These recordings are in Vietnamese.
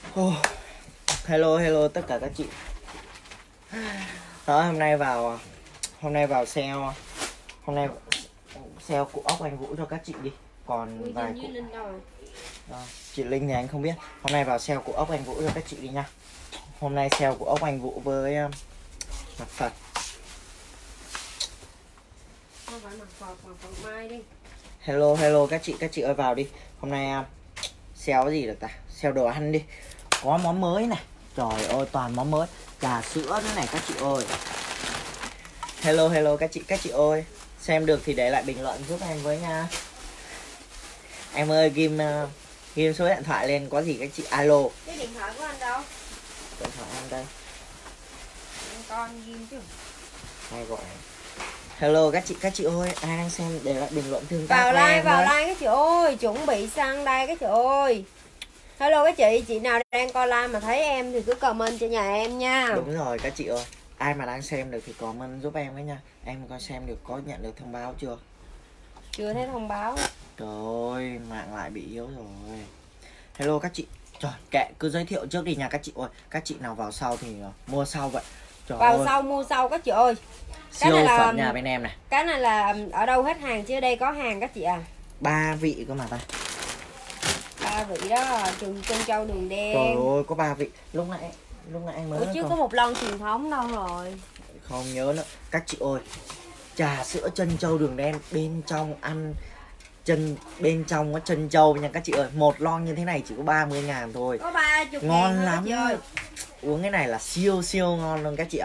Oh, hello tất cả các chị. Đó, hôm nay vào sale, hôm nay sale cụ ốc anh Vũ cho các chị đi. Còn vài cụ chị Linh thì anh không biết. Hôm nay vào sale cụ ốc anh Vũ cho các chị đi nha. Hôm nay sale của ốc anh Vũ với mặt Phật. Hello các chị ơi, vào đi. Hôm nay sale cái gì được ta? Sale đồ ăn đi. Có món mới này. Trời ơi, toàn món mới. Trà sữa nữa này các chị ơi. Hello các chị ơi. Xem được thì để lại bình luận giúp em với nha. Em ơi, ghim số điện thoại lên, có gì các chị alo. Cái điện thoại của anh đâu? Điện thoại em đây. Con ghim chứ. Hay gọi. Hello các chị ơi, ai đang xem để lại bình luận tương tác Vào like ơi. các chị ơi, chuẩn bị sang đây các chị ơi. Hello các chị nào đang coi live mà thấy em thì cứ comment cho nhà em nha. Đúng rồi các chị ơi. Ai mà đang xem được thì comment giúp em với nha. Em coi xem được, có nhận được thông báo chưa? Chưa thấy thông báo. Trời ơi, mạng lại bị yếu rồi. Hello các chị. Trời, kệ, cứ giới thiệu trước đi nha các chị ơi. Các chị nào vào sau thì mua sau vậy. Trời Vào ơi. sau mua sau các chị ơi. Siêu phẩm nhà bên em này. Cái này là ở đâu hết hàng chứ ở đây có hàng các chị à. 3 vị cơ mà ta. 3 vị đó, Trân Châu đường đen. Trời ơi, có 3 vị. Lúc nãy anh mới. Ủa chứ có một lon truyền thống đâu rồi. Không nhớ nữa. Các chị ơi, trà sữa Trân Châu đường đen, bên trong ăn bên trong có trân châu nha các chị ơi. Một lon như thế này chỉ có 30.000 thôi. Có 30.000 ngon lắm. chị ơi. Uống cái này là siêu ngon luôn các chị ạ.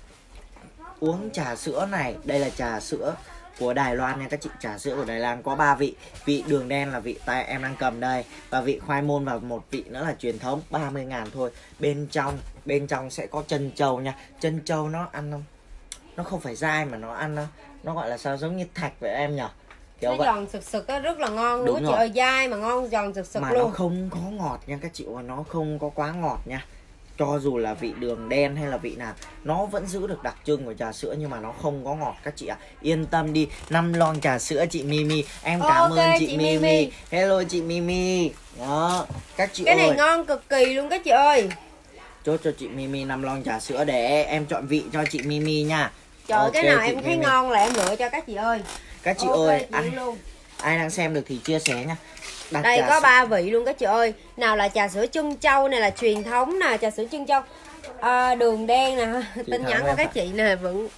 Uống trà sữa này, đây là trà sữa của Đài Loan nha các chị. Trà sữa của Đài Loan có 3 vị. Vị đường đen là vị tay em đang cầm đây, và vị khoai môn, và một vị nữa là truyền thống. 30.000 thôi. Bên trong sẽ có trân châu nha. Trân châu nó ăn không, nó không phải dai mà nó ăn, nó gọi là sao, giống như thạch vậy em nhỉ. Kiểu nó giòn sực á, rất là ngon luôn chị ơi, dai mà ngon, giòn sực mà luôn. Nó không có ngọt nha các chị ơi, nó không có quá ngọt nha. Cho dù là vị đường đen hay là vị nào, nó vẫn giữ được đặc trưng của trà sữa, nhưng mà nó không có ngọt các chị ạ. Yên tâm đi, 5 lon trà sữa chị Mimi. Em cảm ơn chị Mimi. Hello chị Mimi. Đó, các chị cái ơi. Cái này ngon cực kỳ luôn các chị ơi. Chốt cho chị Mimi 5 lon trà sữa để em chọn vị cho chị Mimi nha. Trời, okay, cái nào em thấy ngon là em lựa cho các chị ơi. Các chị ơi, ai đang xem được thì chia sẻ nha. Đây có 3 vị luôn các chị ơi. Nào là trà sữa Trân Châu này là truyền thống nè, trà sữa Trân Châu đường đen nè. Tin nhắn của các chị nè, vẫn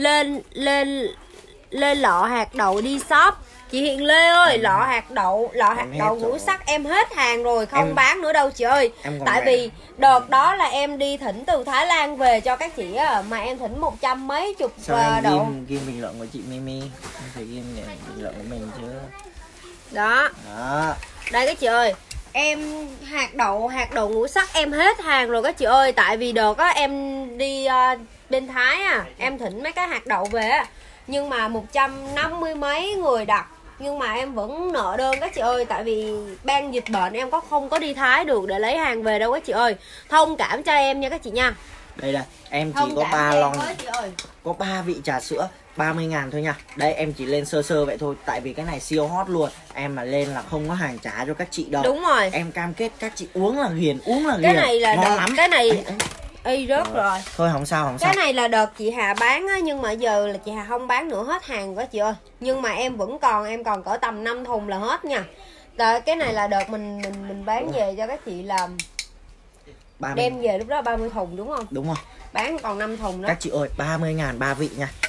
lên lọ hạt đậu đi shop. Chị Hiền Lê ơi, lọ hạt đậu ngũ sắc em hết hàng rồi, không bán nữa đâu chị ơi. Tại vì đợt đó là em đi thỉnh từ Thái Lan về cho các chị á, mà em thỉnh 100 mấy chục độ. Ghi bình luận của chị Mimi, em phải ghi bình luận của mình chứ. Đó. Đây các chị ơi, em hạt đậu ngũ sắc em hết hàng rồi các chị ơi. Tại vì đợt á em đi bên Thái em thỉnh mấy cái hạt đậu về nhưng mà 150 mấy người đặt, nhưng mà em vẫn nợ đơn các chị ơi. Tại vì ban dịch bệnh em không có đi Thái được để lấy hàng về đâu các chị ơi. Thông cảm cho em nha các chị nha. Đây em chỉ có 3 lon, có 3 vị trà sữa 30.000 thôi nha. Đây em chỉ lên sơ vậy thôi, tại vì cái này siêu hot luôn. Em mà lên là không có hàng trả cho các chị đâu. Đúng rồi. Em cam kết các chị uống là ghiền, Cái này là ngon lắm. Cái này rớt rồi. Thôi không sao. Cái này là đợt chị Hà bán á, nhưng mà giờ là chị Hà không bán nữa, hết hàng quá chị ơi. Nhưng mà em vẫn còn, em còn cỡ tầm 5 thùng là hết nha. Rồi cái này là đợt mình bán về cho các chị làm 30. Đem về lúc đó 30 thùng đúng không? Đúng rồi. Bán còn 5 thùng đó. Các chị ơi, 30.000 3 vị nha.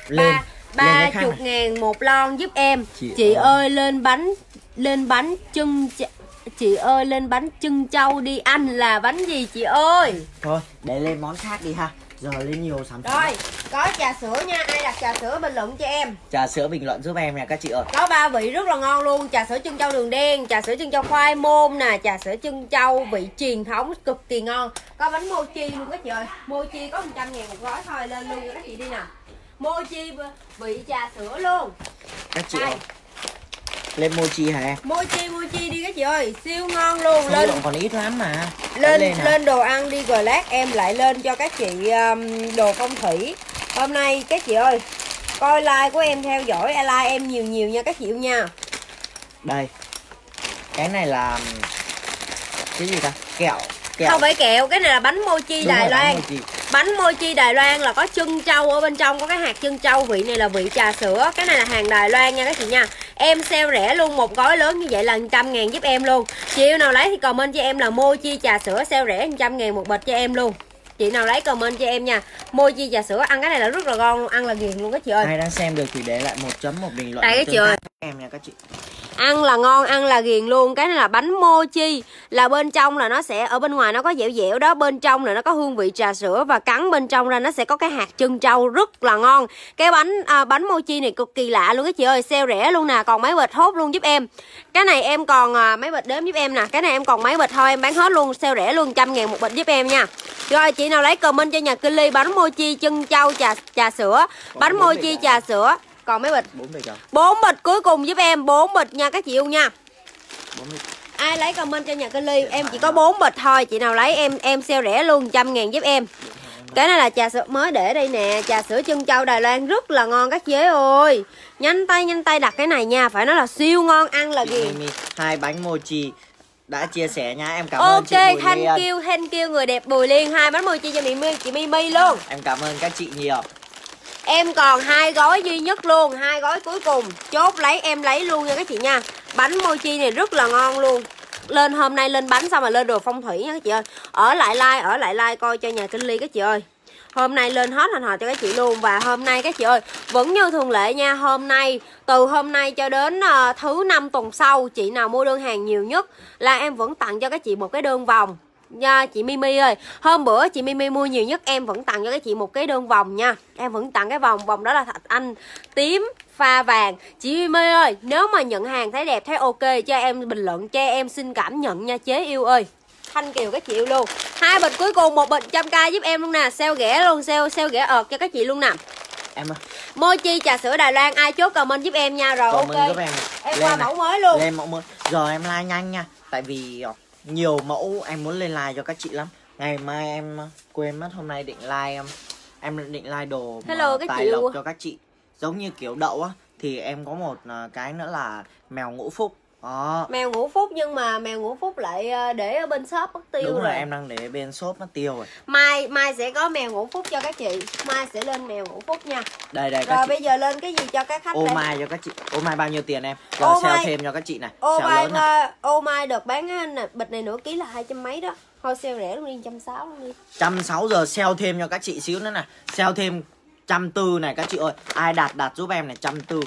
30.000 một lon giúp em. Chị ơi lên bánh chưng. Chị ơi lên bánh Trân Châu đi anh, là bánh gì chị ơi? Thôi để lên món khác đi ha. Giờ lên nhiều sản phẩm. Rồi có trà sữa nha. Ai đặt trà sữa bình luận cho em. Trà sữa bình luận giúp em nè các chị ơi. Có 3 vị rất là ngon luôn. Trà sữa Trân Châu đường đen, trà sữa Trân Châu khoai môn nè, trà sữa Trân Châu vị truyền thống cực kỳ ngon. Có bánh mochi luôn các chị ơi. Mochi có 100.000 một gói thôi, lên luôn cho các chị đi nè. Mochi vị trà sữa luôn. Các chị ơi, lên mochi hả em? Mochi đi các chị ơi, siêu ngon luôn. Số lượng còn ít lắm mà. Lên đồ ăn đi rồi lát em lại lên cho các chị đồ phong thủy. Hôm nay các chị ơi, coi like của em, theo dõi like em nhiều nha các chị yêu nha. Đây. Cái này là cái gì ta? kẹo. Không phải kẹo, cái này là bánh mochi Đài Loan. Bánh mochi Đài Loan là có chân trâu ở bên trong, có cái hạt chân trâu, vị này là vị trà sữa. Cái này là hàng Đài Loan nha các chị nha. Em sale rẻ luôn, một gói lớn như vậy là 100.000 giúp em luôn. Chị yêu nào lấy thì comment cho em là mochi trà sữa sale rẻ 100.000 một bịch cho em luôn. Chị nào lấy comment cho em nha. Mochi trà sữa ăn cái này là rất là ngon luôn, ăn là ghiền luôn các chị ơi. Ai đang xem được thì để lại 1 chấm 1 bình luận. Đây các chị ơi. Em nha các chị. Ăn là ngon, ăn là ghiền luôn. Cái này là bánh mochi, là bên trong là nó sẽ ở bên ngoài nó có dẻo dẻo đó, bên trong là nó có hương vị trà sữa và cắn bên trong ra nó sẽ có cái hạt chân trâu rất là ngon. Cái bánh mochi này cực kỳ lạ luôn các chị ơi, sale rẻ luôn nè, còn mấy bịch hốt luôn giúp em. Cái này em còn mấy bịch đếm giúp em nè, cái này em còn mấy bịch thôi em bán hết luôn, sale rẻ luôn, 100.000 một bịch giúp em nha. Rồi chị nào lấy comment cho nhà Kinh Ly bánh mochi chân trâu trà sữa, bánh mochi trà sữa. Còn mấy bịch? 4 bịch cuối cùng giúp em, 4 bịch nha các chị yêu nha. Ai lấy comment cho nhà Kinh Ly, em chỉ có 4 bịch thôi, chị nào lấy em sale rẻ luôn, 100.000 giúp em. Cái này là trà sữa mới để đây nè, trà sữa chân trâu Đài Loan rất là ngon các chị ơi. Nhanh tay đặt cái này nha, phải nói là siêu ngon, ăn là ghiền. 2 bánh mochi đã chia sẻ nha, em cảm ơn chị Bùi Liên. Thank you người đẹp Bùi Liên, 2 bánh mochi cho chị Mimi luôn. Em cảm ơn các chị nhiều. Em còn 2 gói duy nhất luôn, 2 gói cuối cùng. Chốt lấy em lấy luôn nha các chị nha. Bánh mochi này rất là ngon luôn. Lên hôm nay lên bánh xong rồi lên đồ phong thủy nha các chị ơi. Ở lại like coi cho nhà Kinh Ly các chị ơi. Hôm nay lên hết hành hò cho các chị luôn. Và hôm nay các chị ơi, vẫn như thường lệ nha. Hôm nay, từ hôm nay cho đến thứ 5 tuần sau, chị nào mua đơn hàng nhiều nhất là em vẫn tặng cho các chị một cái đơn vòng nha chị Mimi ơi. Hôm bữa chị Mimi mua nhiều nhất em vẫn tặng cho các chị một cái đơn vòng nha. Em vẫn tặng cái vòng đó là thạch anh tím pha vàng. Chị Mimi ơi, nếu mà nhận hàng thấy đẹp thấy ok cho em bình luận, cho em xin cảm nhận nha chế yêu ơi. Thanh Kiều các chị yêu luôn. 2 bịch cuối cùng, 1 bịch 100k giúp em luôn nè, sale rẻ luôn, sale rẻ ợt cho các chị luôn nè. Em ơi. Mochi trà sữa Đài Loan ai chốt comment giúp em nha. Rồi comment ok. Giúp em qua mẫu mới luôn. Lên mẫu mới. Giờ em like nhanh nha, tại vì nhiều mẫu em muốn lên like cho các chị lắm. Ngày mai em quên mất, hôm nay định like em định like đồ tài lộc cho các chị. Giống như kiểu đậu á thì em có một cái nữa là mèo ngũ phúc. Mèo ngũ phúc, nhưng mà mèo ngũ phúc lại để ở bên shop mất tiêu. Đúng rồi, em đang để bên shop mất tiêu rồi. Mai sẽ có mèo ngũ phúc cho các chị. Mai sẽ lên mèo ngũ phúc nha. Đây rồi các chị. Bây giờ lên cái gì cho các khách? Ô mai cho các chị. Ô mai bao nhiêu tiền em? Rồi sale thêm cho các chị này. Ô mai đợt bán bịch này nửa ký là 200 mấy đó. Thôi sale rẻ luôn đi, 160 luôn đi. 160 giờ sale thêm cho các chị xíu nữa nè. Sale thêm 140 này các chị ơi. Ai đặt giúp em này 140.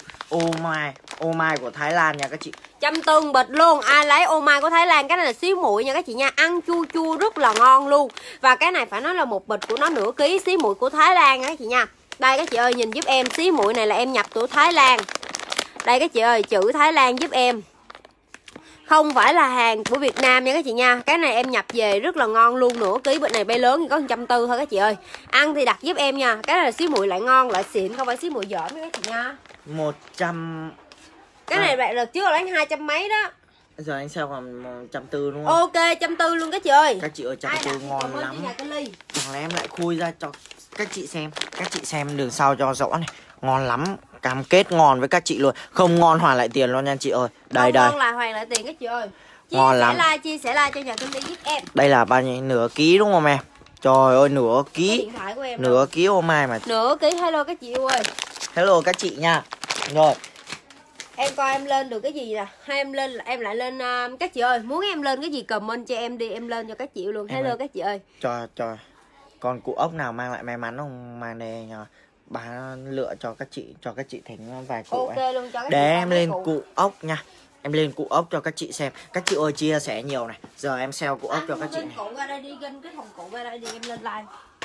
Ô mai của Thái Lan nha các chị. 140 bịch luôn. Ai lấy ô mai của Thái Lan, cái này là xí muội nha các chị nha, ăn chua chua rất là ngon luôn. Và cái này phải nói là một bịch của nó nửa ký, xí muội của Thái Lan nha các chị nha. Đây các chị ơi, nhìn giúp em, xí muội này là em nhập từ Thái Lan. Đây các chị ơi, chữ Thái Lan giúp em, không phải là hàng của Việt Nam nha các chị nha. Cái này em nhập về rất là ngon luôn, nửa ký bịch này bay lớn thì có 140 thôi các chị ơi. Ăn thì đặt giúp em nha. Cái này là xí muội lại ngon, lại xịn, không phải xí muội dởm nha các chị nha. 100. Cái này bạn đợt trước là lấy 200 mấy đó. Giờ anh sale còn 140 đúng không? Ok, 140 luôn các chị ơi. Các chị ơi, 140 ngon lắm. Chẳng lẽ em lại khui ra cho các chị xem. Các chị xem đường sau cho rõ này. Ngon lắm, cam kết ngon với các chị luôn. Không ngon hoàn lại tiền luôn nha chị ơi. Đây Ngon là hoàn lại tiền các chị ơi. Ngon lắm. Chia sẻ like cho nhà Kinh Ly giúp em. Đây là bao nhiêu, nửa ký đúng không em? Trời ơi, nửa ký. Nửa ký ô mai mà. Nửa ký. Hello các chị yêu ơi. Hello các chị nha. Rồi. Em coi em lên được cái gì nè. Hay em lên, em lại lên các chị ơi. Muốn em lên cái gì comment cho em đi, em lên cho các chị luôn. Hello ơi. Các chị ơi. Trời. Còn cụ ốc nào mang lại may mắn không? Mang đây nhờ. Bà lựa cho các chị thành vài cụ. Ok luôn, cho các để em lên cụ ốc nha. Em lên cụ ốc cho các chị xem. Các chị ơi chia sẻ nhiều này. Giờ em sale cụ ốc cho các chị này. Cụ ra đây đi, gân cái thùng cụ ra đây đi, em lên like.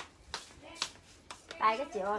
Đây các chị ơi.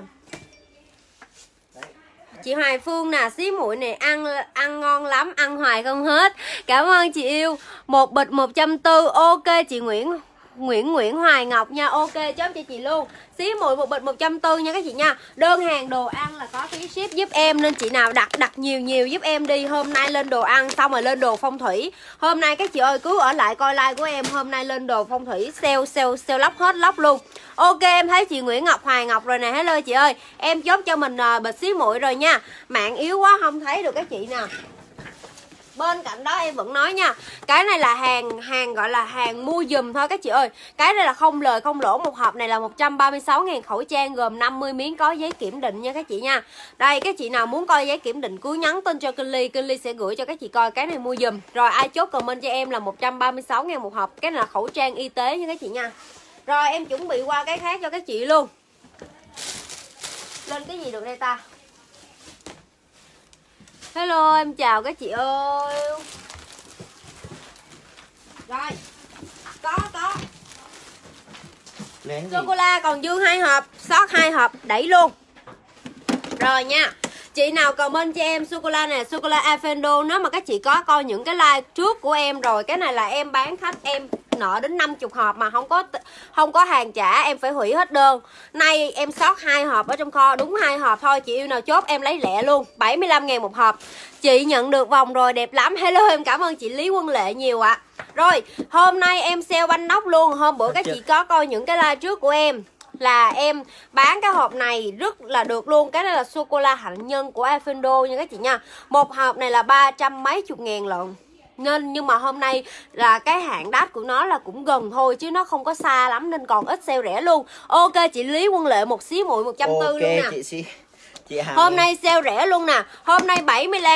Chị Hoài Phương nè, xí muội này ăn ngon lắm, ăn hoài không hết. Cảm ơn chị yêu. Một bịch 140. Ok chị Nguyễn Hoài Ngọc nha. Ok chốt cho chị luôn. Xí muội một bịch 140 nha các chị nha. Đơn hàng đồ ăn là có phí ship giúp em, nên chị nào đặt nhiều giúp em đi. Hôm nay lên đồ ăn xong rồi lên đồ phong thủy. Hôm nay các chị ơi cứ ở lại coi like của em. Hôm nay lên đồ phong thủy sale lóc hết lóc luôn. Ok em thấy chị Nguyễn Hoài Ngọc rồi nè. Hello chị ơi. Em chốt cho mình bịch xí muội rồi nha. Mạng yếu quá không thấy được các chị nè. bên cạnh đó em vẫn nói nha, cái này là hàng gọi là hàng mua giùm thôi các chị ơi. Cái này là không lời không lỗ. Một hộp này là 136.000 khẩu trang gồm 50 miếng có giấy kiểm định nha các chị nha. Đây, các chị nào muốn coi giấy kiểm định cứ nhắn tin cho Kinh Ly sẽ gửi cho các chị coi. Cái này mua giùm. Rồi ai chốt comment cho em là 136.000 một hộp. Cái này là khẩu trang y tế nha các chị nha. Rồi em chuẩn bị qua cái khác cho các chị luôn. Lên cái gì được đây ta? Hello, em chào các chị ơi. Rồi, có sô-cô-la còn dư 2 hộp, sót 2 hộp, đẩy luôn. Rồi nha. Chị nào comment cho em sô-cô-la nè, sô-cô-la Avendo. Nếu mà các chị có coi những cái live trước của em rồi, cái này là em bán khách em nợ đến 50 hộp mà không có hàng trả, em phải hủy hết đơn. Nay em sót 2 hộp ở trong kho, đúng 2 hộp thôi. Chị yêu nào chốt em lấy lẹ luôn, 75.000 một hộp. Chị nhận được vòng rồi, đẹp lắm. Hello, em cảm ơn chị Lý Quân Lệ nhiều ạ. Rồi, hôm nay em sale banh nóc luôn. Hôm bữa các chị có coi những cái live trước của em là em bán cái hộp này rất là được luôn. Cái này là sô-cô-la hạnh nhân của Avendo nha các chị nha. Một hộp này là 300 mấy chục ngàn lận. Nên nhưng mà hôm nay là cái hạn đát của nó là cũng gần thôi chứ nó không có xa lắm nên còn ít sale rẻ luôn. Ok chị Lý Quân Lệ một xí muội 140 luôn nè. Chị hôm nay sale rẻ luôn nè. Hôm nay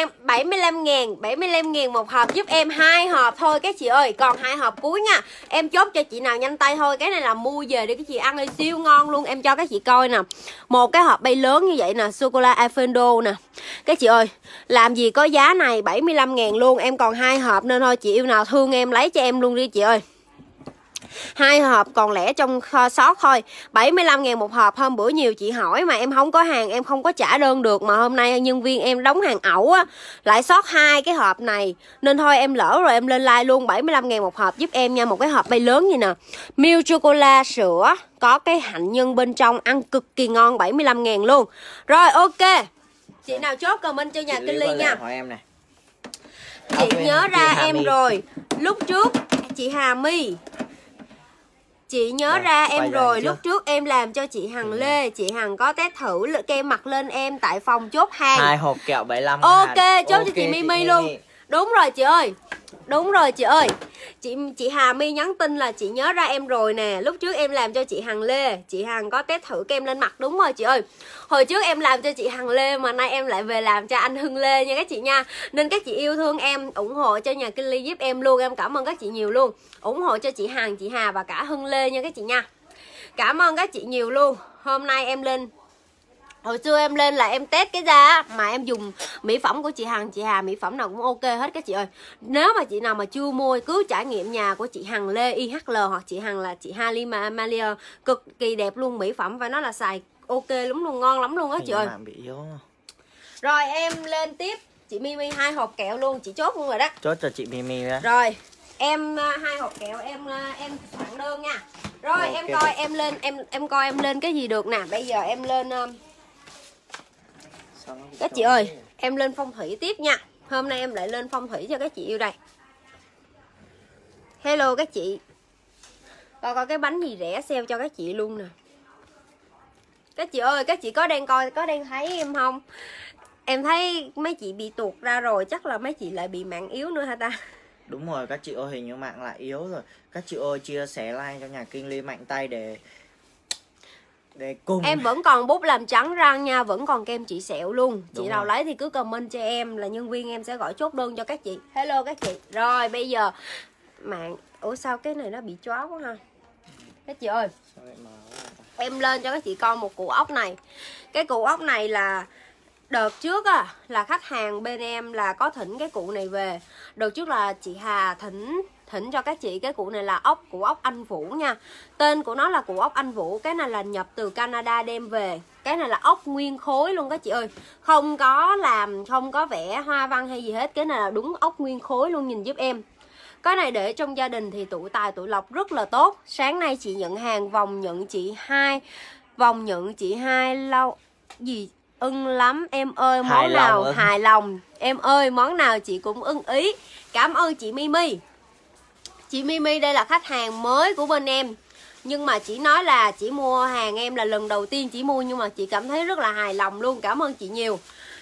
75.000 một hộp, giúp em 2 hộp thôi các chị ơi. Còn 2 hộp cuối nha. Em chốt cho chị nào nhanh tay thôi. Cái này là mua về để các chị ăn đi, siêu ngon luôn. Em cho các chị coi nè. Một cái hộp bay lớn như vậy nè, sô-cô-la Avendo nè. Các chị ơi, làm gì có giá này, 75.000 luôn. Em còn 2 hộp nên thôi chị yêu nào thương em lấy cho em luôn đi chị ơi. 2 hộp còn lẻ trong kho sót thôi, 75.000 một hộp. Hôm bữa nhiều chị hỏi mà em không có hàng, em không có trả đơn được. Mà hôm nay nhân viên em đóng hàng ẩu á, lại sót 2 cái hộp này. Nên thôi em lỡ rồi em lên like luôn, 75.000 một hộp giúp em nha. Một cái hộp bay lớn như nè, Milk chocolate sữa, có cái hạnh nhân bên trong, ăn cực kỳ ngon, 75.000 luôn. Rồi ok, chị nào chốt comment cho nhà Kinh Ly nha. Hỏi em này. Chị nhớ ra em rồi. Lúc trước chị Hà My, chị nhớ ra em rồi. Lúc trước em làm cho chị Hằng Lê, chị Hằng có test thử kem mặt lên em tại phòng chốt hàng. 2 hộp kẹo 75. Ok, chốt cho chị Mimi luôn. Đúng rồi chị ơi. Đúng rồi chị ơi. Chị Hà My nhắn tin là chị nhớ ra em rồi nè. Lúc trước em làm cho chị Hằng Lê, chị Hằng có test thử kem lên mặt. Đúng rồi chị ơi. Hồi trước em làm cho chị Hằng Lê mà nay em lại về làm cho anh Hưng Lê nha các chị nha. Nên các chị yêu thương em, ủng hộ cho nhà Kinh Ly giúp em luôn. Em cảm ơn các chị nhiều luôn. Ủng hộ cho chị Hằng, chị Hà và cả Hưng Lê nha các chị nha. Cảm ơn các chị nhiều luôn. Hôm nay em lên, hồi xưa em lên là em test cái da mà em dùng mỹ phẩm của chị Hằng, chị Hà, mỹ phẩm nào cũng ok hết các chị ơi. Nếu mà chị nào mà chưa mua cứ trải nghiệm nhà của chị Hằng Lê IHL hoặc chị Hằng là chị Halima Amalia, cực kỳ đẹp luôn. Mỹ phẩm phải nói là xài ok lắm luôn, ngon lắm luôn á chị ơi. Rồi em lên tiếp chị Mimi 2 hộp kẹo luôn, chị chốt luôn rồi đó. Chốt cho chị Mimi đó. Rồi em 2 hộp kẹo em soạn đơn nha. Rồi okay. Em coi em lên em coi em lên cái gì được nè. Bây giờ em lên các chị ơi, em lên phong thủy tiếp nha. Hôm nay em lại lên phong thủy cho các chị yêu đây. Hello các chị. Coi cái bánh gì rẻ sale cho các chị luôn nè. Các chị ơi, các chị có đang coi, có đang thấy em không? Em thấy mấy chị bị tuột ra rồi, chắc là mấy chị lại bị mạng yếu nữa hả ta? Đúng rồi các chị ơi, hình như mạng lại yếu rồi. Các chị ơi chia sẻ like cho nhà Kinh Ly mạnh tay để cùng. Em vẫn còn bút làm trắng răng nha, vẫn còn kem trị sẹo luôn. Chị nào lấy thì cứ comment cho em là nhân viên em sẽ gọi chốt đơn cho các chị. Hello các chị. Rồi bây giờ mạng, ủa sao cái này nó bị chóa quá ha. Các chị ơi, em lên cho các chị coi một cụ ốc này. Cái cụ ốc này là đợt trước á, là khách hàng bên em là có thỉnh cái cụ này về. Đợt trước là chị Hà thỉnh cho các chị cái cụ này là cụ ốc Anh Vũ nha. Tên của nó là cụ ốc Anh Vũ. Cái này là nhập từ Canada đem về. Cái này là ốc nguyên khối luôn các chị ơi. Không có vẽ hoa văn hay gì hết. Cái này là đúng ốc nguyên khối luôn, nhìn giúp em. Cái này để trong gia đình thì tụ tài tụ lộc rất là tốt. Sáng nay chị nhận hàng, vòng nhận chị hai lâu gì ưng lắm em ơi, món nào hài lòng em ơi, món nào chị cũng ưng ý. Cảm ơn chị Mimi. Chị Mimi đây là khách hàng mới của bên em, nhưng mà chị nói là chị mua hàng em là lần đầu tiên chị mua, nhưng mà chị cảm thấy rất là hài lòng luôn. Cảm ơn chị nhiều.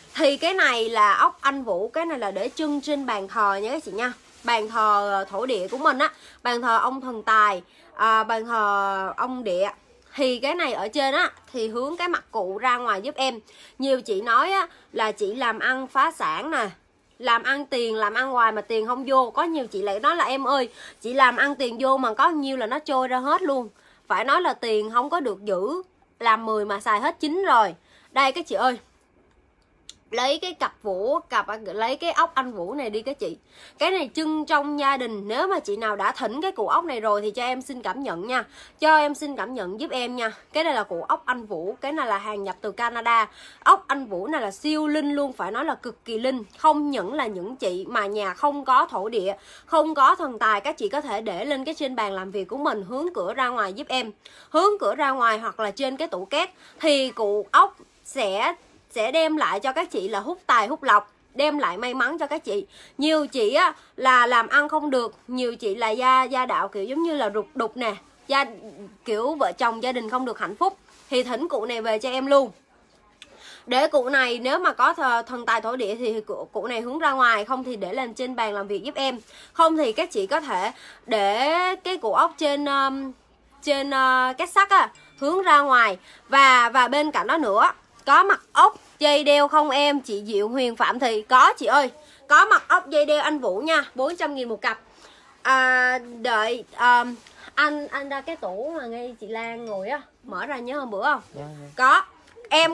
Thì cái này là ốc anh Vũ, cái này là để trưng trên bàn thờ nha các chị nha. Bàn thờ thổ địa của mình á, bàn thờ ông thần tài, bàn thờ ông địa. Thì cái này ở trên á thì hướng cái mặt cụ ra ngoài giúp em. Nhiều chị nói á là chị làm ăn phá sản nè, làm ăn tiền, làm ăn hoài mà tiền không vô. Có nhiều chị lại nói là em ơi, chị làm ăn tiền vô mà có nhiêu là nó trôi ra hết luôn. Phải nói là tiền không có được giữ, làm 10 mà xài hết 9 rồi. Đây các chị ơi, lấy cái lấy cái ốc anh Vũ này đi các chị. Cái này trưng trong gia đình. Nếu mà chị nào đã thỉnh cái cụ ốc này rồi thì cho em xin cảm nhận nha, cho em xin cảm nhận giúp em nha. Cái này là cụ ốc anh Vũ, cái này là hàng nhập từ Canada. Ốc anh Vũ này là siêu linh luôn, phải nói là cực kỳ linh. Không những là những chị mà nhà không có thổ địa, không có thần tài, các chị có thể để lên cái trên bàn làm việc của mình, hướng cửa ra ngoài giúp em, hướng cửa ra ngoài hoặc là trên cái tủ két. Thì cụ ốc sẽ đem lại cho các chị là hút tài hút lộc, đem lại may mắn cho các chị. Nhiều chị á là làm ăn không được, nhiều chị là gia đạo kiểu giống như là rụt đục nè, kiểu vợ chồng gia đình không được hạnh phúc, thì thỉnh cụ này về cho em luôn. Để cụ này nếu mà có thần tài thổ địa thì cụ này hướng ra ngoài, không thì để lên trên bàn làm việc giúp em. Không thì các chị có thể để cái cụ ốc trên két sắt á, hướng ra ngoài. Và bên cạnh đó nữa, có mặt ốc dây đeo không em? Chị Diệu Huyền Phạm Thị có chị ơi. Có mặt ốc dây đeo anh Vũ nha, 400.000 một cặp. Đợi anh ra cái tủ mà ngay chị Lan ngồi á, mở ra nhớ hôm bữa không? Có. Em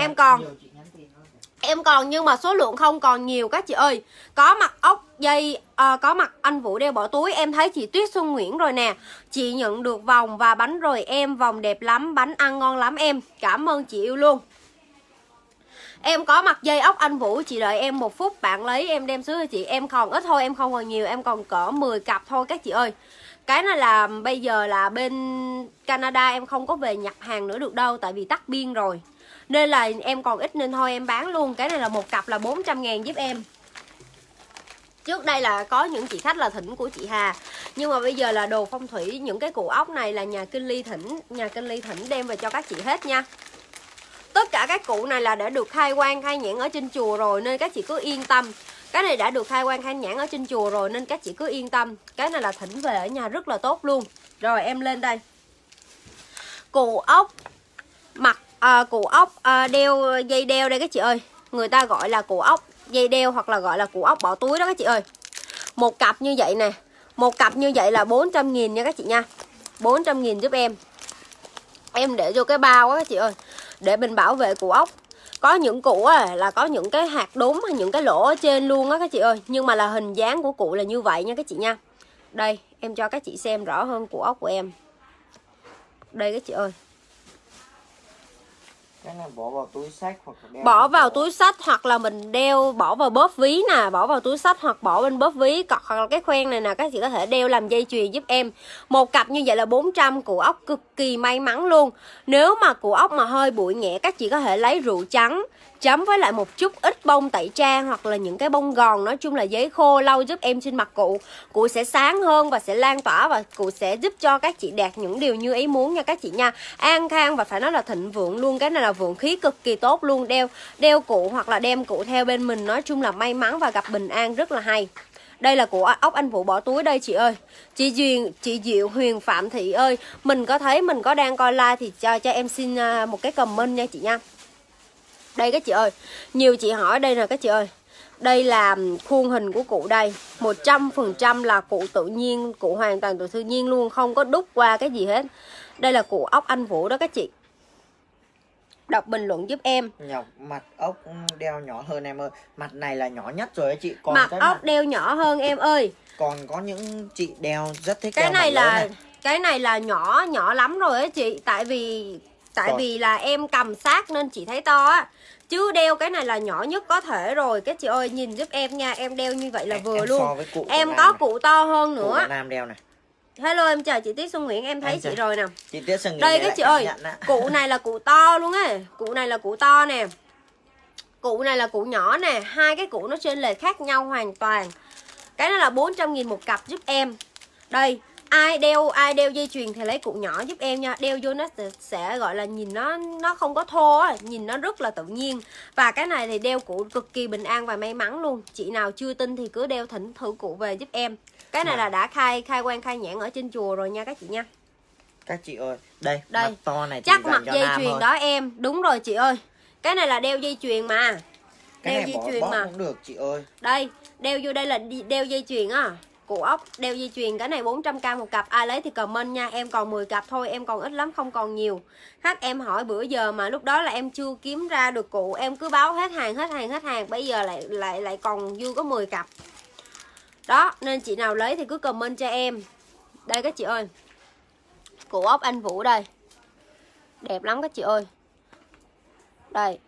còn nhưng mà số lượng không còn nhiều các chị ơi. Có mặt ốc dây, có mặt anh Vũ đeo bỏ túi. Em thấy chị Tuyết Xuân Nguyễn rồi nè. Chị nhận được vòng và bánh rồi em. Vòng đẹp lắm, bánh ăn ngon lắm em. Cảm ơn chị yêu luôn. Em có mặt dây ốc anh Vũ, chị đợi em 1 phút, bạn lấy em đem xuống cho chị. Em còn ít thôi, em không còn nhiều, em còn cỡ 10 cặp thôi các chị ơi. Cái này là bây giờ là bên Canada em không có về nhập hàng nữa được đâu, tại vì tắt biên rồi. Nên là em còn ít nên thôi em bán luôn. Cái này là 1 cặp là 400.000 giúp em. Trước đây là có những chị khách là thỉnh của chị Hà, nhưng mà bây giờ là đồ phong thủy. Những cái cụ ốc này là nhà Kinh Ly thỉnh đem về cho các chị hết nha. Tất cả các cụ này là đã được khai quan khai nhãn ở trên chùa rồi nên các chị cứ yên tâm. Cái này đã được khai quan khai nhãn ở trên chùa rồi nên các chị cứ yên tâm. Cái này là thỉnh về ở nhà rất là tốt luôn. Rồi em lên đây. Cụ ốc đeo dây đeo đây các chị ơi. Người ta gọi là cụ ốc dây đeo hoặc là gọi là cụ ốc bỏ túi đó các chị ơi. 1 cặp như vậy nè, 1 cặp như vậy là 400.000 nha các chị nha. 400.000 giúp em. Em để vô cái bao á các chị ơi, để mình bảo vệ cụ ốc. Có những cụ là có những cái hạt đốm hay những cái lỗ ở trên luôn á các chị ơi. Nhưng mà là hình dáng của cụ là như vậy nha các chị nha. Đây em cho các chị xem rõ hơn cụ ốc của em. Đây các chị ơi. Cái này bỏ vào túi xách hoặc là đeo. Bỏ vào túi xách hoặc là mình đeo, bỏ vào bóp ví nè, bỏ vào túi xách hoặc bỏ bên bóp ví, hoặc là cái khoen này nè các chị có thể đeo làm dây chuyền giúp em. 1 cặp như vậy là 400, cụ ốc cực kỳ may mắn luôn. Nếu mà cụ ốc mà hơi bụi nhẹ các chị có thể lấy rượu trắng chấm với lại một chút ít bông tẩy trang hoặc là những cái bông gòn, nói chung là giấy khô lau giúp em trên mặt cụ. Cụ sẽ sáng hơn và sẽ lan tỏa và cụ sẽ giúp cho các chị đạt những điều như ý muốn nha các chị nha. An khang và phải nói là thịnh vượng luôn. Cái này là vượng khí cực kỳ tốt luôn. Đeo cụ hoặc là đem cụ theo bên mình, nói chung là may mắn và gặp bình an rất là hay. Đây là của ốc anh Vũ bỏ túi đây chị ơi. Chị Diệu Huyền Phạm Thị ơi, mình có thấy mình có đang coi live thì cho em xin một cái comment nha chị nha. Đây các chị ơi, nhiều chị hỏi đây nè các chị ơi. Đây là khuôn hình của cụ đây, 100% là cụ tự nhiên, cụ hoàn toàn tự nhiên luôn, không có đúc qua cái gì hết. Đây là cụ ốc anh Vũ đó các chị. Đọc bình luận giúp em. Mặt ốc đeo nhỏ hơn em ơi. Mặt này là nhỏ nhất rồi chị. Còn mặt ốc đeo nhỏ hơn em ơi. Còn có những chị đeo rất thích cái đeo này mặt lớn là này. Cái này là nhỏ lắm rồi á chị. Tại vì là em cầm sát nên chị thấy to á. Chứ đeo cái này là nhỏ nhất có thể rồi. Các chị ơi nhìn giúp em nha. Em đeo như vậy là vừa em luôn. Em có cụ to hơn nữa. Cụ Nam đeo này. Hello em chào chị Tiết Xuân Nguyễn. Em thấy chị rồi nè. Chị Tiết Xuân Nguyễn đây các chị ơi. Cụ này là cụ to luôn á. Cụ này là cụ to nè. Cụ này là cụ nhỏ nè. Hai cái cụ nó trên lệch khác nhau hoàn toàn. Cái này là 400.000 một cặp giúp em. Đây ai đeo dây chuyền thì lấy cụ nhỏ giúp em nha. Đeo vô nó sẽ gọi là nhìn nó không có thô á, nhìn nó rất là tự nhiên. Và cái này thì đeo cụ cực kỳ bình an và may mắn luôn. Chị nào chưa tin thì cứ đeo thử cụ về giúp em. Cái này là đã khai quan khai nhãn ở trên chùa rồi nha các chị nha. Các chị ơi, đây mặt to này chắc mặt dây chuyền thôi. Đó em, đúng rồi chị ơi. Cái này là đeo dây chuyền mà. Cái đeo này dây chuyền bóp mà cũng được chị ơi. Đây, đeo vô đây là đeo dây chuyền á. Cụ ốc đeo dây chuyền, cái này 400k một cặp. Ai lấy thì comment nha. Em còn 10 cặp thôi, em còn ít lắm, không còn nhiều. Khách em hỏi bữa giờ mà lúc đó là em chưa kiếm ra được cụ, em cứ báo hết hàng. Bây giờ lại còn dư có 10 cặp. Đó, nên chị nào lấy thì cứ comment cho em. Đây các chị ơi. Cụ ốc anh Vũ đây. Đẹp lắm các chị ơi. Đây.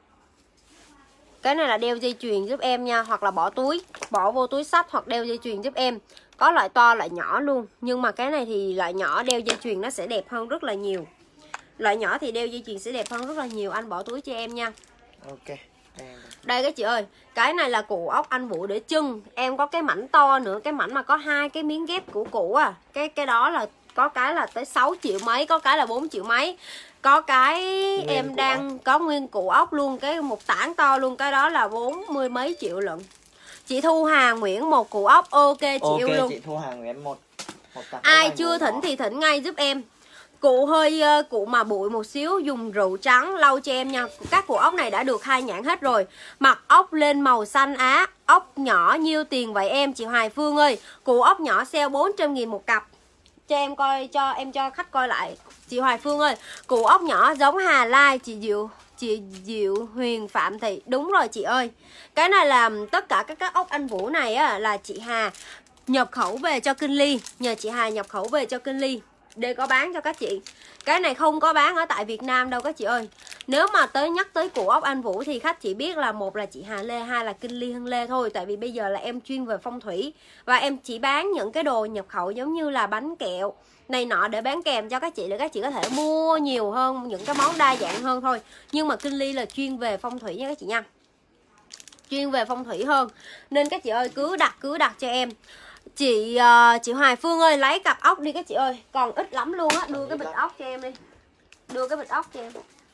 Cái này là đeo dây chuyền giúp em nha. Hoặc là bỏ vô túi xách hoặc đeo dây chuyền giúp em. Có loại to loại nhỏ luôn. Nhưng mà cái này thì loại nhỏ đeo dây chuyền nó sẽ đẹp hơn rất là nhiều. Loại nhỏ thì đeo dây chuyền sẽ đẹp hơn rất là nhiều. Anh bỏ túi cho em nha. Ok. Đây các chị ơi. Cái này là cụ ốc anh Vũ để trưng. Em có cái mảnh to nữa. Cái mảnh mà có 2 cái miếng ghép của cụ à. Cái đó là có cái là tới 6 triệu mấy. Có cái là 4 triệu mấy. Có cái nguyên em đang ốc. Có nguyên cụ ốc luôn. Cái một tảng to luôn. Cái đó là 40 mấy triệu lận. Chị Thu Hà Nguyễn một cụ ốc. Ok chị yêu luôn. Chị Thu Hà Nguyễn một cặp. Ai chưa thỉnh thì thỉnh ngay giúp em. Cụ hơi cụ mà bụi một xíu, dùng rượu trắng lau cho em nha. Các cụ ốc này đã được khai nhãn hết rồi. Mặt ốc lên màu xanh á. Ốc nhỏ nhiêu tiền vậy em? Chị Hoài Phương ơi, cụ ốc nhỏ sale 400.000 một cặp. Cho em coi, cho khách coi lại. Chị Hoài Phương ơi, cụ ốc nhỏ giống Hà Lai. Chị Diệu Huyền Phạm Thị. Đúng rồi chị ơi. Cái này là tất cả các ốc anh Vũ này á, là chị Hà nhập khẩu về cho Kinh Ly. Nhờ chị Hà nhập khẩu về cho Kinh Ly để có bán cho các chị. Cái này không có bán ở tại Việt Nam đâu các chị ơi. Nếu mà nhắc tới cụ ốc anh Vũ thì khách chỉ biết là một là chị Hà Lê, hai là Kinh Ly Hưng Lê thôi. Tại vì bây giờ là em chuyên về phong thủy. Và em chỉ bán những cái đồ nhập khẩu giống như là bánh kẹo này nọ để bán kèm cho các chị, để các chị có thể mua nhiều hơn, những cái món đa dạng hơn thôi. Nhưng mà Kinh Ly là chuyên về phong thủy nha các chị nha. Chuyên về phong thủy hơn. Nên các chị ơi cứ đặt cho em. Chị Hoài Phương ơi, lấy cặp ốc đi các chị ơi. Còn ít lắm luôn á. Đưa cái bịch ốc cho em đi. Đưa cái bịch ốc cho em.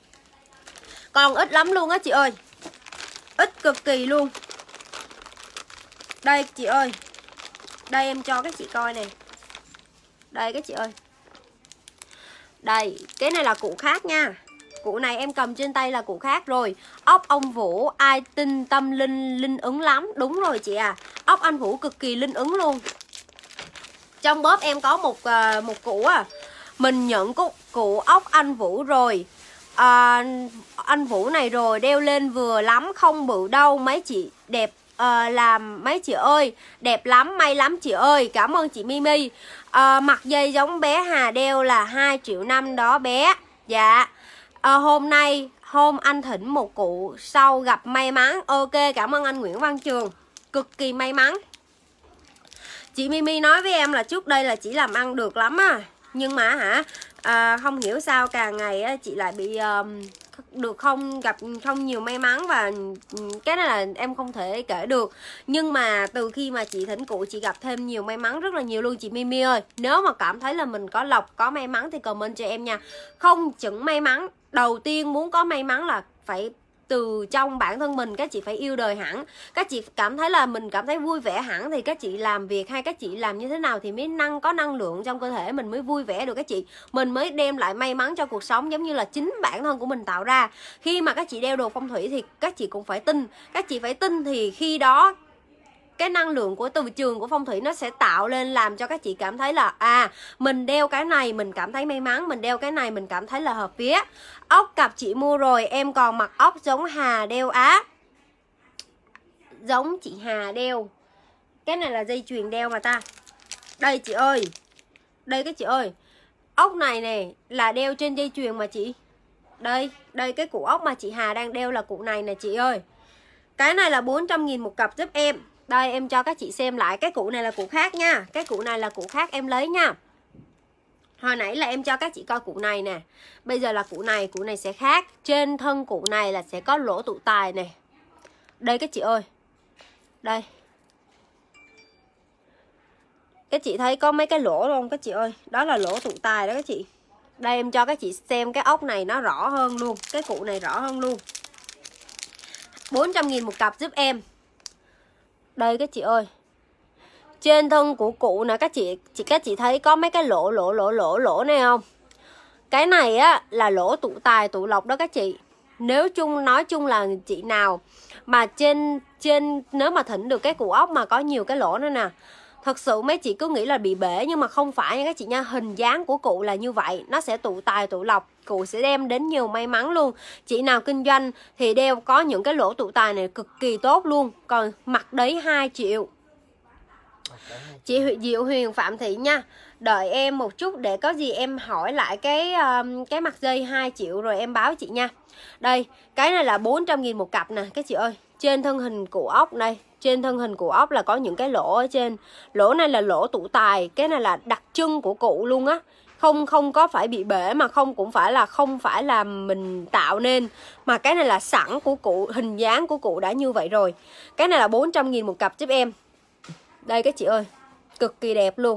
Còn ít lắm luôn á chị ơi. Ít cực kỳ luôn. Đây chị ơi. Đây em cho các chị coi nè. Đây các chị ơi. Đây, cái này là cụ khác nha. Cụ này em cầm trên tay là cụ khác rồi. Ốc ông Vũ ai tin tâm linh ứng lắm. Đúng rồi chị à. Ốc anh Vũ cực kỳ linh ứng luôn. Trong bóp em có một cụ à. Mình nhận cụ ốc anh Vũ rồi. Anh Vũ này rồi đeo lên vừa lắm, không bự đâu mấy chị đẹp. Làm mấy chị ơi, đẹp lắm, may lắm chị ơi. Cảm ơn chị Mimi. Mặt dây giống bé Hà đeo là 2,5 triệu đó bé. Dạ. Hôm anh thỉnh một cụ sau gặp may mắn. Ok, cảm ơn anh Nguyễn Văn Trường. Cực kỳ may mắn. Chị Mimi nói với em là trước đây là chị làm ăn được lắm á. Nhưng mà không hiểu sao càng ngày á, chị lại bị được gặp không nhiều may mắn. Và cái này là em không thể kể được. Nhưng mà từ khi mà chị thỉnh cụ, chị gặp thêm nhiều may mắn rất là nhiều luôn chị Mimi ơi. Nếu mà cảm thấy là mình có lộc, có may mắn thì comment cho em nha. Không chừng may mắn, đầu tiên muốn có may mắn là phải từ trong bản thân mình. Các chị phải yêu đời hẳn. Các chị cảm thấy là mình cảm thấy vui vẻ hẳn thì các chị làm việc hay các chị làm như thế nào thì mới có năng lượng trong cơ thể mình, mới vui vẻ được các chị. Mình mới đem lại may mắn cho cuộc sống, giống như là chính bản thân của mình tạo ra. Khi mà các chị đeo đồ phong thủy thì các chị cũng phải tin. Các chị phải tin thì khi đó cái năng lượng của từ trường của phong thủy nó sẽ tạo lên, làm cho các chị cảm thấy là mình đeo cái này mình cảm thấy may mắn, mình đeo cái này mình cảm thấy là hợp vía. Ốc cặp chị mua rồi, em còn mặc ốc giống Hà đeo á. Giống chị Hà đeo. Cái này là dây chuyền đeo mà ta. Đây chị ơi. Đây các chị ơi. Ốc này nè là đeo trên dây chuyền mà chị. Đây cái cụ ốc mà chị Hà đang đeo là cụ này nè chị ơi. Cái này là 400.000 một cặp giúp em. Đây em cho các chị xem lại. Cái cụ này là cụ khác nha. Cái cụ này là cụ khác em lấy nha. Hồi nãy là em cho các chị coi cụ này nè. Bây giờ là cụ này sẽ khác. Trên thân cụ này là sẽ có lỗ tụ tài nè. Đây các chị ơi. Đây. Các chị thấy có mấy cái lỗ không các chị ơi? Đó là lỗ tụ tài đó các chị. Đây em cho các chị xem cái ốc này nó rõ hơn luôn. Cái cụ này rõ hơn luôn. 400.000 một cặp giúp em. Đây các chị ơi. Trên thân của cụ nè các chị thấy có mấy cái lỗ này không? Cái này á là lỗ tụ tài tụ lộc đó các chị. Nếu nói chung là chị nào mà trên nếu mà thỉnh được cái cụ ốc mà có nhiều cái lỗ nữa nè, thật sự mấy chị cứ nghĩ là bị bể, nhưng mà không phải nha các chị nha. Hình dáng của cụ là như vậy, nó sẽ tụ tài tụ lộc, cụ sẽ đem đến nhiều may mắn luôn. Chị nào kinh doanh thì đeo có những cái lỗ tụ tài này cực kỳ tốt luôn. Còn mặt đấy 2 triệu. Chị Diệu Huyền Phạm Thị nha. Đợi em một chút để có gì em hỏi lại cái mặt dây 2 triệu rồi em báo chị nha. Đây, cái này là 400.000 một cặp nè các chị ơi. Trên thân hình cụ ốc đây, trên thân hình cụ ốc là có những cái lỗ ở trên. Lỗ này là lỗ tụ tài, cái này là đặc trưng của cụ luôn á. Không có phải bị bể mà không phải là mình tạo nên, mà cái này là sẵn của cụ, hình dáng của cụ đã như vậy rồi. Cái này là 400.000 một cặp giúp em. Đây các chị ơi, cực kỳ đẹp luôn.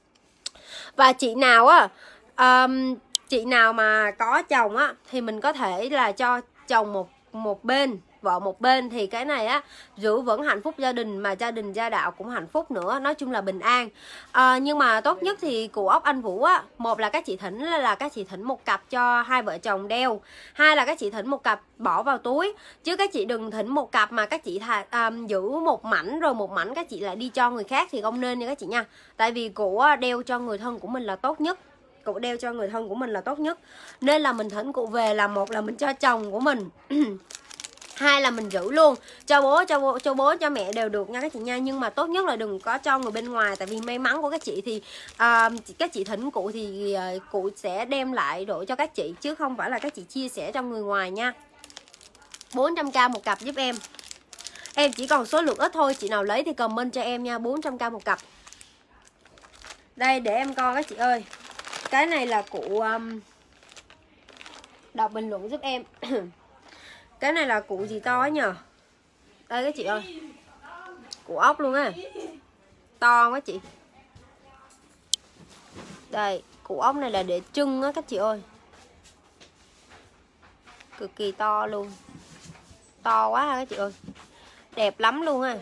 Và chị nào á, chị nào mà có chồng á thì mình có thể là cho chồng một bên, vợ một bên, thì cái này á giữ vững hạnh phúc gia đình, mà gia đình gia đạo cũng hạnh phúc nữa, nói chung là bình an. Nhưng mà tốt nhất thì cụ ốc anh Vũ á, một là các chị thỉnh là các chị thỉnh một cặp cho hai vợ chồng đeo, hai là các chị thỉnh một cặp bỏ vào túi, chứ các chị đừng thỉnh một cặp mà các chị giữ một mảnh rồi một mảnh các chị lại đi cho người khác thì không nên nha các chị nha. Tại vì cụ đeo cho người thân của mình là tốt nhất, cụ đeo cho người thân của mình là tốt nhất, nên là mình thỉnh cụ về là một là mình cho chồng của mình hai là mình giữ luôn, cho bố cho mẹ đều được nha các chị nha. Nhưng mà tốt nhất là đừng có cho người bên ngoài, tại vì may mắn của các chị thì các chị thỉnh cụ thì cụ sẽ đem lại đổi cho các chị, chứ không phải là các chị chia sẻ cho người ngoài nha. 400k một cặp giúp em. Em chỉ còn số lượng ít thôi, chị nào lấy thì comment cho em nha. 400k một cặp. Đây để em coi các chị ơi. Cái này là cụ đọc bình luận giúp em. Cái này là cụ gì to ấy nhờ. Đây các chị ơi, cụ ốc luôn á, to quá chị. Đây, cụ ốc này là để trưng á các chị ơi, cực kỳ to luôn, to quá ha các chị ơi, đẹp lắm luôn ha.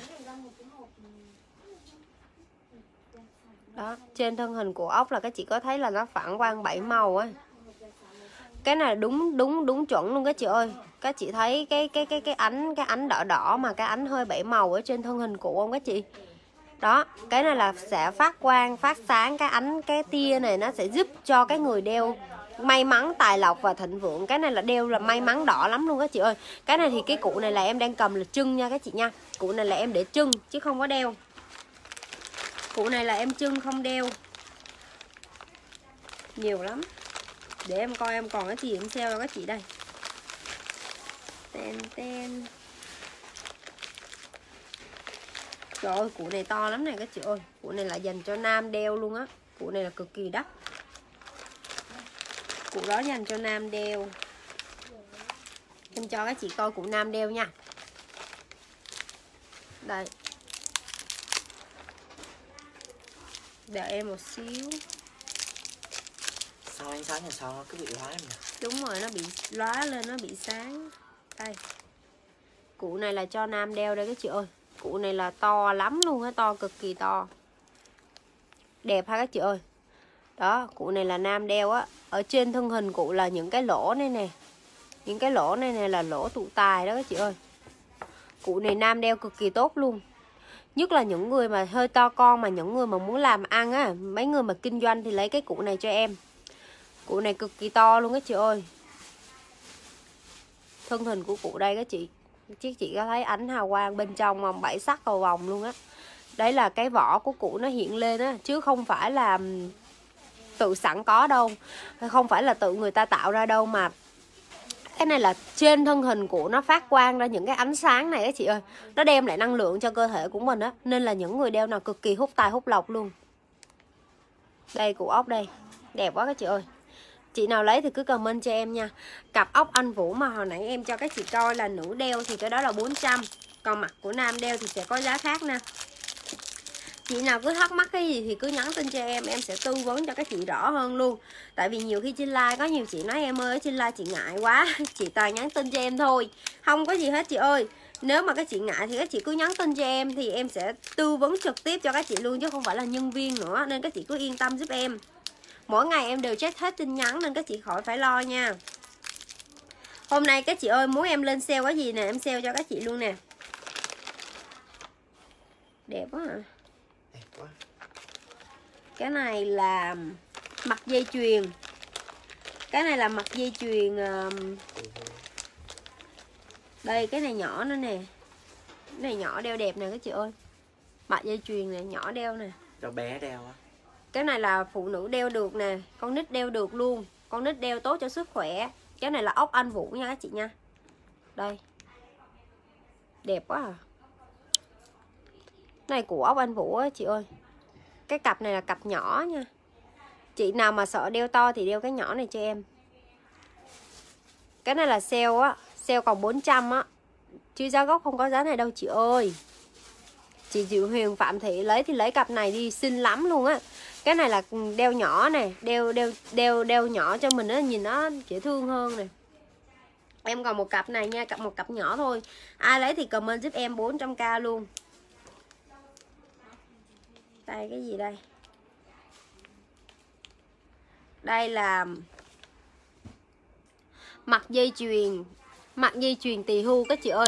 Đó, trên thân hình của ốc là các chị có thấy là nó phản quang 7 màu á. Cái này đúng chuẩn luôn các chị ơi. Các chị thấy cái ánh đỏ đỏ mà cái ánh hơi 7 màu ở trên thân hình cụ không các chị? Đó, cái này là sẽ phát quang, phát sáng, cái tia này nó sẽ giúp cho cái người đeo may mắn, tài lộc và thịnh vượng. Cái này là đeo là may mắn đỏ lắm luôn các chị ơi. Cái này thì cái cụ này là em đang cầm là trưng nha các chị nha. Cụ này là em để trưng chứ không có đeo. Cụ này là em trưng không đeo. Nhiều lắm. Để em coi em còn cái gì em sale cho các chị đây. Ten. Trời ơi, cụ này to lắm này các chị ơi. Cụ này là dành cho nam đeo luôn á. Cụ này là cực kỳ đắt. Cụ đó dành cho nam đeo. Em cho các chị coi cụ nam đeo nha. Đây. Đợi em một xíu. Sao ánh sáng nhà sau nó cứ bị lóa lên nè. Đúng rồi, nó bị lóa lên, nó bị sáng. Đây. Cụ này là cho nam đeo đây các chị ơi. Cụ này là to lắm luôn á, to cực kỳ to. Đẹp ha các chị ơi. Đó, cụ này là nam đeo á. Ở trên thân hình cụ là những cái lỗ này nè. Những cái lỗ này nè là lỗ tụ tài đó các chị ơi. Cụ này nam đeo cực kỳ tốt luôn. Nhất là những người mà hơi to con, mà những người mà muốn làm ăn á, mấy người mà kinh doanh thì lấy cái cụ này cho em. Cụ này cực kỳ to luôn các chị ơi. Thân hình của cụ đây các chị. Chị có thấy ánh hào quang bên trong mà 7 sắc cầu vòng luôn á. Đấy là cái vỏ của cụ nó hiện lên á, chứ không phải là tự sẵn có đâu, không phải là tự người ta tạo ra đâu, mà cái này là trên thân hình của nó phát quang ra những cái ánh sáng này các chị ơi. Nó đem lại năng lượng cho cơ thể của mình á, nên là những người đeo nào cực kỳ hút tài hút lộc luôn. Đây cụ ốc đây, đẹp quá các chị ơi. Chị nào lấy thì cứ comment cho em nha. Cặp ốc anh Vũ mà hồi nãy em cho các chị coi là nữ đeo thì cái đó là 400. Còn mặt của nam đeo thì sẽ có giá khác nè. Chị nào cứ thắc mắc cái gì thì cứ nhắn tin cho em sẽ tư vấn cho các chị rõ hơn luôn. Tại vì nhiều khi trên live có nhiều chị nói em ơi trên live chị ngại quá, chị toàn nhắn tin cho em thôi. Không có gì hết chị ơi. Nếu mà các chị ngại thì các chị cứ nhắn tin cho em thì em sẽ tư vấn trực tiếp cho các chị luôn chứ không phải là nhân viên nữa, nên các chị cứ yên tâm giúp em. Mỗi ngày em đều check hết tin nhắn nên các chị khỏi phải lo nha. Hôm nay các chị ơi muốn em lên sale có gì nè, em sale cho các chị luôn nè. Đẹp quá à. Đẹp quá. Cái này là mặt dây chuyền. Cái này là mặt dây chuyền. Đây cái này nhỏ nữa nè. Cái này nhỏ đeo đẹp nè các chị ơi. Mặt dây chuyền này nhỏ đeo nè. Cho bé đeo á. Cái này là phụ nữ đeo được nè, con nít đeo được luôn. Con nít đeo tốt cho sức khỏe. Cái này là ốc Anh Vũ nha các chị nha. Đây. Đẹp quá à. Cái này của ốc Anh Vũ á chị ơi. Cái cặp này là cặp nhỏ nha. Chị nào mà sợ đeo to thì đeo cái nhỏ này cho em. Cái này là sale á, sale còn 400 á. Chứ giá gốc không có giá này đâu chị ơi. Chị Diệu Huyền Phạm Thị lấy thì lấy cặp này đi, xinh lắm luôn á. Cái này là đeo nhỏ này, đeo nhỏ cho mình á, nhìn nó dễ thương hơn nè. Em còn một cặp này nha, một cặp nhỏ thôi. Ai lấy thì comment giúp em 400k luôn. Đây cái gì đây? Đây là mặt dây chuyền tỳ hưu các chị ơi.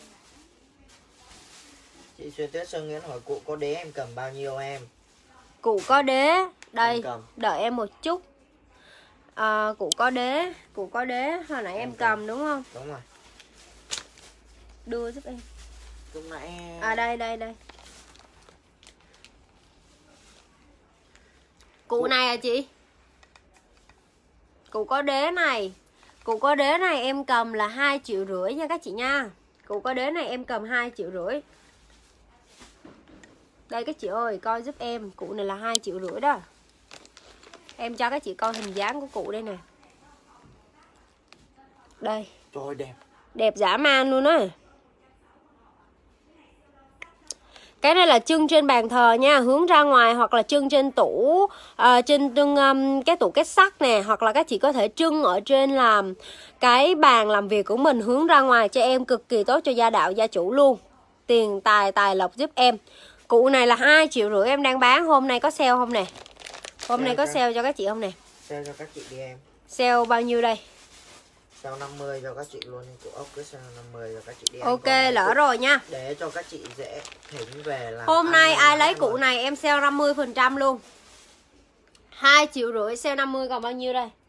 Chị Xuyên Tuyết Sơn Nguyễn hỏi cụ có đế em cầm bao nhiêu em? Cụ có đế. Đây, đợi em một chút. Cụ có đế. Hồi nãy em cầm đúng không? Đúng rồi. Đưa giúp em. Lúc nãy... đây. Cụ này à chị? Cụ có đế này. Cụ có đế này em cầm là 2,5 triệu nha các chị nha. Cụ có đế này em cầm 2,5 triệu. Đây các chị ơi, coi giúp em. Cụ này là 2,5 triệu đó. Em cho các chị coi hình dáng của cụ đây nè. Đây. Trời đẹp. Đẹp dã man luôn á. Cái này là trưng trên bàn thờ nha, hướng ra ngoài hoặc là trưng trên tủ, trên cái tủ kết sắt nè, hoặc là các chị có thể trưng ở trên làm cái bàn làm việc của mình hướng ra ngoài cho em, cực kỳ tốt cho gia đạo gia chủ luôn. Tiền tài tài lộc giúp em. Cụ này là 2,5 triệu em đang bán, hôm nay có sale không nè? Hôm nay có sale cho các chị không nè? Sale cho các chị đi em. Sale bao nhiêu đây? Sale 50 cho các chị luôn, cụ ốc cứ sale 50 cho các chị đi. Ok, lỡ rồi nha. Để cho các chị dễ thỉnh về làm. Hôm nay ai lấy cụ này em sale 50% luôn. 2,5 triệu sale 50 còn bao nhiêu đây?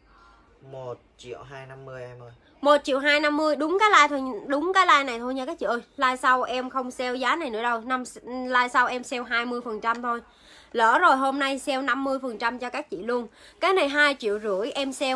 1.250.000 em ơi. 1.250.000 đúng cái like thôi, đúng cái like này thôi nha các chị ơi. Like sau em không sale giá này nữa đâu. Like sau em sale 20% thôi. Lỡ rồi hôm nay sale 50% cho các chị luôn. Cái này 2,5 triệu em sale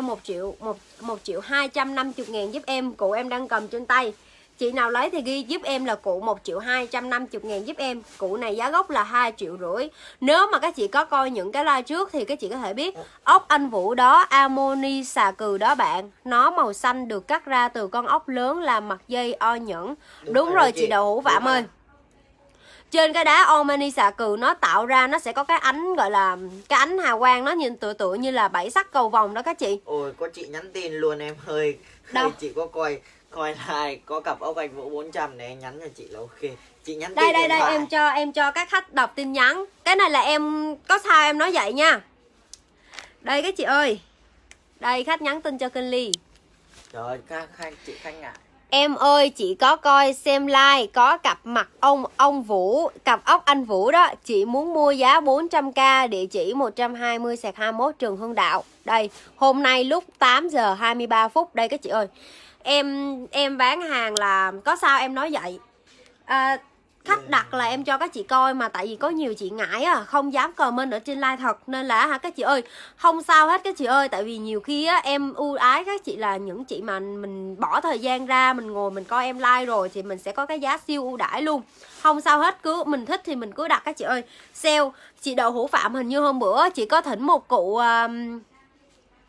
1.250.000 giúp em. Cụ em đang cầm trên tay. Chị nào lấy thì ghi giúp em là cụ 1.250.000 giúp em. Cụ này giá gốc là 2,5 triệu. Nếu mà các chị có coi những cái live trước thì các chị có thể biết ốc Anh Vũ đó, Amoni xà cừ đó bạn, nó màu xanh được cắt ra từ con ốc lớn làm mặt dây o nhẫn. Đúng rồi chị Đậu Hữu Phạm ơi. Trên cái đá Omani xà cừ nó tạo ra nó sẽ có cái ánh gọi là cái ánh hào quang, nó nhìn tựa như là 7 sắc cầu vồng đó các chị. Ôi có chị nhắn tin luôn em ơi. Đâu? Chị có coi lại có cặp ốc Anh Vũ 400 này, em nhắn cho chị là ok. Chị nhắn tin đây em cho các khách đọc tin nhắn. Cái này là em có sao em nói vậy nha. Đây các chị ơi. Đây khách nhắn tin cho kênh Ly. Trời ơi chị khách ngại. Em ơi chị có coi xem like có cặp mặt ông Vũ, cặp ốc Anh Vũ đó, chị muốn mua giá 400k, địa chỉ 120/21 Trường Hưng Đạo. Đây, hôm nay lúc 8 giờ 23 phút đây các chị ơi. Em bán hàng là có sao em nói vậy. Khách đặt là em cho các chị coi mà tại vì có nhiều chị ngại không dám comment ở trên live thật, nên là các chị ơi không sao hết các chị ơi. Tại vì nhiều khi em ưu ái các chị là những chị mà mình bỏ thời gian ra mình ngồi mình coi em live rồi thì mình sẽ có cái giá siêu ưu đãi luôn. Không sao hết, cứ mình thích thì mình cứ đặt các chị ơi. Sale chị Đậu Hữu Phạm hình như hôm bữa chị có thỉnh một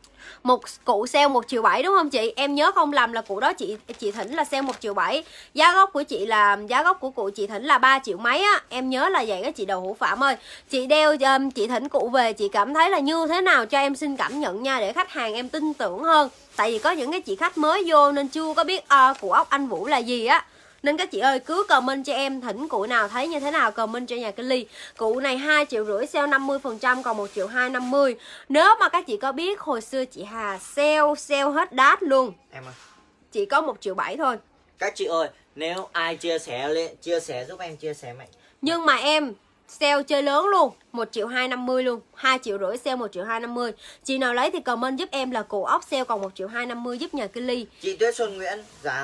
một cụ sale 1,7 triệu đúng không chị? Em nhớ không lầm là cụ đó chị Thỉnh là sale 1,7 triệu. Giá gốc của chị là giá gốc của cụ chị Thỉnh là 3 triệu mấy á. Em nhớ là vậy đó chị Đậu Hữu Phạm ơi. Chị đeo chị Thỉnh cụ về chị cảm thấy là như thế nào cho em xin cảm nhận nha, để khách hàng em tin tưởng hơn. Tại vì có những cái chị khách mới vô nên chưa có biết cụ ốc anh Vũ là gì á. Nên các chị ơi cứ comment cho em Thỉnh cụ nào thấy như thế nào, comment cho nhà Kinh Ly. Cụ này 2,5 triệu sale 50% còn 1,250 triệu. Nếu mà các chị có biết hồi xưa chị Hà sale hết đát luôn. Em ơi, chỉ có 1,7 triệu thôi. Các chị ơi, nếu ai chia sẻ giúp em chia sẻ mạnh. Nhưng mà em sale chơi lớn luôn, 1,250 triệu luôn, 2,5 triệu sale 1,250 triệu. Chị nào lấy thì comment giúp em là cụ ốc sale còn 1,250 triệu giúp nhà Kinh Ly. Chị Tuyết Xuân Nguyễn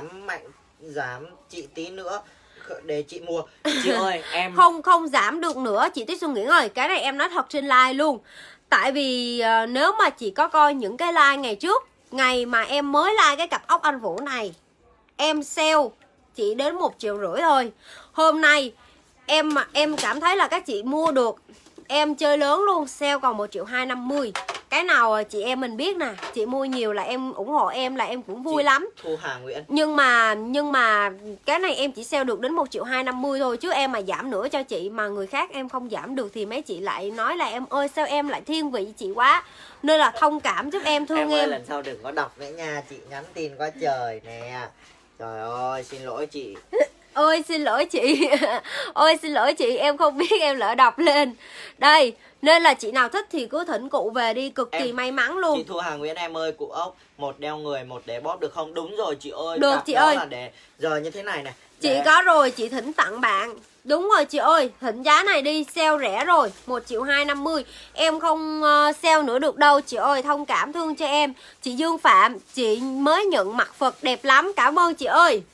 giảm chị tí nữa để chị mua. Chị ơi em không giảm được nữa chị Tuyết Xuân Nguyễn ơi. Cái này em nói thật trên live luôn. Tại vì nếu mà chị có coi những cái live ngày trước, ngày mà em mới like cái cặp ốc anh Vũ này, em sale chỉ đến 1,5 triệu thôi. Hôm nay em cảm thấy là các chị mua được, em chơi lớn luôn, sale còn 1,250 triệu. Cái nào chị em mình biết nè, chị mua nhiều là em ủng hộ em là em cũng vui lắm. Thu Hà Nguyễn. Nhưng mà cái này em chỉ sale được đến 1,250 triệu thôi, chứ em mà giảm nữa cho chị mà người khác em không giảm được thì mấy chị lại nói là em ơi sao em lại thiên vị chị quá. Nên là thông cảm giúp em, thương em. Ơi, lần sau đừng có đọc nữa nha, chị nhắn tin quá trời nè. Trời ơi, xin lỗi chị. Ôi xin lỗi chị. Ôi xin lỗi chị, em không biết em lỡ đọc lên. Đây, nên là chị nào thích thì cứ thỉnh cụ về đi, cực kỳ may mắn luôn. Chị Thu Hà Nguyễn em ơi, cụ ốc một đeo người một để bóp được không? Đúng rồi chị ơi. Được chị ơi. Là để giờ như thế này này. Chị có rồi, chị thỉnh tặng bạn. Đúng rồi chị ơi, thỉnh giá này đi, sale rẻ rồi, 1,250 triệu. Em không sale nữa được đâu chị ơi, thông cảm thương cho em. Chị Dương Phạm, chị mới nhận mặt Phật đẹp lắm, cảm ơn chị ơi.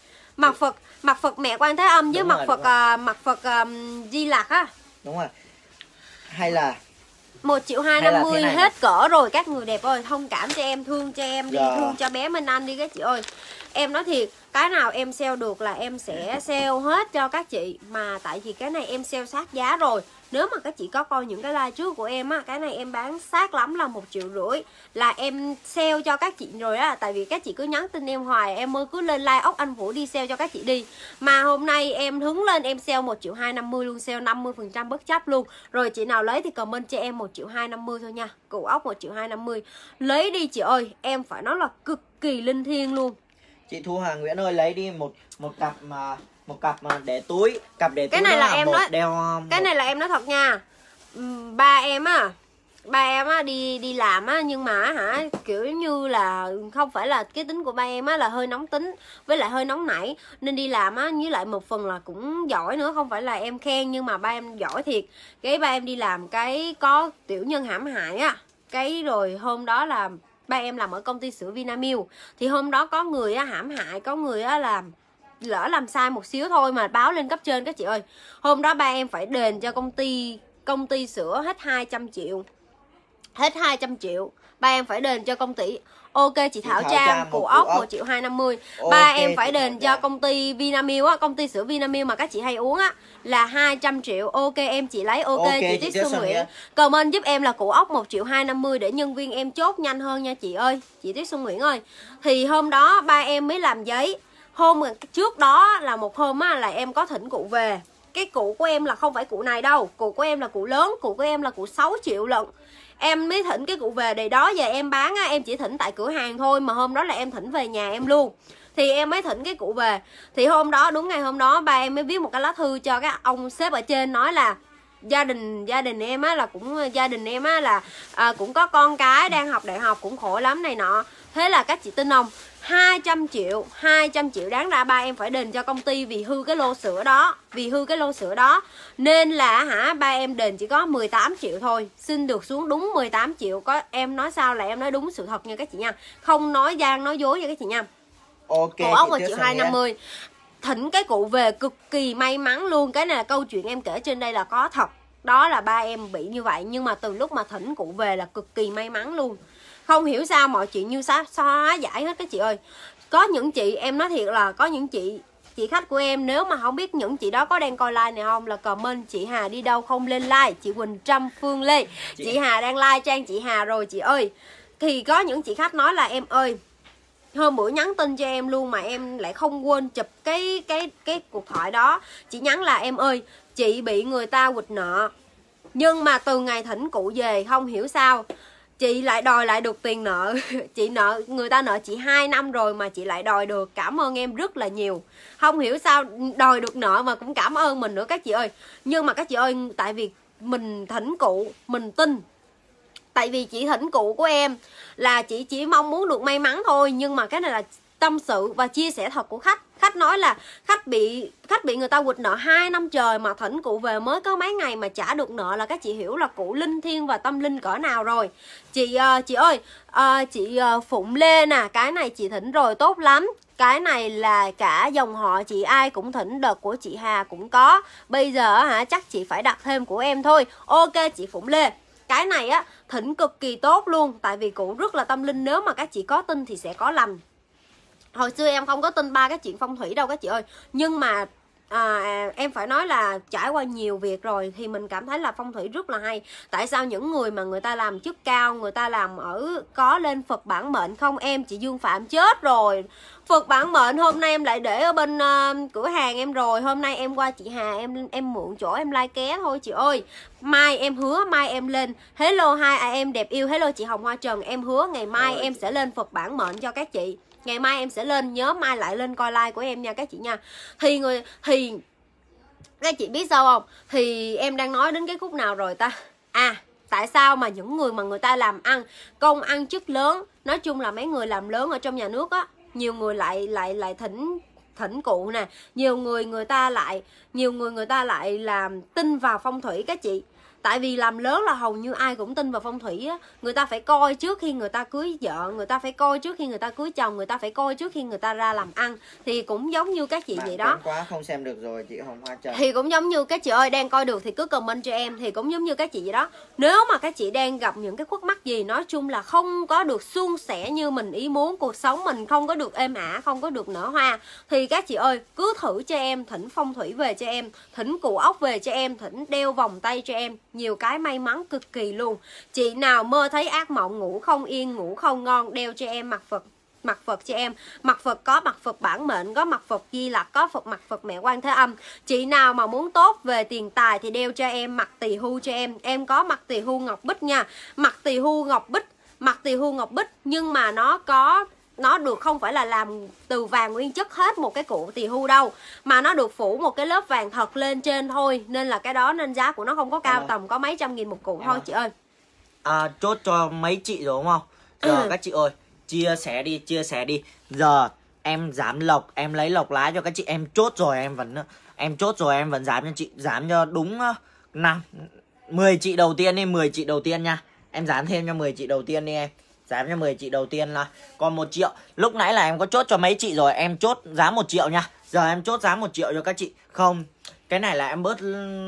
Mặt Phật mẹ Quan Thế Âm với mặt Phật Di Lặc á. Đúng rồi. Hay là 1,250 triệu hết cỡ rồi các người đẹp ơi, thông cảm cho em, thương cho em đi, thương cho bé Minh Anh đi các chị ơi. Em nói thiệt, cái nào em sale được là em sẽ sale hết cho các chị. Mà tại vì cái này em sale sát giá rồi. Nếu mà các chị có coi những cái live trước của em á, cái này em bán sát lắm là 1,5 triệu là em sale cho các chị rồi á. Tại vì các chị cứ nhắn tin em hoài, em ơi cứ lên live ốc anh Vũ đi sale cho các chị đi. Mà hôm nay em hứng lên em sale 1,250 triệu luôn, sale 50% bất chấp luôn. Rồi chị nào lấy thì comment cho em 1,250 triệu thôi nha. Cụ ốc 1,250 triệu. Lấy đi chị ơi, em phải nói là cực kỳ linh thiêng luôn. Chị Thu Hà Nguyễn ơi, lấy đi một cặp mà để túi, cặp để cái túi này là em nói đeo cái này là em nói thật nha. Ba em á đi làm á, nhưng mà kiểu như là không phải là cái tính của ba em á, là hơi nóng tính với lại hơi nóng nảy, nên đi làm á, với lại một phần là cũng giỏi nữa, không phải là em khen nhưng mà ba em giỏi thiệt. Cái ba em đi làm cái có tiểu nhân hãm hại á, cái rồi hôm đó là ba em làm ở công ty sữa Vinamilk, thì hôm đó có người á hãm hại, có người á làm lỡ làm sai một xíu thôi mà báo lên cấp trên các chị ơi. Hôm đó ba em phải đền cho công ty sữa hết 200 triệu. Hết 200 triệu ba em phải đền cho công ty. Ok chị Thảo Trang, cụ ốc 1,250 triệu. Ba em phải đền cho công ty Vinamilk á, công ty sữa Vinamilk mà các chị hay uống á, là 200 triệu. Ok em chị lấy. Ok chị Tuyết Xuân Nguyễn, comment giúp em là cụ ốc 1,250 triệu để nhân viên em chốt nhanh hơn nha chị ơi. Chị Tuyết Xuân Nguyễn ơi, thì hôm đó ba em mới làm giấy. Hôm trước đó là một hôm á, là em có thỉnh cụ về. Cái cụ của em là không phải cụ này đâu, cụ của em là cụ lớn, cụ của em là cụ 6 triệu lận. Em mới thỉnh cái cụ về, để đó giờ em bán á, em chỉ thỉnh tại cửa hàng thôi, mà hôm đó là em thỉnh về nhà em luôn. Thì em mới thỉnh cái cụ về. Thì hôm đó, đúng ngày hôm đó, ba em mới viết một cái lá thư cho các ông sếp ở trên, nói là gia đình em á là cũng có con cái đang học đại học cũng khổ lắm này nọ. Thế là các chị tin không, 200 triệu đáng ra ba em phải đền cho công ty vì hư cái lô sữa đó. Nên là ba em đền chỉ có 18 triệu thôi, xin được xuống đúng 18 triệu. Có em nói sao là em nói đúng sự thật nha các chị nha, không nói gian nói dối nha các chị nha. Ok, cụ ốc 1,250 triệu. Thỉnh cái cụ về cực kỳ may mắn luôn. Cái này là câu chuyện em kể trên đây là có thật. Đó là ba em bị như vậy, nhưng mà từ lúc mà thỉnh cụ về là cực kỳ may mắn luôn. Không hiểu sao mọi chuyện như xóa giải hết các chị ơi. Có những chị, em nói thiệt là có những chị khách của em, nếu mà không biết những chị đó có đang coi live này không, là comment chị Hà đi đâu không lên live. Chị Quỳnh Trâm Phương Lê, chị Hà đang live trang chị Hà rồi chị ơi. Thì có những chị khách nói là em ơi, hôm bữa nhắn tin cho em luôn mà em lại không quên chụp cái cuộc thoại đó. Chị nhắn là em ơi, chị bị người ta quỵt nợ, nhưng mà từ ngày thỉnh cụ về không hiểu sao chị lại đòi lại được tiền nợ. Chị nợ, người ta nợ chị 2 năm rồi mà chị lại đòi được. Cảm ơn em rất là nhiều. Không hiểu sao đòi được nợ mà cũng cảm ơn mình nữa các chị ơi. Nhưng mà các chị ơi, tại vì mình thỉnh cụ, mình tin. Tại vì chị thỉnh cụ của em là chị chỉ mong muốn được may mắn thôi. Nhưng mà cái này là tâm sự và chia sẻ thật của khách. Khách nói là khách bị người ta quỵt nợ 2 năm trời mà thỉnh cụ về mới có mấy ngày mà trả được nợ, là các chị hiểu là cụ linh thiêng và tâm linh cỡ nào rồi. Chị ơi, chị Phụng Lê nè, cái này chị thỉnh rồi tốt lắm. Cái này là cả dòng họ chị ai cũng thỉnh, đợt của chị Hà cũng có. Bây giờ hả, chắc chị phải đặt thêm của em thôi. Ok chị Phụng Lê, cái này á thỉnh cực kỳ tốt luôn. Tại vì cụ rất là tâm linh, nếu mà các chị có tin thì sẽ có lành. Hồi xưa em không có tin ba cái chuyện phong thủy đâu các chị ơi. Nhưng mà em phải nói là trải qua nhiều việc rồi thì mình cảm thấy là phong thủy rất là hay. Tại sao những người mà người ta làm chức cao, người ta làm ở có lên Phật bản mệnh không? Em chị Dương Phạm chết rồi. Phật bản mệnh hôm nay em lại để ở bên cửa hàng em rồi. Hôm nay em qua chị Hà em mượn chỗ em lai ké thôi chị ơi. Mai em hứa mai em lên. Hello hai em đẹp yêu. Hello chị Hồng Hoa Trần. Em hứa ngày mai em sẽ lên Phật bản mệnh cho các chị. Ngày mai em sẽ lên, nhớ mai lại lên coi like của em nha các chị nha. Thì các chị biết sao không? Thì em đang nói đến cái khúc nào rồi ta? Tại sao mà những người mà người ta làm ăn công ăn chức lớn, nói chung là mấy người làm lớn ở trong nhà nước á, nhiều người lại thỉnh cụ nè, nhiều người người ta lại làm tin vào phong thủy các chị. Tại vì làm lớn là hầu như ai cũng tin vào phong thủy á. Người ta phải coi trước khi người ta cưới vợ, người ta phải coi trước khi người ta cưới chồng, người ta phải coi trước khi người ta ra làm ăn. Thì cũng giống như các chị vậy đó. Quá không xem được rồi chị Hồng Hoa Trần. Thì cũng giống như các chị ơi, đang coi được thì cứ comment cho em. Thì cũng giống như các chị vậy đó. Nếu mà các chị đang gặp những cái khuất mắc gì, nói chung là không có được suôn sẻ như mình ý muốn, cuộc sống mình không có được êm ả, không có được nở hoa, thì các chị ơi cứ thử cho em, thỉnh phong thủy về cho em, thỉnh cụ ốc về cho em, thỉnh đeo vòng tay cho em. Nhiều cái may mắn cực kỳ luôn. Chị nào mơ thấy ác mộng, ngủ không yên, ngủ không ngon, đeo cho em mặt Phật cho em. Mặt Phật có mặt Phật bản mệnh, có mặt Phật Di Lặc, có mặt Phật Mẹ Quan Thế Âm. Chị nào mà muốn tốt về tiền tài thì đeo cho em mặt tỳ hưu cho em. Em có mặt tỳ hưu ngọc bích nha. Mặt tỳ hưu ngọc bích nhưng mà nó được không phải là làm từ vàng nguyên chất hết một cái cụ tỳ hưu đâu, mà nó được phủ một cái lớp vàng thật lên trên thôi, nên là cái đó nên giá của nó không có cao, tầm có mấy trăm nghìn một cụ thôi chị ơi. Chốt cho mấy chị rồi đúng không? Giờ các chị ơi, chia sẻ đi. Giờ em dám lộc, em lấy lộc lá cho các chị, em chốt rồi em vẫn dám cho chị, dám cho đúng 10 chị đầu tiên đi, 10 chị đầu tiên nha. Em dám thêm cho 10 chị đầu tiên đi em. Dám cho 10 chị đầu tiên là còn 1 triệu. Lúc nãy là em có chốt cho mấy chị rồi, em chốt giá 1 triệu nha. Giờ em chốt giá 1 triệu cho các chị. Không, cái này là em bớt,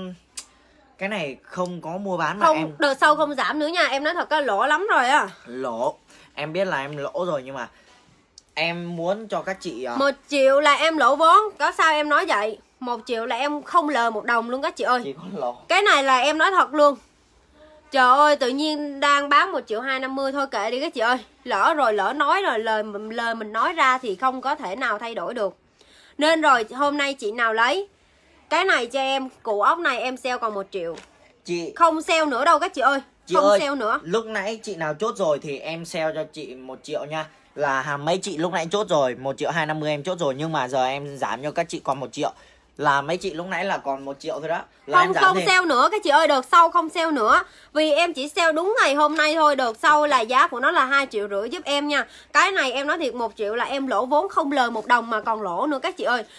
cái này không có mua bán mà không, em đợt sau không giảm nữa nha. Em nói thật, có lỗ lắm rồi á. Lỗ, em biết là em lỗ rồi, nhưng mà em muốn cho các chị 1 triệu là em lỗ vốn. Có sao em nói vậy? 1 triệu là em không lời 1 đồng luôn các chị ơi. Chỉ có lỗ. Cái này là em nói thật luôn. Trời ơi, tự nhiên đang bán 1.250.000 thôi kệ đi các chị ơi. Lỡ rồi, lỡ nói rồi, lời mình nói ra thì không có thể nào thay đổi được. Nên rồi hôm nay chị nào lấy cái này cho em, cụ ốc này em sale còn 1 triệu. Chị không sale nữa đâu các chị ơi. Chị không ơi, sale nữa. Lúc nãy chị nào chốt rồi thì em sale cho chị 1 triệu nha. Là mấy chị lúc nãy chốt rồi 1.250.000 em chốt rồi, nhưng mà giờ em giảm cho các chị còn 1 triệu. Là mấy chị lúc nãy là còn 1 triệu thôi đó. Là không sale nữa các chị ơi. Đợt sau không sale nữa. Vì em chỉ sale đúng ngày hôm nay thôi. Đợt sau là giá của nó là 2,5 triệu giúp em nha. Cái này em nói thiệt, 1 triệu là em lỗ vốn không lời 1 đồng mà còn lỗ nữa các chị ơi.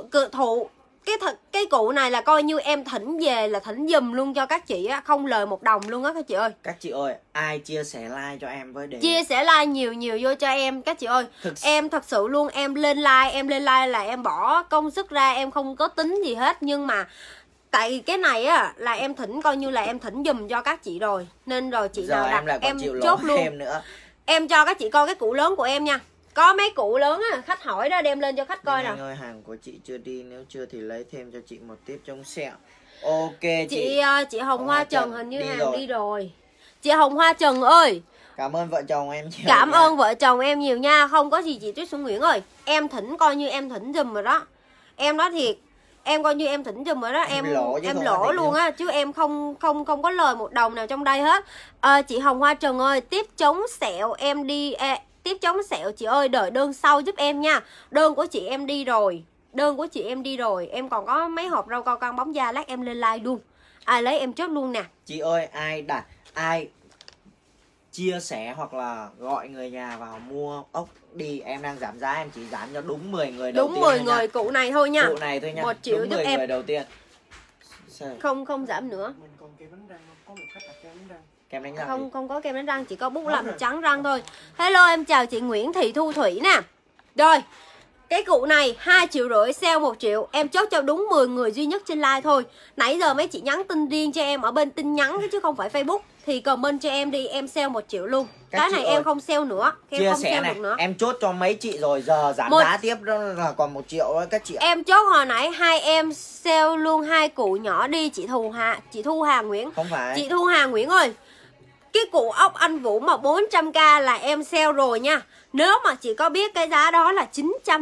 Cái cụ này là coi như em thỉnh về là thỉnh giùm luôn cho các chị á, không lời 1 đồng luôn á các chị ơi. Các chị ơi, ai chia sẻ like cho em với để chia sẻ like nhiều vô cho em các chị ơi. Em thật sự luôn, em lên like là em bỏ công sức ra, em không có tính gì hết. Nhưng mà tại cái này á là em thỉnh coi như là em thỉnh giùm cho các chị rồi, nên rồi chị giờ nào đặt em chốt luôn em nữa. Em cho các chị coi cái cụ lớn của em nha. Có mấy cụ lớn á, khách hỏi đó, đem lên cho khách coi nè. Anh ơi, hàng của chị chưa đi, nếu chưa thì lấy thêm cho chị một tiếp trong sẹo. Ok chị Hồng Hoa Trần hình như hàng đi rồi. Chị Hồng Hoa Trần ơi, Cảm ơn vợ chồng em nhiều. Cảm nha. ơn vợ chồng em nhiều nha. Không có gì chị Tuyết Xuân Nguyễn ơi. Em thỉnh coi như em thỉnh giùm rồi đó. Em nói thiệt, em coi như em thỉnh giùm rồi đó. Em lỗ luôn á, chứ em không có lời một đồng nào trong đây hết. Chị Hồng Hoa Trần ơi, tiếp chống sẹo em đi tiếp chống sẹo chị ơi, đợi đơn sau giúp em nha. Đơn của chị em đi rồi. Đơn của chị em đi rồi. Em còn có mấy hộp rau câu căng bóng da, lát em lên like luôn. Ai lấy em chốt luôn nè. Chị ơi, ai chia sẻ hoặc là gọi người nhà vào mua ốc đi, em đang giảm giá, em chỉ giảm cho đúng 10 người đầu tiên. Đúng 10 người cụ này thôi nha. Cụ này thôi nha. 1 triệu đúng giúp 10 em. người đầu tiên. Không giảm nữa. Mình còn kem đánh răng không? Có một khách đặt kem đánh răng. Kem đánh răng Không có kem đánh răng, chỉ có bút làm trắng răng thôi. Hello, em chào chị Nguyễn Thị Thu Thủy nè. Rồi, cái cụ này 2,5 triệu sale 1 triệu. Em chốt cho đúng 10 người duy nhất trên live thôi. Nãy giờ mấy chị nhắn tin riêng cho em ở bên tin nhắn chứ không phải Facebook. Thì comment cho em đi, em sale 1 triệu luôn. Cái này em không sale nữa. Em không sale được nữa. Em chốt cho mấy chị rồi, giờ giảm giá tiếp đó là còn 1 triệu đó các chị. Em chốt hồi nãy hai em sale luôn 2 cụ nhỏ đi chị Thu Hà Nguyễn. Không phải. Chị Thu Hà Nguyễn ơi, cái cụ ốc anh Vũ mà 400k là em sale rồi nha. Nếu mà chị có biết cái giá đó là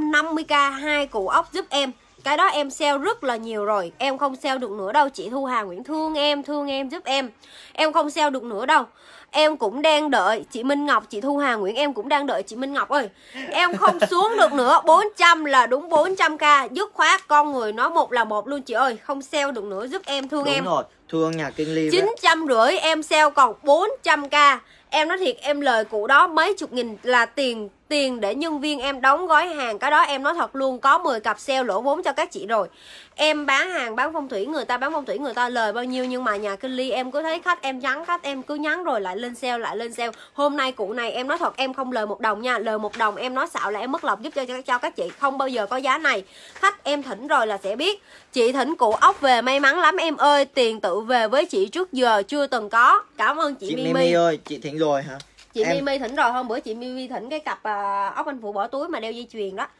950k 2 cụ ốc giúp em. Cái đó em sale rất là nhiều rồi. Em không sale được nữa đâu chị Thu Hà Nguyễn. Thương em giúp em. Em không sale được nữa đâu. Em cũng đang đợi chị Minh Ngọc, chị Thu Hà Nguyễn, em cũng đang đợi chị Minh Ngọc ơi. Em không xuống được nữa. 400 là đúng 400k. Dứt khoát con người nói một là một luôn chị ơi. Không sale được nữa giúp em, thương Đúng em. Đúng rồi, thương nhà Kinh Ly. 950 em sale còn 400k. Em nói thiệt, em lời cụ đó mấy chục nghìn là tiền để nhân viên em đóng gói hàng. Cái đó em nói thật luôn, có 10 cặp sale lỗ vốn cho các chị rồi. Em bán hàng, bán phong thủy, người ta bán phong thủy người ta lời bao nhiêu, nhưng mà nhà Kinh Ly em cứ thấy khách em nhắn, khách em cứ nhắn rồi lại lên sale. Hôm nay cụ này em nói thật em không lời 1 đồng nha. Lời 1 đồng em nói xạo là em mất lòng giúp cho các chị. Không bao giờ có giá này. Khách em thỉnh rồi là sẽ biết. Chị thỉnh cụ ốc về may mắn lắm em ơi. Tiền tự về với chị trước giờ chưa từng có. Cảm ơn chị Mimi ơi, chị thỉnh rồi hả? Chị Mimi thỉnh rồi. Hôm bữa chị Mimi thỉnh cái cặp ốc anh Phụ bỏ túi mà đeo dây chuyền đó.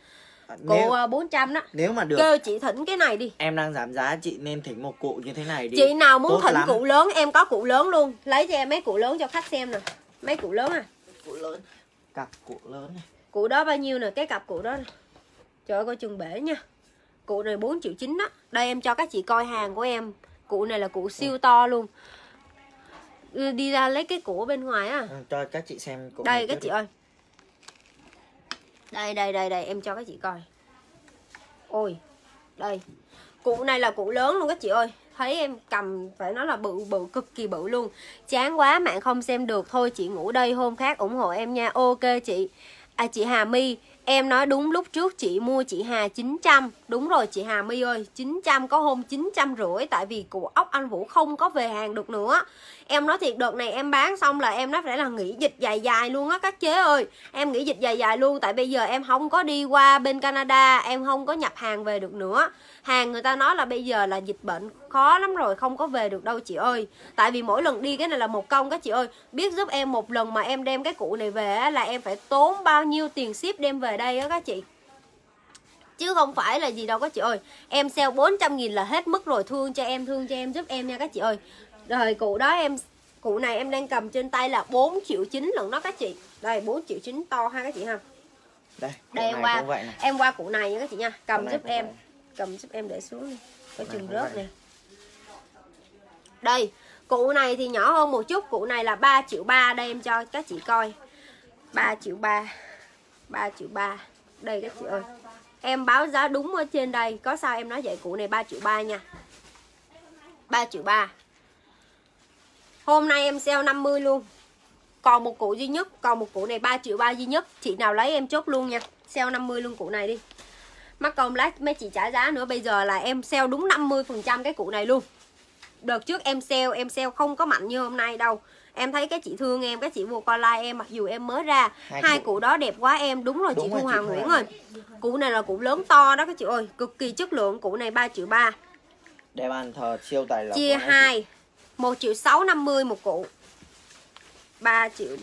Cụ 400 đó. Nếu mà được, kêu chị thỉnh cái này đi. em đang giảm giá, chị nên thỉnh một cụ như thế này đi. Chị nào muốn Tốt thỉnh lắm. cụ lớn, em có cụ lớn luôn. Lấy cho em mấy cụ lớn cho khách xem nè. Mấy cụ lớn à. Cụ lớn. Cặp cụ lớn này. Cụ đó bao nhiêu nè, cái cặp cụ đó nè. Trời ơi coi chừng bể nha. Cụ này 4,9 triệu đó. Đây em cho các chị coi hàng của em. Cụ này là cụ siêu to luôn. Đi ra lấy cái cụ ở bên ngoài á. Cho các chị xem cụ. Đây các chị ơi. Đây em cho các chị coi. Ôi, đây. Cụ này là cụ lớn luôn các chị ơi. Thấy em cầm phải nói là bự cực kỳ bự luôn. Chán quá mạng không xem được. Thôi chị ngủ đây, hôm khác ủng hộ em nha. Ok chị. Chị Hà My, em nói đúng, lúc trước chị mua chị Hà 900. Đúng rồi chị Hà My ơi, 900, có hôm 950. Tại vì cụ ốc anh Vũ không có về hàng được nữa. Em nói thiệt, đợt này em bán xong là em nói phải là nghỉ dịch dài luôn á các chế ơi. Em nghỉ dịch dài luôn. Tại bây giờ em không có đi qua bên Canada, em không có nhập hàng về được nữa. Hàng người ta nói là bây giờ là dịch bệnh khó lắm rồi, không có về được đâu chị ơi. Tại vì mỗi lần đi cái này là một công các chị ơi. Biết giúp em một lần mà em đem cái cụ này về á, là em phải tốn bao nhiêu tiền ship đem về đây á các chị. Chứ không phải là gì đâu các chị ơi. Em sale 400.000 là hết mức rồi. Thương cho em giúp em nha các chị ơi. Rồi cụ đó cụ này em đang cầm trên tay là 4,9 triệu lần đó các chị. Đây 4,9 triệu to ha các chị ha. Đây em qua cụ này nha các chị nha. Cầm giúp em. Vậy. Cầm giúp em để xuống đi. Có chừng rớt nè. Đây, cụ này thì nhỏ hơn một chút. Cụ này là 3,3 triệu. Đây em cho các chị coi. 3,3 triệu. 3,3 triệu. Đây các chị ơi. Em báo giá đúng ở trên đây. Có sao em nói vậy, cụ này 3,3 triệu nha. 3,3 triệu. Hôm nay em sale 50 luôn. Còn một cụ duy nhất. Còn một cụ này 3,3 triệu duy nhất. Chị nào lấy em chốt luôn nha. Sale 50 luôn cụ này đi. Mắc công lát mấy chị trả giá nữa. Bây giờ là em sale đúng 50% cái cụ này luôn. Đợt trước em sale không có mạnh như hôm nay đâu. Em thấy các chị thương em, các chị vô coi like em, mặc dù em mới ra. Hai cụ đó đẹp quá em. Đúng rồi, chị Thu Hoàng Nguyễn ơi. Cụ này là cụ lớn to đó các chị ơi. Cực kỳ chất lượng. Cụ này 3,3 triệu. Để bàn thờ siêu tài lộc. Chia 2 1,650 triệu một cụ. 3,3 triệu.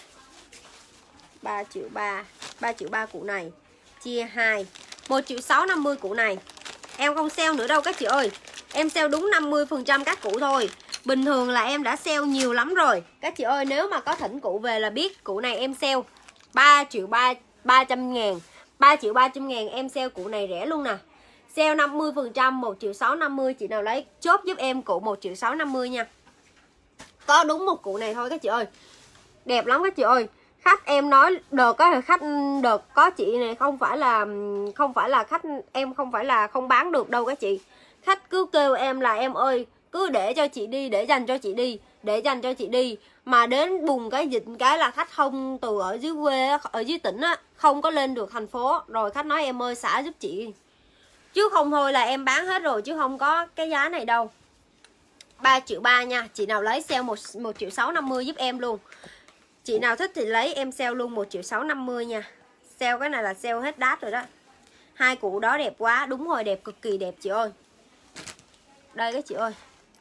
3,3 triệu. 3,3 triệu cụ này. Chia 2 1,650 triệu cụ này. Em không sale nữa đâu các chị ơi. Em sale đúng 50% các cụ thôi. Bình thường là em đã sale nhiều lắm rồi. Các chị ơi, nếu mà có thỉnh cụ về là biết cụ này em sale 3.300.000. 3.300.000 em sale cụ này rẻ luôn nè. Sale 50%, 1.650.000. Chị nào lấy chốt giúp em cụ 1.650.000 nha. Có đúng một cụ này thôi các chị ơi. Đẹp lắm các chị ơi. Khách em nói đợt có khách đợt có chị này không phải là khách em không phải là không bán được đâu các chị. Khách cứ kêu em là em ơi cứ để cho chị đi, để dành cho chị đi, để dành cho chị đi. Mà đến bùng cái dịch cái là khách không từ ở dưới quê, ở dưới tỉnh á, không có lên được thành phố. Rồi khách nói em ơi xả giúp chị. Chứ không thôi là em bán hết rồi chứ không có cái giá này đâu. 3.300.000 nha. Chị nào lấy sale 1.650.000 giúp em luôn. Chị nào thích thì lấy em sale luôn 1.650.000 nha. Sale cái này là sale hết đát rồi đó. Hai cụ đó đẹp quá. Đúng rồi, đẹp cực kỳ đẹp chị ơi. Đây các chị ơi.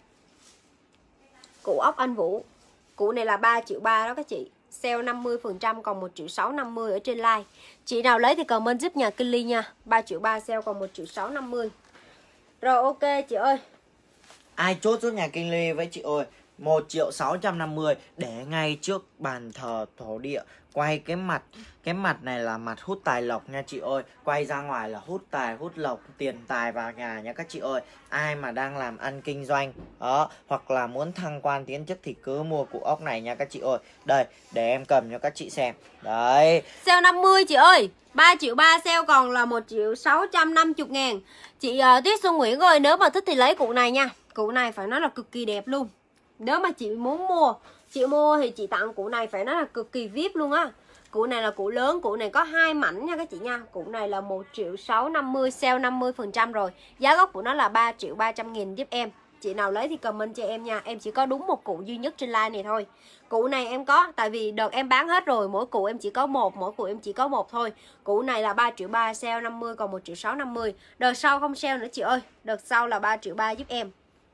Cụ ốc anh Vũ. Cụ này là 3.300.000 đó các chị. Sale 50% còn 1.650.000 ở trên like. Chị nào lấy thì comment giúp nhà Kinh Ly nha. 3.300.000 sale còn 1.650.000. Rồi ok chị ơi. Ai chốt giúp nhà Kinh Ly với chị ơi 1.650.000 để ngay trước bàn thờ thổ địa. Quay cái mặt này là mặt hút tài lộc nha chị ơi. Quay ra ngoài là hút tài, hút lộc, tiền tài vào nhà nha các chị ơi. Ai mà đang làm ăn kinh doanh đó, hoặc là muốn thăng quan tiến chức thì cứ mua cụ ốc này nha các chị ơi. Đây, để em cầm cho các chị xem. Đấy. Sale 50 chị ơi. 3.300.000 sale còn là 1.650.000. Chị Tuyết Xuân Nguyễn ơi, nếu mà thích thì lấy cụ này nha. Cụ này phải nói là cực kỳ đẹp luôn. Nếu mà chị muốn mua, chị mua thì chị tặng cụ này phải nói là cực kỳ VIP luôn á. Cụ này là cụ lớn, cụ này có 2 mảnh nha các chị nha. Cụ này là 1.650.000, sale 50% rồi. Giá gốc của nó là 3.300.000 giúp em. Chị nào lấy thì comment cho em nha. Em chỉ có đúng một cụ duy nhất trên live này thôi. Cụ này em có, tại vì đợt em bán hết rồi. Mỗi cụ em chỉ có một, mỗi cụ em chỉ có một thôi. Cụ này là 3.300.000, sale 50 còn 1.650.000. Đợt sau không sale nữa chị ơi. Đợt sau là 3.300.000 giúp em.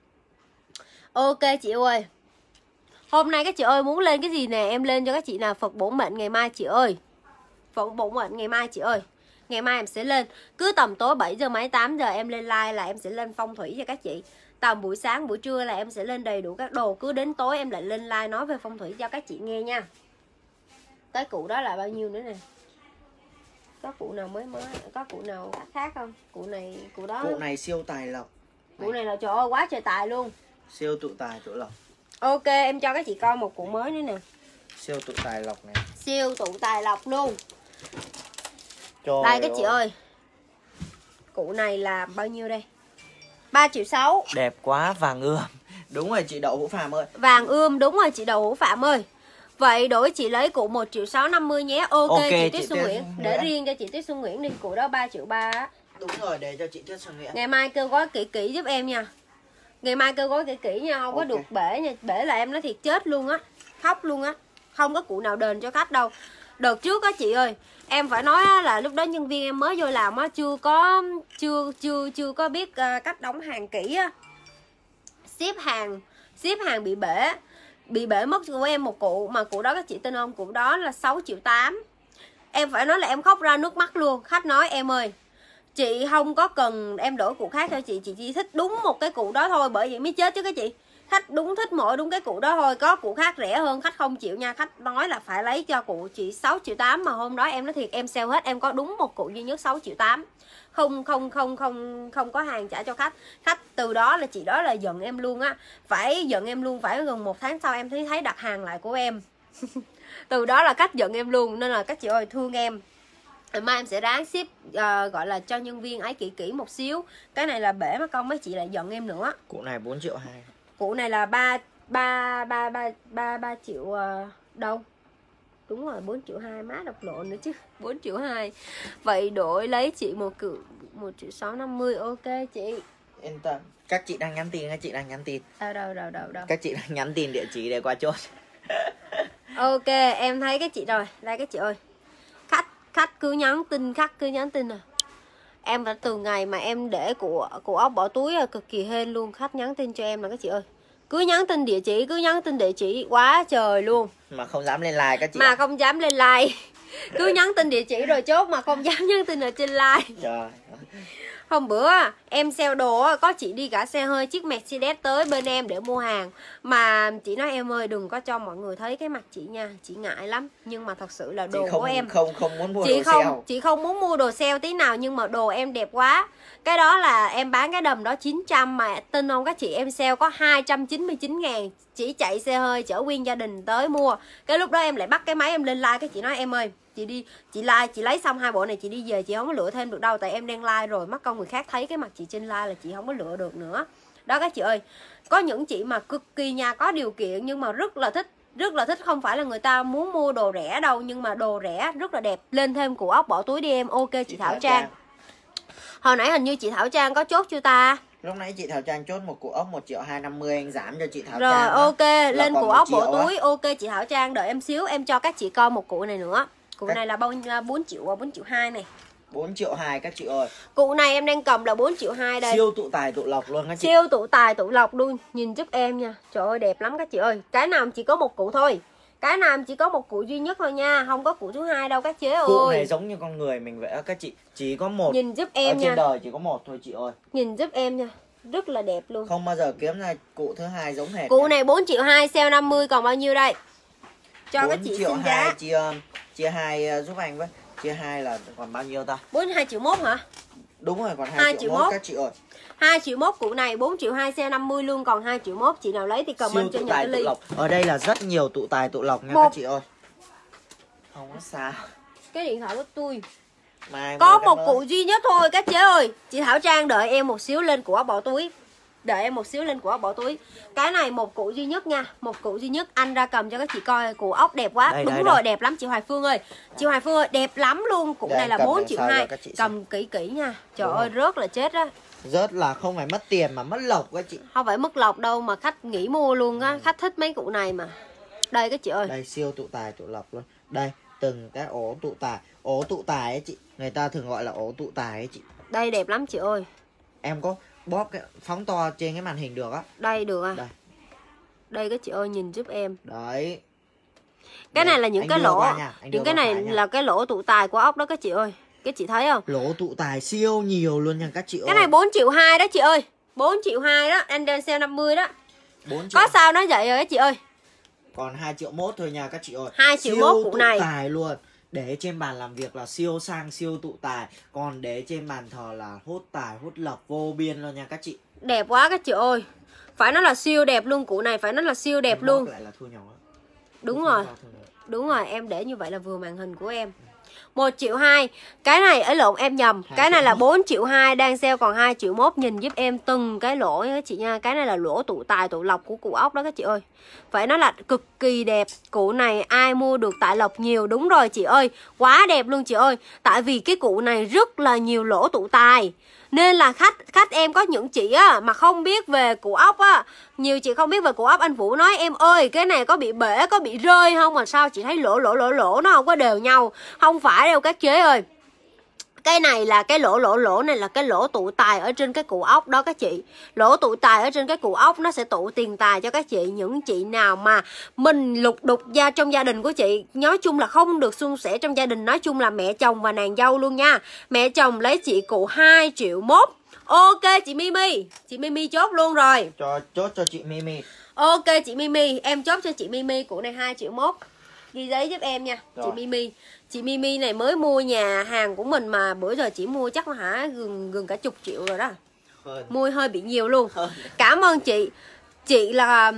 Ok chị ơi. Hôm nay các chị ơi muốn lên cái gì nè, em lên cho các chị là Phật bổn mệnh ngày mai chị ơi. Phật bổn mệnh ngày mai chị ơi. Ngày mai em sẽ lên. Cứ tầm tối 7 giờ mấy 8 giờ em lên live là em sẽ lên phong thủy cho các chị. Tầm buổi sáng buổi trưa là em sẽ lên đầy đủ các đồ. Cứ đến tối em lại lên live nói về phong thủy cho các chị nghe nha. Cái cụ đó là bao nhiêu nữa nè? Có cụ nào mới, có cụ nào khác không? Cụ này, cụ đó. Cụ này siêu tài lộc. Cụ này là trời ơi quá trời tài luôn. Siêu tụ tài tụ lộc. Ok em cho các chị coi một cụ mới nữa nè. Siêu tụ tài lộc này. Siêu tụ tài lộc luôn. Trời đây các chị ơi. Cụ này là bao nhiêu đây? 3.600.000. Đẹp quá, vàng ươm. Đúng rồi chị Đậu Hữu Phạm ơi. Vàng ươm, đúng rồi chị Đậu Hữu Phạm ơi. Vậy đổi chị lấy cụ 1.650.000 nhé. Ok chị Tuyết Xuân Nguyễn. Để riêng cho chị Tuyết Xuân Nguyễn đi. Cụ đó 3.300.000 á. Đúng rồi, để cho chị Tuyết Xuân Nguyễn. Ngày mai kêu gói kỹ kỹ giúp em nha. Ngày mai kêu gói kỹ kỹ nha. Không có được bể nha. Bể là em nói thiệt chết luôn á. Khóc luôn á. Không có cụ nào đền cho khách đâu. Đợt trước á chị ơi, em phải nói là lúc đó nhân viên em mới vô làm á, chưa có biết cách đóng hàng kỹ á. Ship hàng bị bể mất của em một cụ, mà cụ đó các chị tin không, cụ đó là 6.800.000. Em phải nói là em khóc ra nước mắt luôn. Khách nói em ơi, chị không có cần em đổi cụ khác cho chị chỉ thích đúng một cái cụ đó thôi, bởi vậy mới chết chứ các chị. Khách đúng thích mỗi đúng cái cụ đó thôi, có cụ khác rẻ hơn khách không chịu nha. Khách nói là phải lấy cho cụ chị 6.800.000, mà hôm đó em nói thiệt em sale hết, em có đúng một cụ duy nhất 6.800.000. Không có hàng trả cho khách. Khách từ đó là chị đó là giận em luôn á. Phải giận em luôn, phải gần 1 tháng sau em thấy đặt hàng lại của em. Từ đó là khách giận em luôn. Nên là các chị ơi thương em. Mai em sẽ ráng ship gọi là cho nhân viên ấy kỹ một xíu. Cái này là bể mất công mấy chị lại giận em nữa. Cụ này 4.200.000. Cụ này là 3 triệu đâu. Đúng rồi 4.200.000, má đọc lộn nữa chứ. 4.200.000. Vậy đổi lấy chị một 1.650.000. Ok chị. Yên tâm. Các chị đang nhắn tin, các chị đang nhắn tin. Đâu. Các chị đang nhắn tin địa chỉ để qua chốt. Ok, em thấy các chị rồi. Đây các chị ơi. Khách cứ nhắn tin à. Em đã từ ngày mà em để của ốc bỏ túi là cực kỳ hên luôn. Khách nhắn tin cho em là các chị ơi. Cứ nhắn tin địa chỉ quá trời luôn. Mà không dám lên like các chị. Mà không dám lên like. Cứ nhắn tin địa chỉ rồi chốt mà không dám nhắn tin ở trên live. Trời. Hôm bữa em sale đồ có chị đi cả xe hơi chiếc Mercedes tới bên em để mua hàng. Mà chị nói em ơi đừng có cho mọi người thấy cái mặt chị nha, chị ngại lắm. Nhưng mà thật sự là đồ của em không muốn mua đồ sale. Chị không muốn mua đồ sale tí nào, nhưng mà đồ em đẹp quá. Cái đó là em bán cái đầm đó 900 mà tin không các chị, em sale có 299.000. Chỉ chạy xe hơi chở nguyên gia đình tới mua. Cái lúc đó em lại bắt cái máy em lên like, cái chị nói em ơi chị like, chị lấy xong 2 bộ này chị đi về, chị không có lựa thêm được đâu, tại em đang like rồi, mắc công người khác thấy cái mặt chị trên like là chị không có lựa được nữa. Đó các chị ơi, có những chị mà cực kỳ nhà có điều kiện nhưng mà rất là thích, không phải là người ta muốn mua đồ rẻ đâu, nhưng mà đồ rẻ rất là đẹp. Lên thêm củ ốc bỏ túi đi em. Ok chị Thảo Trang. Hồi nãy hình như chị Thảo Trang có chốt chưa ta? Lúc nãy chị Thảo Trang chốt một củ ốc 1.250.000, anh giảm cho chị Thảo rồi, Trang. Rồi ok, lên củ ốc bộ túi. Á. Ok chị Thảo Trang, đợi em xíu, em cho các chị coi một cụ này nữa. Cụ này là bao 4 triệu 2 này. 4.2 triệu các chị ơi. Cụ này em đang cầm là 4.2 triệu đây. Siêu tụ tài tụ lộc luôn các chị. Siêu tụ tài tụ lộc luôn. Nhìn giúp em nha. Trời ơi đẹp lắm các chị ơi. Cái nào chỉ có một cụ thôi. Cái nào chỉ có một cụ duy nhất thôi nha. Không có cụ thứ hai đâu các chế ơi. Cụ này giống như con người mình vậy á các chị. Chỉ có một. Nhìn giúp em ở nha. trên đời chỉ có một thôi chị ơi. Nhìn giúp em nha. Rất là đẹp luôn. Không bao giờ kiếm ra cụ thứ hai giống hệt. Cụ này 4.2 triệu, sale 50 còn bao nhiêu đây? Cho các chị xin giá. 4.2 triệu chia 2 giúp anh với. Chia 2 là còn bao nhiêu ta? 42.1 triệu hả? Đúng rồi, còn 2.1 triệu các chị ơi. 2.1 triệu cụ này 4.2 triệu, sale 50 luôn, còn 2.1 triệu. Chị nào lấy thì comment cho nhà Ly. Ở đây là rất nhiều tụ tài tụ lộc nha các chị ơi. Không có sao. Cái điện thoại của tôi Mai có một cụ duy nhất thôi các chế ơi. Chị Thảo Trang đợi em một xíu lên của ốc bỏ túi. Đợi em một xíu lên của ốc bỏ túi. Cái này một cụ duy nhất nha. Một cụ duy nhất, anh ra cầm cho các chị coi. Cụ ốc đẹp quá. Đây, đúng đây, rồi đây. Đẹp lắm chị Hoài Phương ơi. Chị Hoài Phương ơi đẹp lắm luôn. Cụ này là 4.2 triệu. Cầm kỹ nha. Trời ơi rớt là chết á. Rớt là không phải mất tiền mà mất lộc các chị. Không phải mất lộc đâu mà khách nghĩ mua luôn á. Khách thích mấy cụ này mà. Đây các chị ơi. Đây siêu tụ tài tụ lộc luôn. Đây từng cái ổ tụ tài. Ổ tụ tài ấy chị. Người ta thường gọi là ổ tụ tài ấy chị. Đây đẹp lắm chị ơi. Em có bóp cái phóng to trên cái màn hình được á. Đây được à. Đây. Đây các chị ơi nhìn giúp em. Đấy. Cái này là những cái lỗ. Những cái này nha. là cái lỗ tụ tài của ốc đó các chị ơi. Các chị thấy không? Lỗ tụ tài siêu nhiều luôn nha các chị ơi. Cái này 4.2 triệu đó chị ơi. 4.2 triệu đó. Anh đang sale 50 đó. 4 triệu. Có sao nó vậy rồi các chị ơi. Còn 2.1 triệu thôi nha các chị ơi. 2.1 triệu cụ này. Siêu tụ tài luôn. Để trên bàn làm việc là siêu sang siêu tụ tài. Còn để trên bàn thờ là hốt tài hốt lộc vô biên luôn nha các chị. Đẹp quá các chị ơi. Phải nói là siêu đẹp luôn. Cụ này phải nói là siêu đẹp luôn. Lại là thu nhỏ. Đúng rồi. Đúng rồi em để như vậy là vừa màn hình của em. 1.2 triệu. Cái này ở lộn em nhầm. Cái này là 4.2 triệu đang sale còn 2.1 triệu. Nhìn giúp em từng cái lỗ nha các chị nha. Cái này là lỗ tụ tài tụ lộc của cụ ốc đó các chị ơi. Phải nói là cực kỳ đẹp. Cụ này ai mua được tại lộc nhiều. Đúng rồi chị ơi. Quá đẹp luôn chị ơi. Tại vì cái cụ này rất là nhiều lỗ tụ tài. Nên là khách em có những chị á mà không biết về cụ ốc á. Nhiều chị không biết về cụ ốc, anh Vũ nói em ơi cái này có bị bể, có bị rơi không mà sao chị thấy lỗ nó không có đều nhau. Không phải đâu các chế ơi. Cái này là cái lỗ này là cái lỗ tụ tài ở trên cái cụ ốc đó các chị. Lỗ tụ tài ở trên cái cụ ốc nó sẽ tụ tiền tài cho các chị. Những chị nào mà mình lục đục ra trong gia đình của chị, nói chung là không được suôn sẻ trong gia đình, nói chung là mẹ chồng và nàng dâu luôn nha. Mẹ chồng lấy chị cụ 2.1 triệu. Ok chị Mimi. Chị Mimi chốt luôn rồi. Chốt cho chị Mimi. Ok chị Mimi, em chốt cho chị Mimi cụ này 2.1 triệu. Ghi giấy giúp em nha. Rồi. Chị Mimi. Chị Mimi này mới mua nhà hàng của mình mà bữa giờ chỉ mua chắc là gần cả chục triệu rồi đó. Mua hơi bị nhiều luôn. Cảm ơn chị. Chị là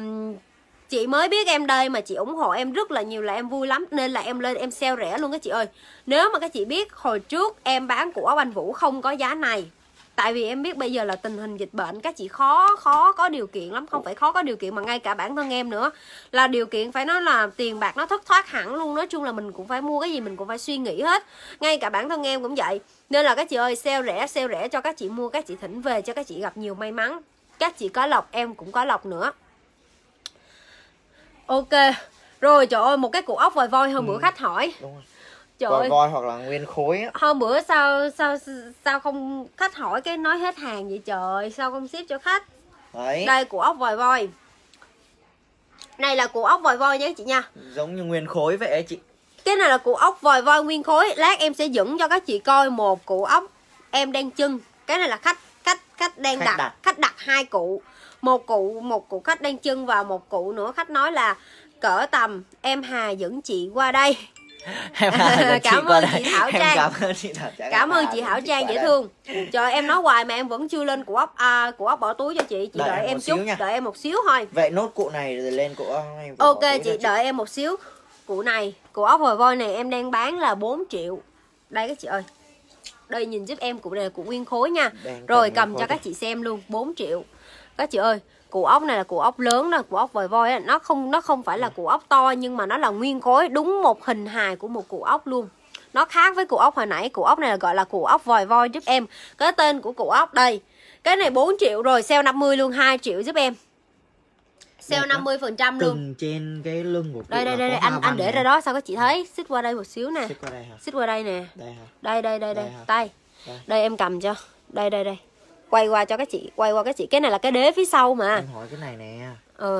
chị mới biết em đây mà chị ủng hộ em rất là nhiều là em vui lắm. Nên là em lên em sale rẻ luôn các chị ơi. Nếu mà các chị biết hồi trước em bán của ốc anh Vũ không có giá này. Tại vì em biết bây giờ là tình hình dịch bệnh các chị khó có điều kiện lắm. Không phải khó có điều kiện mà ngay cả bản thân em nữa. Là điều kiện phải nói là tiền bạc nó thất thoát hẳn luôn. Nói chung là mình cũng phải mua cái gì mình cũng phải suy nghĩ hết. Ngay cả bản thân em cũng vậy. Nên là các chị ơi sale rẻ cho các chị mua. Các chị thỉnh về cho các chị gặp nhiều may mắn. Các chị có lộc em cũng có lộc nữa. Ok. Rồi trời ơi một cái củ ốc vòi voi hôm bữa khách hỏi. Đúng rồi. Trời vòi ơi. voi hoặc là nguyên khối á. Hôm bữa sao không khách hỏi cái nói hết hàng vậy trời. Sao không ship cho khách. Đấy. Đây củ ốc vòi voi. Này là củ ốc vòi voi nha chị nha. Giống như nguyên khối vậy ấy chị. Cái này là cụ ốc vòi voi nguyên khối. Lát em sẽ dẫn cho các chị coi một cụ ốc em đang trưng. Cái này là khách đang đặt. Khách đặt 2 cụ. Một cụ khách đang trưng và một cụ nữa khách nói là cỡ tầm em Hà dẫn chị qua đây. Cảm ơn chị Thảo Trang. Cảm ơn chị Thảo Trang dễ thương. Trời em nói hoài mà em vẫn chưa lên cụ ốc bỏ túi cho chị. Chị đợi em chút, đợi em một xíu thôi. Vậy nốt cụ này rồi lên cụ ốc. Ok chị đợi em một xíu. Cụ này, cụ ốc vòi voi này em đang bán là 4 triệu. Đây các chị ơi. Đây nhìn giúp em cụ này là cụ nguyên khối nha. Rồi cầm cho các chị xem luôn, 4 triệu. Các chị ơi, cụ ốc này là cụ ốc lớn đó, cụ ốc vòi voi á, nó không phải là cụ ốc to nhưng mà nó là nguyên khối, đúng một hình hài của một cụ ốc luôn. Nó khác với cụ ốc hồi nãy, cụ ốc này là gọi là cụ ốc vòi voi giúp em. Cái tên của cụ ốc đây. Cái này 4 triệu rồi, sale 50 luôn, 2 triệu giúp em. Sale 50% luôn. Từng trên cái lưng của cụ. Đây anh để ra đó sao các chị thấy? Xích qua đây một xíu nè. Xích qua đây hả? Xích qua đây nè. Đây hả? Đây. Tay. Đây em cầm cho. Đây. Quay qua cho các chị, cái này là cái đế phía sau mà. Em hỏi cái này nè.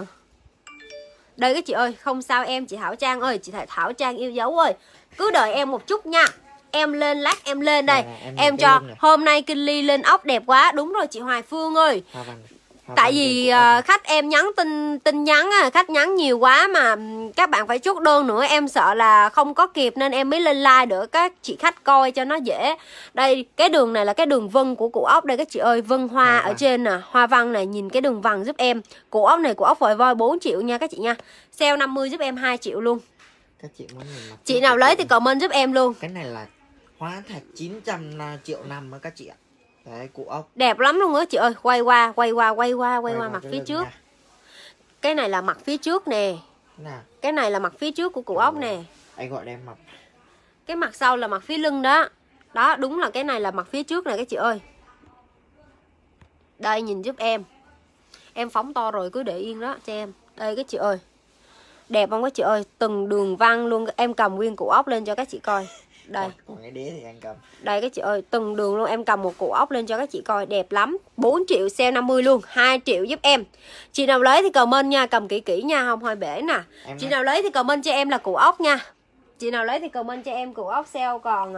Đây các chị ơi, không sao em, chị Thảo Trang ơi, chị Thảo Trang yêu dấu ơi. Cứ đợi em một chút nha. Em lên lát em lên đây. Em cho hôm nay Kinh Ly lên ốc đẹp quá. Đúng rồi chị Hoài Phương ơi. Tại vì khách em nhắn tin nhắn khách nhắn nhiều quá mà các bạn phải chốt đơn nữa, em sợ là không có kịp nên em mới lên like để các chị khách coi cho nó dễ. Đây, cái đường này là cái đường vân của cụ ốc đây các chị ơi, vân hoa ở trên nè, hoa văn này, nhìn cái đường vân giúp em. Cụ ốc này, cụ ốc vòi voi 4 triệu nha các chị nha. Sale 50 giúp em 2 triệu luôn. Các chị muốn nhìn mặt. Chị nào lấy thì comment giúp em luôn. Cái này là hóa thạch 900 triệu năm đó các chị ạ. Đấy, cụ ốc đẹp lắm luôn á chị ơi. Quay qua mặt phía trước nha. Cái này là mặt phía trước nè. Cái này là mặt phía trước của cụ ốc nè. Anh gọi đem mặt. Cái mặt sau là mặt phía lưng đó. Đó, đúng là cái này là mặt phía trước nè các chị ơi. Đây nhìn giúp em. Em phóng to rồi cứ để yên đó cho em. Đây các chị ơi. Đẹp không các chị ơi? Từng đường văn luôn. Em cầm nguyên cụ ốc lên cho các chị coi. Đây. Còn cái đế thì anh cầm. Đây các chị ơi, từng đường luôn, em cầm một cụ ốc lên cho các chị coi, đẹp lắm. 4 triệu sale 50 luôn, 2 triệu giúp em. Chị nào lấy thì comment nha, cầm kỹ nha, không hơi bể nè. Chị nào lấy thì comment cho em là cụ ốc nha. Chị nào lấy thì comment cho em cụ ốc sale còn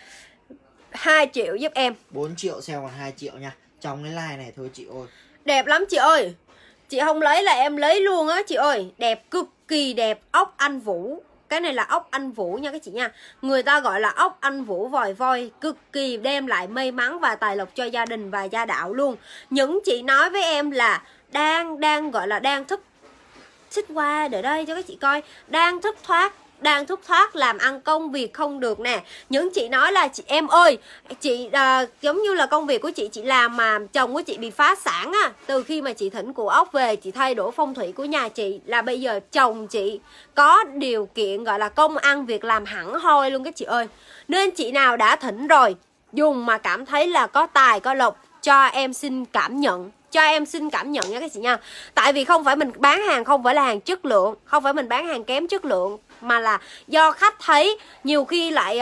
2 triệu giúp em. 4 triệu sale còn 2 triệu nha. Trong cái like này thôi chị ơi. Đẹp lắm chị ơi. Chị không lấy là em lấy luôn á chị ơi. Đẹp, cực kỳ đẹp, ốc Anh Vũ. Cái này là ốc Anh Vũ nha các chị nha. Người ta gọi là ốc Anh Vũ vòi voi, cực kỳ đem lại may mắn và tài lộc cho gia đình và gia đạo luôn. Những chị nói với em là đang gọi là đang thức, xích qua để đây cho các chị coi, đang thất thoát làm ăn công việc không được nè. Những chị nói là chị em ơi, chị giống như là công việc của chị làm mà chồng của chị bị phá sản á. Từ khi mà chị thỉnh cụ ốc về, chị thay đổi phong thủy của nhà chị là bây giờ chồng chị có điều kiện gọi là công ăn việc làm hẳn hoi luôn các chị ơi. Nên chị nào đã thỉnh rồi, dùng mà cảm thấy là có tài có lộc, cho em xin cảm nhận. Cho em xin cảm nhận nha các chị nha. Tại vì không phải mình bán hàng không phải là hàng chất lượng, không phải mình bán hàng kém chất lượng, mà là do khách thấy nhiều khi lại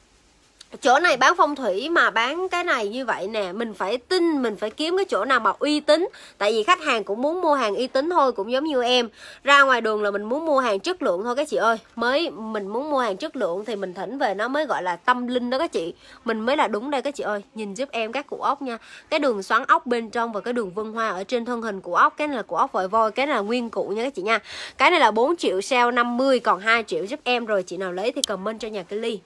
chỗ này bán phong thủy mà bán cái này như vậy nè, mình phải tin, mình phải kiếm cái chỗ nào mà uy tín. Tại vì khách hàng cũng muốn mua hàng uy tín thôi, cũng giống như em ra ngoài đường là mình muốn mua hàng chất lượng thôi các chị ơi. Mình muốn mua hàng chất lượng thì mình thỉnh về nó mới gọi là tâm linh đó các chị, mình mới là đúng đây các chị ơi. Nhìn giúp em các cụ ốc nha, cái đường xoắn ốc bên trong và cái đường vân hoa ở trên thân hình của ốc. Cái này là cụ ốc vòi voi, cái này là nguyên cụ nha các chị nha. Cái này là 4 triệu sale 50 còn 2 triệu giúp em rồi. Chị nào lấy thì comment cho nhà cái ly.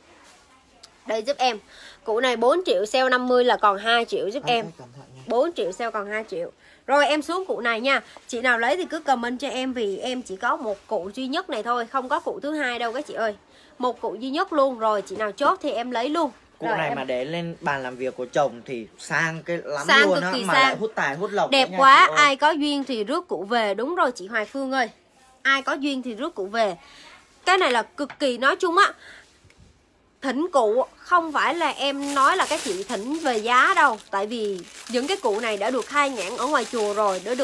Đây giúp em. Cụ này 4 triệu sale 50 là còn 2 triệu giúp em. 4 triệu sale còn 2 triệu. Rồi em xuống cụ này nha. Chị nào lấy thì cứ comment cho em, vì em chỉ có một cụ duy nhất này thôi, không có cụ thứ hai đâu các chị ơi. Một cụ duy nhất luôn. Rồi chị nào chốt thì em lấy luôn. Cụ này em... mà để lên bàn làm việc của chồng thì sang cái lắm sang luôn cực á, kỳ mà sang. lại hút tài hút lộc. Đẹp quá, ai có duyên thì rước cụ về. Đúng rồi chị Hoài Phương ơi. Ai có duyên thì rước cụ về. Cái này là cực kỳ, nói chung á, thỉnh cụ không phải là em nói là các chị thỉnh về giá đâu. Tại vì những cái cụ này đã được khai nhãn ở ngoài chùa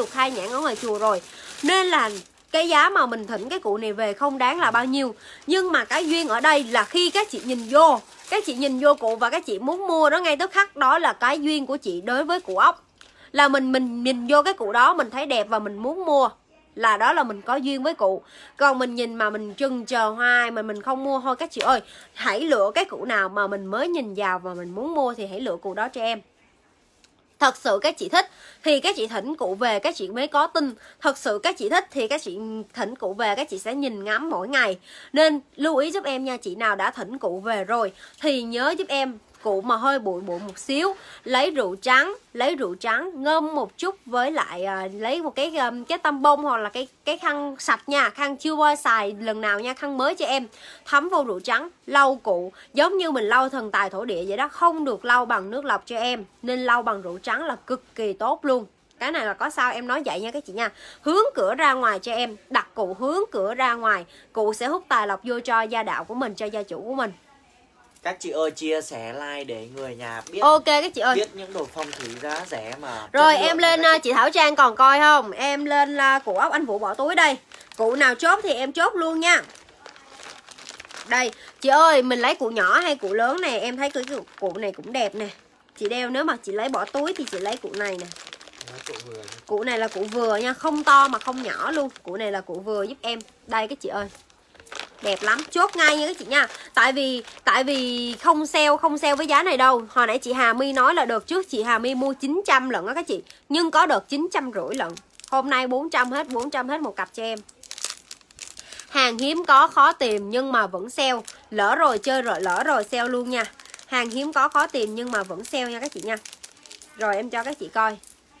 rồi, nên là cái giá mà mình thỉnh cái cụ này về không đáng là bao nhiêu. Nhưng mà cái duyên ở đây là khi các chị nhìn vô cụ và các chị muốn mua đó ngay tức khắc, đó là cái duyên của chị đối với cụ ốc. Là mình nhìn vô cái cụ đó mình thấy đẹp và mình muốn mua là đó là mình có duyên với cụ. Còn mình nhìn mà mình chừng chờ hoài mà mình không mua thôi các chị ơi, hãy lựa cái cụ nào mà mình mới nhìn vào và mình muốn mua thì hãy lựa cụ đó cho em. Thật sự các chị thích thì các chị thỉnh cụ về các chị mới có tin. Thật sự các chị thích thì các chị thỉnh cụ về các chị sẽ nhìn ngắm mỗi ngày. Nên lưu ý giúp em nha, chị nào đã thỉnh cụ về rồi thì nhớ giúp em cụ mà hơi bụi bụi một xíu, lấy rượu trắng ngâm một chút với lại lấy một cái tăm bông hoặc là cái khăn sạch nha, khăn chưa qua xài lần nào nha, khăn mới cho em, thấm vô rượu trắng lau cụ giống như mình lau thần tài thổ địa vậy đó, không được lau bằng nước lọc cho em, nên lau bằng rượu trắng là cực kỳ tốt luôn. Cái này là có sao em nói vậy nha các chị nha. Hướng cửa ra ngoài cho em, đặt cụ hướng cửa ra ngoài, cụ sẽ hút tài lộc vô cho gia đạo của mình, cho gia chủ của mình. Các chị ơi chia sẻ like để người nhà biết. Ok các chị ơi. Biết những đồ phong thủy giá rẻ mà. Rồi em lên chị Thảo Trang còn coi không? Em lên cụ ốc anh Vũ bỏ túi đây. Cụ nào chốt thì em chốt luôn nha. Đây, chị ơi, mình lấy cụ nhỏ hay cụ lớn nè, em thấy cái cụ này cũng đẹp nè. Chị đeo nếu mà chị lấy bỏ túi thì chị lấy cụ này nè. Cụ này là cụ vừa nha, không to mà không nhỏ luôn. Cụ này là cụ vừa giúp em. Đây các chị ơi. Đẹp lắm, chốt ngay nha các chị nha. Tại vì không sale với giá này đâu. Hồi nãy chị Hà My nói là đợt trước chị Hà My mua 900 lận đó các chị, nhưng có đợt 950 lận. Hôm nay 400 hết một cặp cho em. Hàng hiếm có khó tìm nhưng mà vẫn sale. Lỡ rồi chơi rồi, lỡ rồi sale luôn nha. Hàng hiếm có khó tìm nhưng mà vẫn sale nha các chị nha. Rồi em cho các chị coi.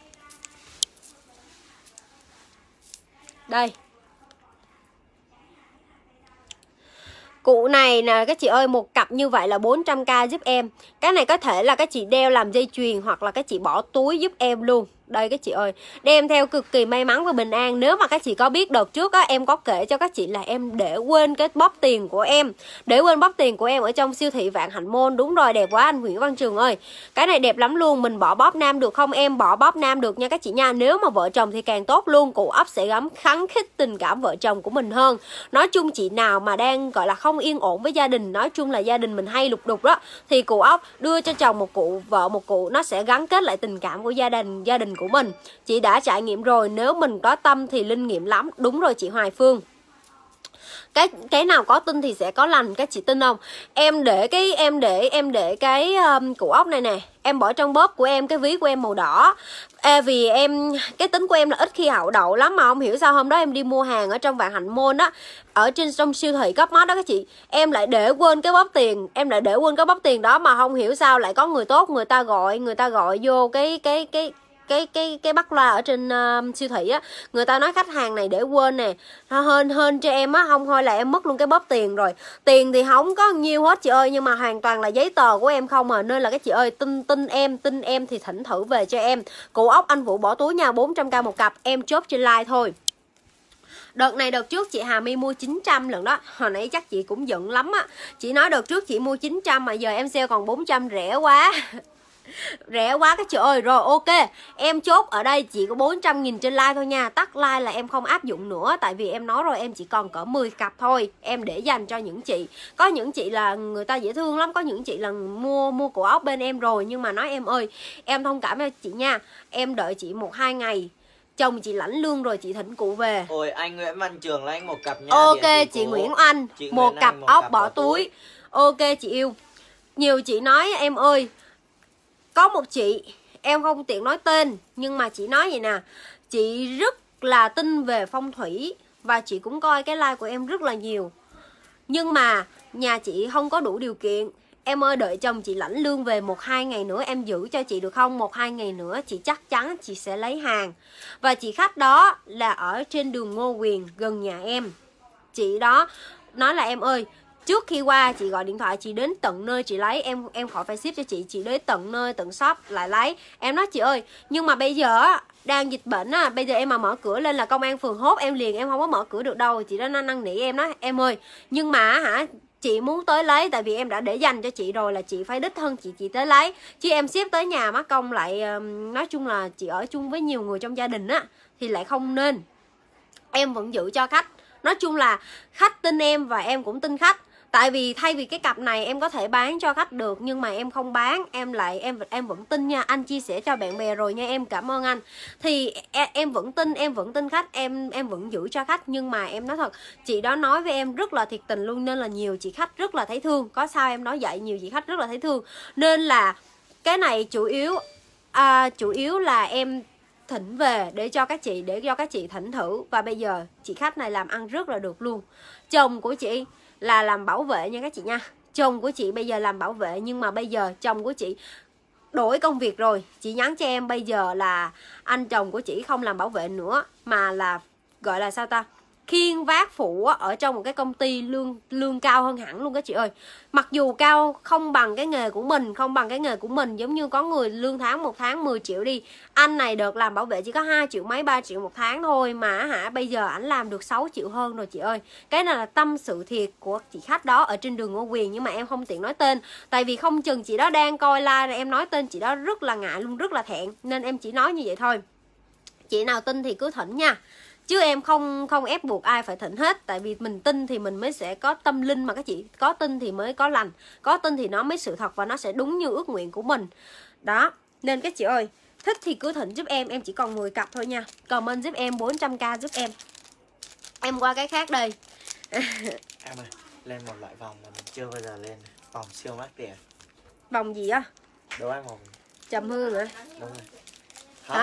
Đây. Cụ này nè các chị ơi, một cặp như vậy là 400k giúp em. Cái này có thể là các chị đeo làm dây chuyền hoặc là các chị bỏ túi giúp em luôn. Đây các chị ơi, đem theo cực kỳ may mắn và bình an. Nếu mà các chị có biết đợt trước á, em có kể cho các chị là em để quên cái bóp tiền của em. Để quên bóp tiền của em ở trong siêu thị Vạn Hạnh Mall. Đúng rồi, đẹp quá anh Nguyễn Văn Trường ơi. Cái này đẹp lắm luôn, mình bỏ bóp nam được không? Em bỏ bóp nam được nha các chị nha. Nếu mà vợ chồng thì càng tốt luôn. Cụ ốc sẽ gắn khắng khích tình cảm vợ chồng của mình hơn. Nói chung chị nào mà đang gọi là không yên ổn với gia đình, nói chung là gia đình mình hay lục đục đó, thì cụ ốc đưa cho chồng một cụ, vợ một cụ, nó sẽ gắn kết lại tình cảm của gia đình của mình. Chị đã trải nghiệm rồi, nếu mình có tâm thì linh nghiệm lắm. Đúng rồi chị Hoài Phương. Cái nào có tin thì sẽ có lành, các chị tin không? Em để cái cụ ốc này nè, em bỏ trong bóp của em, cái ví của em màu đỏ. Vì cái tính của em là ít khi hậu đậu lắm, mà không hiểu sao hôm đó em đi mua hàng ở trong Vạn Hạnh Mall á, ở trong siêu thị Cấp Mart đó các chị, em lại để quên cái bóp tiền, đó, mà không hiểu sao lại có người tốt, người ta gọi vô cái bắt loa ở trên siêu thị á, người ta nói khách hàng này để quên nè, hên cho em á, không thôi là em mất luôn cái bóp tiền rồi. Tiền thì không có nhiều hết chị ơi, nhưng mà hoàn toàn là giấy tờ của em không à, nên là các chị ơi tin em thì thỉnh thử về cho em. Cụ ốc anh Vũ bỏ túi nha, 400k một cặp, em chốt trên like thôi. Đợt trước chị Hà My mua 900 lần đó. Hồi nãy chắc chị cũng giận lắm á. Chị nói đợt trước chị mua 900 mà giờ em sale còn 400, rẻ quá. Rẻ quá các chị ơi. Rồi ok, em chốt ở đây chỉ có 400.000 trên like thôi nha. Tắt like là em không áp dụng nữa. Tại vì em nói rồi, em chỉ còn cỡ 10 cặp thôi. Em để dành cho những chị. Có những chị là người ta dễ thương lắm. Có những chị là mua cổ ốc bên em rồi, nhưng mà nói em ơi, em thông cảm cho chị nha, em đợi chị 1-2 ngày, chồng chị lãnh lương rồi chị thỉnh cụ về. Ôi anh Nguyễn Văn Trường lấy một cặp nha. Ok chị Nguyễn Anh, một cặp ốc bỏ túi. Ok chị yêu. Nhiều chị nói em ơi, có một chị, em không tiện nói tên, nhưng mà chị nói vậy nè, chị rất là tin về phong thủy và chị cũng coi cái like của em rất là nhiều, nhưng mà nhà chị không có đủ điều kiện. Em ơi, đợi chồng chị lãnh lương về 1-2 ngày nữa em giữ cho chị được không? 1-2 ngày nữa chị chắc chắn chị sẽ lấy hàng. Và chị khách đó là ở trên đường Ngô Quyền gần nhà em. Chị đó nói là em ơi, trước khi qua chị gọi điện thoại, chị đến tận nơi chị lấy, em khỏi phải ship cho chị đến tận nơi tận shop lại lấy. Em nói chị ơi, nhưng mà bây giờ đang dịch bệnh á, bây giờ em mà mở cửa lên là công an phường hốt em liền, em không có mở cửa được đâu. Chị đó năn nỉ em nói em ơi, nhưng mà chị muốn tới lấy, tại vì em đã để dành cho chị rồi, là chị phải đích thân chị tới lấy, chứ em ship tới nhà mắc công lại, nói chung là chị ở chung với nhiều người trong gia đình á thì lại không nên. Em vẫn giữ cho khách. Nói chung là khách tin em và em cũng tin khách. Tại vì thay vì cái cặp này em có thể bán cho khách được, nhưng mà em không bán, em vẫn tin nha. Anh chia sẻ cho bạn bè rồi nha, em cảm ơn anh. Thì em vẫn tin khách, em vẫn giữ cho khách. Nhưng mà em nói thật, chị đó nói với em rất là thiệt tình luôn, nên là nhiều chị khách rất là thấy thương. Có sao em nói vậy, nhiều chị khách rất là thấy thương. Nên là cái này chủ yếu là em thỉnh về để cho các chị thỉnh thử. Và bây giờ chị khách này làm ăn rất là được luôn. Chồng của chị là làm bảo vệ nha các chị nha. Chồng của chị bây giờ làm bảo vệ, nhưng mà bây giờ chồng của chị đổi công việc rồi. Chị nhắn cho em bây giờ là anh chồng của chị không làm bảo vệ nữa, mà là gọi là sao ta, khiêng vác phụ ở trong một cái công ty lương cao hơn hẳn luôn các chị ơi. Mặc dù cao không bằng cái nghề của mình, giống như có người lương tháng một tháng 10 triệu đi, anh này được làm bảo vệ chỉ có 2 triệu mấy 3 triệu một tháng thôi mà bây giờ ảnh làm được 6 triệu hơn rồi chị ơi. Cái này là tâm sự thiệt của chị khách đó ở trên đường Ngô Quyền, nhưng mà em không tiện nói tên, tại vì không chừng chị đó đang coi live này, em nói tên chị đó rất là ngại luôn, rất là thẹn, nên em chỉ nói như vậy thôi. Chị nào tin thì cứ thỉnh nha, chứ em không ép buộc ai phải thỉnh hết. Tại vì mình tin thì mình mới sẽ có tâm linh mà các chị. Có tin thì mới có lành, có tin thì nó mới sự thật và nó sẽ đúng như ước nguyện của mình. Đó, nên các chị ơi, thích thì cứ thỉnh giúp em chỉ còn 10 cặp thôi nha. Comment giúp em 400k giúp em. Em qua cái khác đây. Em ơi, lên một loại vòng mà mình chưa bao giờ lên. Vòng siêu mắc tiền. Vòng gì á? Đố anh vòng. Trầm hương hả? Đúng rồi. Hả?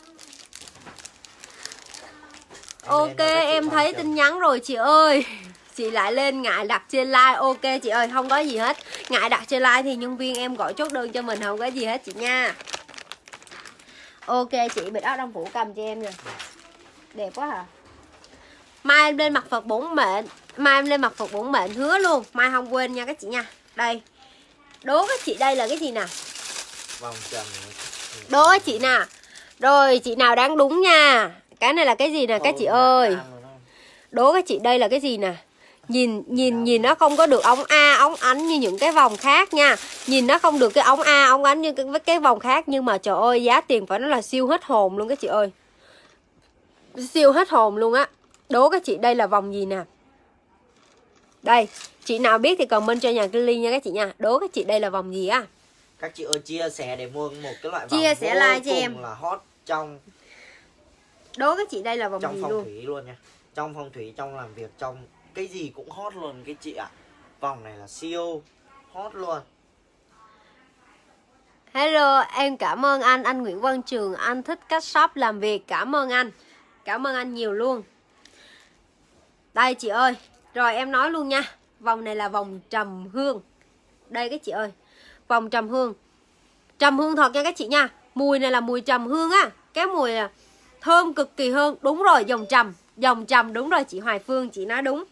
Ok, em thấy tin nhắn rồi chị ơi. Chị lại lên ngại đặt trên like. Ok chị ơi, không có gì hết. Ngại đặt trên like thì nhân viên em gọi chốt đơn cho mình, không có gì hết chị nha. Ok chị, bịch áo đông phủ cầm cho em nè. Đẹp quá hả? Mai em lên mặt Phật bổn mệnh hứa luôn. Mai không quên nha các chị nha. Đây, đố các chị đây là cái gì nè? Vòng trầm. Đố các chị nè. Rồi chị nào đáng đúng nha. Cái này là cái gì nè các chị ơi? Đố các chị đây là cái gì nè? Nhìn nó không có được ống A, ống ánh như những cái vòng khác nha. Nhìn nó không được cái ống A, ống ánh như cái vòng khác. Nhưng mà trời ơi, giá tiền phải nói là siêu hết hồn luôn các chị ơi. Siêu hết hồn luôn á. Đố các chị đây là vòng gì nè? Đây, chị nào biết thì comment cho nhà Kelly nha các chị nha. Đố các chị đây là vòng gì á? Các chị ơi chia sẻ để mua một cái loại vòng chia sẻ like cho em là hot trong. Đố các chị đây là vòng trong gì phong luôn? thủy luôn nha. Trong phong thủy, trong làm việc, trong cái gì cũng hot luôn cái chị ạ. Vòng này là siêu hot luôn. Hello, em cảm ơn anh Nguyễn Văn Trường, anh thích cách shop làm việc, cảm ơn anh. Cảm ơn anh nhiều luôn. Đây chị ơi, rồi em nói luôn nha. Vòng này là vòng trầm hương. Đây các chị ơi, vòng trầm hương. Trầm hương thật nha các chị nha. Mùi này là mùi trầm hương á. Cái mùi là thơm cực kỳ hương. Đúng rồi, dòng trầm đúng rồi chị Hoài Phương, chị nói đúng.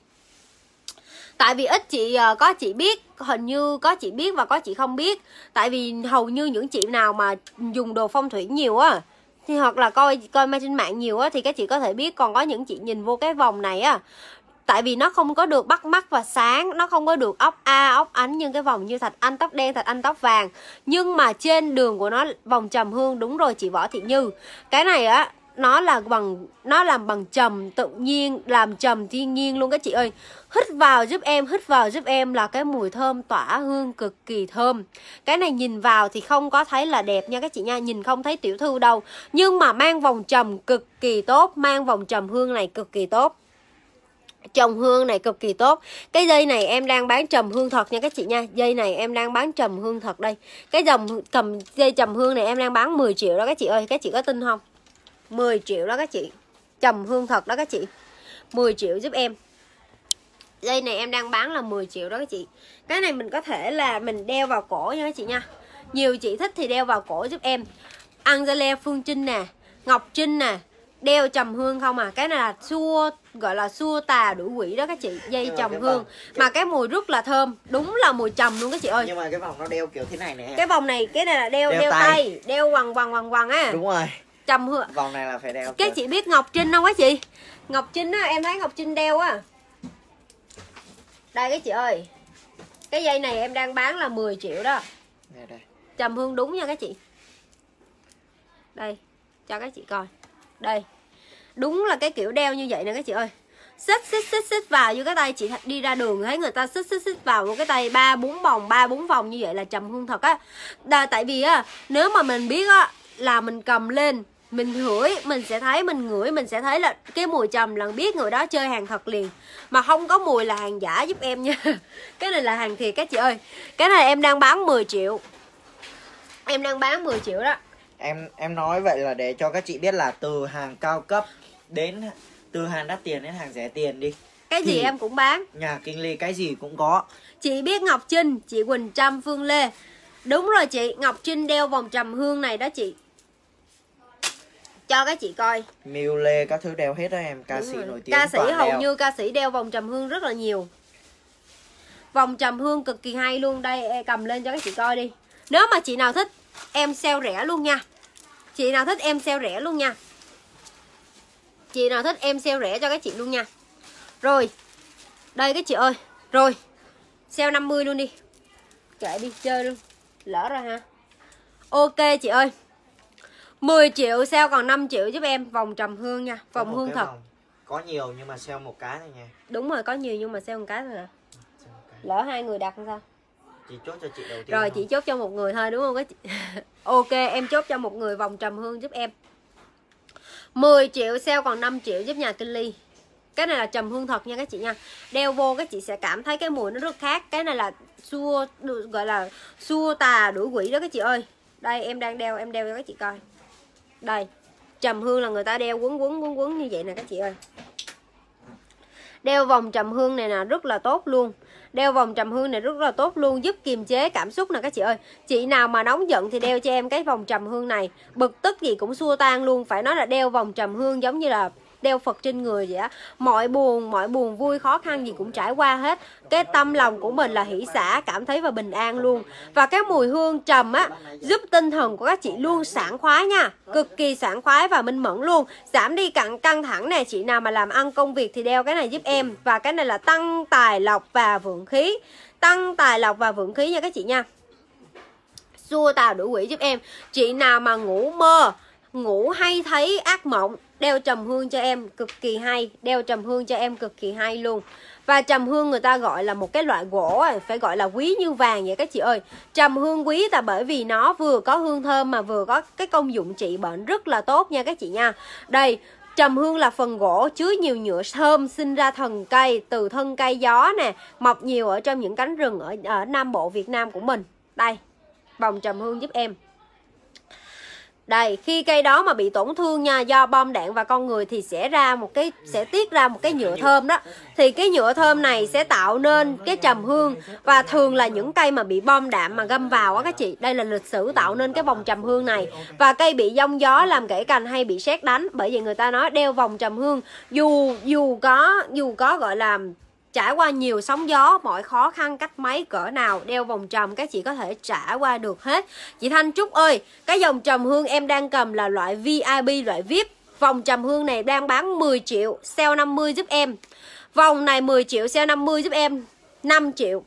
Tại vì ít chị có chị biết, hình như có chị biết và có chị không biết. Tại vì hầu như những chị nào mà dùng đồ phong thủy nhiều á, thì hoặc là coi trên mạng nhiều á, thì các chị có thể biết. Còn có những chị nhìn vô cái vòng này á, tại vì nó không có được bắt mắt và sáng, nó không có được ốc A, ốc ánh như cái vòng như Thạch Anh tóc đen, Thạch Anh tóc vàng. Nhưng mà trên đường của nó vòng trầm hương, đúng rồi chị Võ Thị Như. Cái này á, nó làm bằng trầm tự nhiên, làm trầm thiên nhiên luôn các chị ơi. Hít vào giúp em là cái mùi thơm tỏa hương cực kỳ thơm. Cái này nhìn vào thì không có thấy là đẹp nha các chị nha, nhìn không thấy tiểu thư đâu. Nhưng mà mang vòng trầm cực kỳ tốt, mang vòng trầm hương này cực kỳ tốt. Trầm hương này cực kỳ tốt. Cái dây này em đang bán trầm hương thật nha các chị nha. Dây này em đang bán trầm hương thật đây. Cái dây trầm hương này em đang bán 10 triệu đó các chị ơi. Các chị có tin không? 10 triệu đó các chị. Trầm hương thật đó các chị. 10 triệu giúp em. Dây này em đang bán là 10 triệu đó các chị. Cái này mình có thể là mình đeo vào cổ nha các chị nha. Nhiều chị thích thì đeo vào cổ giúp em. Angela Phương Trinh nè, Ngọc Trinh nè, đeo trầm hương không à. Cái này là gọi là xua tà đuổi quỷ đó các chị. Dây trầm hương mà cái mùi rất là thơm. Đúng là mùi trầm luôn các chị ơi. Nhưng mà cái vòng nó đeo kiểu thế này nè. Cái vòng này, cái này là đeo tay, đeo quằn á. Đúng rồi. Trầm hương. Vòng này là phải đeo. Cái chị biết Ngọc Trinh không các chị? Ngọc Trinh á, em thấy Ngọc Trinh đeo á. Đây các chị ơi. Cái dây này em đang bán là 10 triệu đó. Đây. Trầm hương đúng nha các chị. Đây, cho các chị coi. Đây. Đúng là cái kiểu đeo như vậy nè các chị ơi. xích vào như cái tay chị đi ra đường thấy người ta xích vào một cái tay 3-4 vòng như vậy là trầm hương thật á. Tại vì á nếu mà mình biết á là mình cầm lên mình ngửi mình sẽ thấy, mình ngửi mình sẽ thấy là cái mùi trầm là biết người đó chơi hàng thật liền, mà không có mùi là hàng giả giúp em nha. Cái này là hàng thiệt các chị ơi. Cái này em đang bán 10 triệu. Em đang bán 10 triệu đó. Em nói vậy là để cho các chị biết là từ hàng cao cấp đến từ hàng đắt tiền đến hàng rẻ tiền đi. Cái gì em cũng bán. Nhà Kinh Ly cái gì cũng có. Chị biết Ngọc Trinh, chị Quỳnh Trâm, Phương Lê. Đúng rồi chị, Ngọc Trinh đeo vòng trầm hương này đó chị. Cho các chị coi. Miu Lê các thứ đeo hết đó em, ca sĩ nổi tiếng. Ca sĩ hầu như ca sĩ đeo vòng trầm hương rất là nhiều. Vòng trầm hương cực kỳ hay luôn. Đây em cầm lên cho các chị coi đi. Nếu mà chị nào thích em sale rẻ luôn nha. Chị nào thích em sale rẻ luôn nha. Chị nào thích em sale rẻ cho các chị luôn nha. Rồi. Đây các chị ơi. Rồi. Sale 50 luôn đi. Kệ đi chơi luôn. Lỡ rồi ha. Ok chị ơi. 10 triệu sale còn 5 triệu giúp em. Vòng trầm hương nha. Vòng hương thật. Có nhiều nhưng mà sale một cái thôi nha. Đúng rồi, có nhiều nhưng mà sale một cái thôi à. Lỡ hai người đặt làm sao? Chị chốt cho chị đầu tiên. Rồi không? chị chốt cho một người thôi đúng không các chị? Ok em chốt cho một người vòng trầm hương giúp em. 10 triệu sale còn 5 triệu giúp nhà Kinh Ly. Cái này là trầm hương thật nha các chị nha. Đeo vô các chị sẽ cảm thấy cái mùi nó rất khác. Cái này là xua, gọi là xua tà đuổi quỷ đó các chị ơi. Đây em đang đeo, em đeo cho các chị coi. Đây, trầm hương là người ta đeo quấn như vậy nè các chị ơi. Đeo vòng trầm hương này là rất là tốt luôn. Đeo vòng trầm hương này rất là tốt luôn, giúp kiềm chế cảm xúc nè các chị ơi. Chị nào mà nóng giận thì đeo cho em cái vòng trầm hương này. Bực tức gì cũng xua tan luôn. Phải nói là đeo vòng trầm hương giống như là đeo Phật trên người vậy á. Mọi buồn vui khó khăn gì cũng trải qua hết. Cái tâm lòng của mình là hỷ xả, cảm thấy và bình an luôn. Và cái mùi hương trầm á giúp tinh thần của các chị luôn sảng khoái nha. Cực kỳ sảng khoái và minh mẫn luôn. Giảm đi căng thẳng nè. Chị nào mà làm ăn công việc thì đeo cái này giúp em. Và cái này là tăng tài lộc và vượng khí. Tăng tài lộc và vượng khí nha các chị nha. Xua tà đuổi quỷ giúp em. Chị nào mà ngủ mơ, ngủ hay thấy ác mộng, đeo trầm hương cho em cực kỳ hay. Đeo trầm hương cho em cực kỳ hay luôn. Và trầm hương người ta gọi là một cái loại gỗ, phải gọi là quý như vàng vậy các chị ơi. Trầm hương quý là bởi vì nó vừa có hương thơm mà vừa có cái công dụng trị bệnh rất là tốt nha các chị nha. Đây, trầm hương là phần gỗ chứa nhiều nhựa thơm sinh ra thần cây, từ thân cây gió nè, mọc nhiều ở trong những cánh rừng ở Nam Bộ Việt Nam của mình. Đây, vòng trầm hương giúp em. Đây, khi cây đó mà bị tổn thương nha, do bom đạn và con người thì sẽ tiết ra một cái nhựa thơm đó. Thì cái nhựa thơm này sẽ tạo nên cái trầm hương. Và thường là những cây mà bị bom đạn mà găm vào á các chị. Đây là lịch sử tạo nên cái vòng trầm hương này. Và cây bị giông gió làm gãy cành hay bị sét đánh. Bởi vì người ta nói đeo vòng trầm hương dù có gọi là trải qua nhiều sóng gió, mọi khó khăn cách mấy cỡ nào, đeo vòng trầm các chị có thể trải qua được hết. Chị Thanh Trúc ơi, cái dòng trầm hương em đang cầm là loại VIP, loại VIP. Vòng trầm hương này đang bán 10 triệu, sale 50 giúp em. Vòng này 10 triệu, sale 50 giúp em 5 triệu.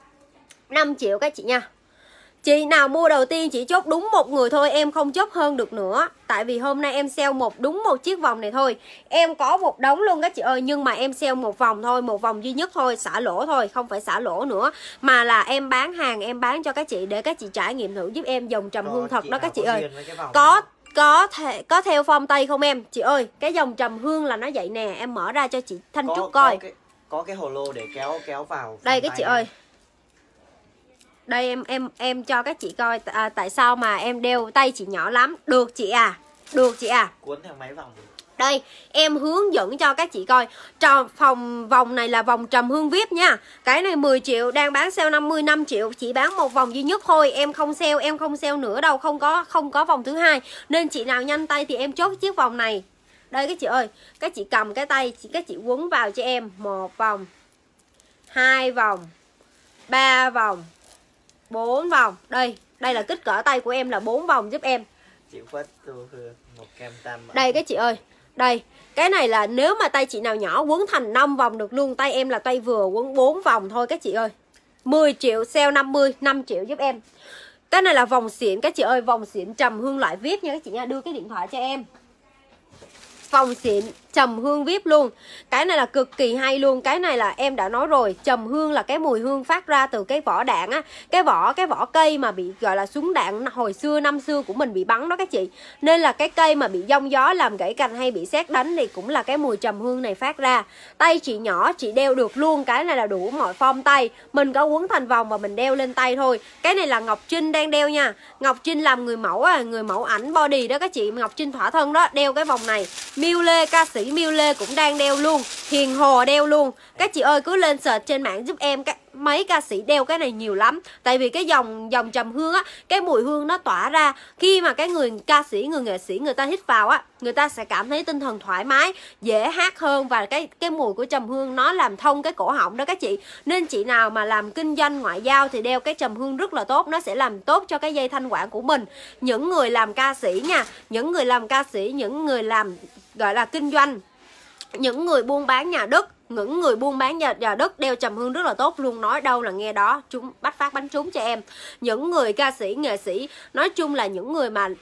5 triệu các chị nha. Chị nào mua đầu tiên chị chốt đúng một người thôi, em không chốt hơn được nữa. Tại vì hôm nay em sale đúng một chiếc vòng này thôi. Em có một đống luôn các chị ơi, nhưng mà em sale một vòng thôi, một vòng duy nhất thôi, xả lỗ thôi, không phải xả lỗ nữa. Mà là em bán hàng, em bán cho các chị để các chị trải nghiệm thử giúp em dòng trầm hương thật đó các chị ơi. Có theo form Tây không em? Chị ơi, cái dòng trầm hương là nó vậy nè, em mở ra cho chị Thanh Trúc coi. Có cái hồ lô để kéo vào. Đây các chị ơi. Đây em cho các chị coi tại sao mà em đeo tay chị nhỏ lắm. Được chị à? Được chị à? Cuốn theo mấy vòng. Đây, em hướng dẫn cho các chị coi. Vòng này là vòng trầm hương VIP nha. Cái này 10 triệu, đang bán sale 55 triệu. Chị bán một vòng duy nhất thôi. Em không sale nữa đâu. Không có vòng thứ hai. Nên chị nào nhanh tay thì em chốt chiếc vòng này. Đây các chị ơi. Các chị cầm cái tay, các chị quấn vào cho em. 1 vòng, 2 vòng, 3 vòng, 4 vòng. Đây là kích cỡ tay của em là 4 vòng giúp em. Chị Phất một kem tam. Đây các chị ơi. Đây, cái này là nếu mà tay chị nào nhỏ quấn thành 5 vòng được luôn. Tay em là tay vừa quấn 4 vòng thôi các chị ơi. 10 triệu sale 50, 5 triệu giúp em. Cái này là vòng xịn các chị ơi, vòng xịn trầm hương loại VIP nha các chị nha. Đưa cái điện thoại cho em. Vòng xịn trầm hương VIP luôn. Cái này là cực kỳ hay luôn. Cái này là em đã nói rồi, trầm hương là cái mùi hương phát ra từ cái vỏ đạn á, cái vỏ cây mà bị gọi là súng đạn hồi xưa năm xưa của mình bị bắn đó các chị. Nên là cái cây mà bị giông gió làm gãy cành hay bị sét đánh thì cũng là cái mùi trầm hương này phát ra. Tay chị nhỏ chị đeo được luôn. Cái này là đủ mọi form tay. Mình có quấn thành vòng và mình đeo lên tay thôi. Cái này là Ngọc Trinh đang đeo nha. Ngọc Trinh làm người mẫu người mẫu ảnh body đó các chị. Ngọc Trinh Thỏa Thân đó, đeo cái vòng này. Miu Lê, ca sĩ Miu Lê cũng đang đeo luôn. Hiền Hồ đeo luôn. Các chị ơi cứ lên search trên mạng giúp em, mấy ca sĩ đeo cái này nhiều lắm. Tại vì cái dòng trầm hương á, cái mùi hương nó tỏa ra, khi mà cái người ca sĩ, người nghệ sĩ người ta hít vào á, người ta sẽ cảm thấy tinh thần thoải mái, dễ hát hơn. Và cái mùi của trầm hương nó làm thông cái cổ họng đó các chị. Nên chị nào mà làm kinh doanh ngoại giao thì đeo cái trầm hương rất là tốt. Nó sẽ làm tốt cho cái dây thanh quản của mình. Những người làm ca sĩ nha, những người làm ca sĩ, những người làm gọi là kinh doanh, những người buôn bán nhà đất, những người buôn bán nhà đất đeo trầm hương rất là tốt luôn. Nói đâu là nghe đó, chúng bắt phát bánh trúng cho em. Những người ca sĩ, nghệ sĩ, nói chung là những người mà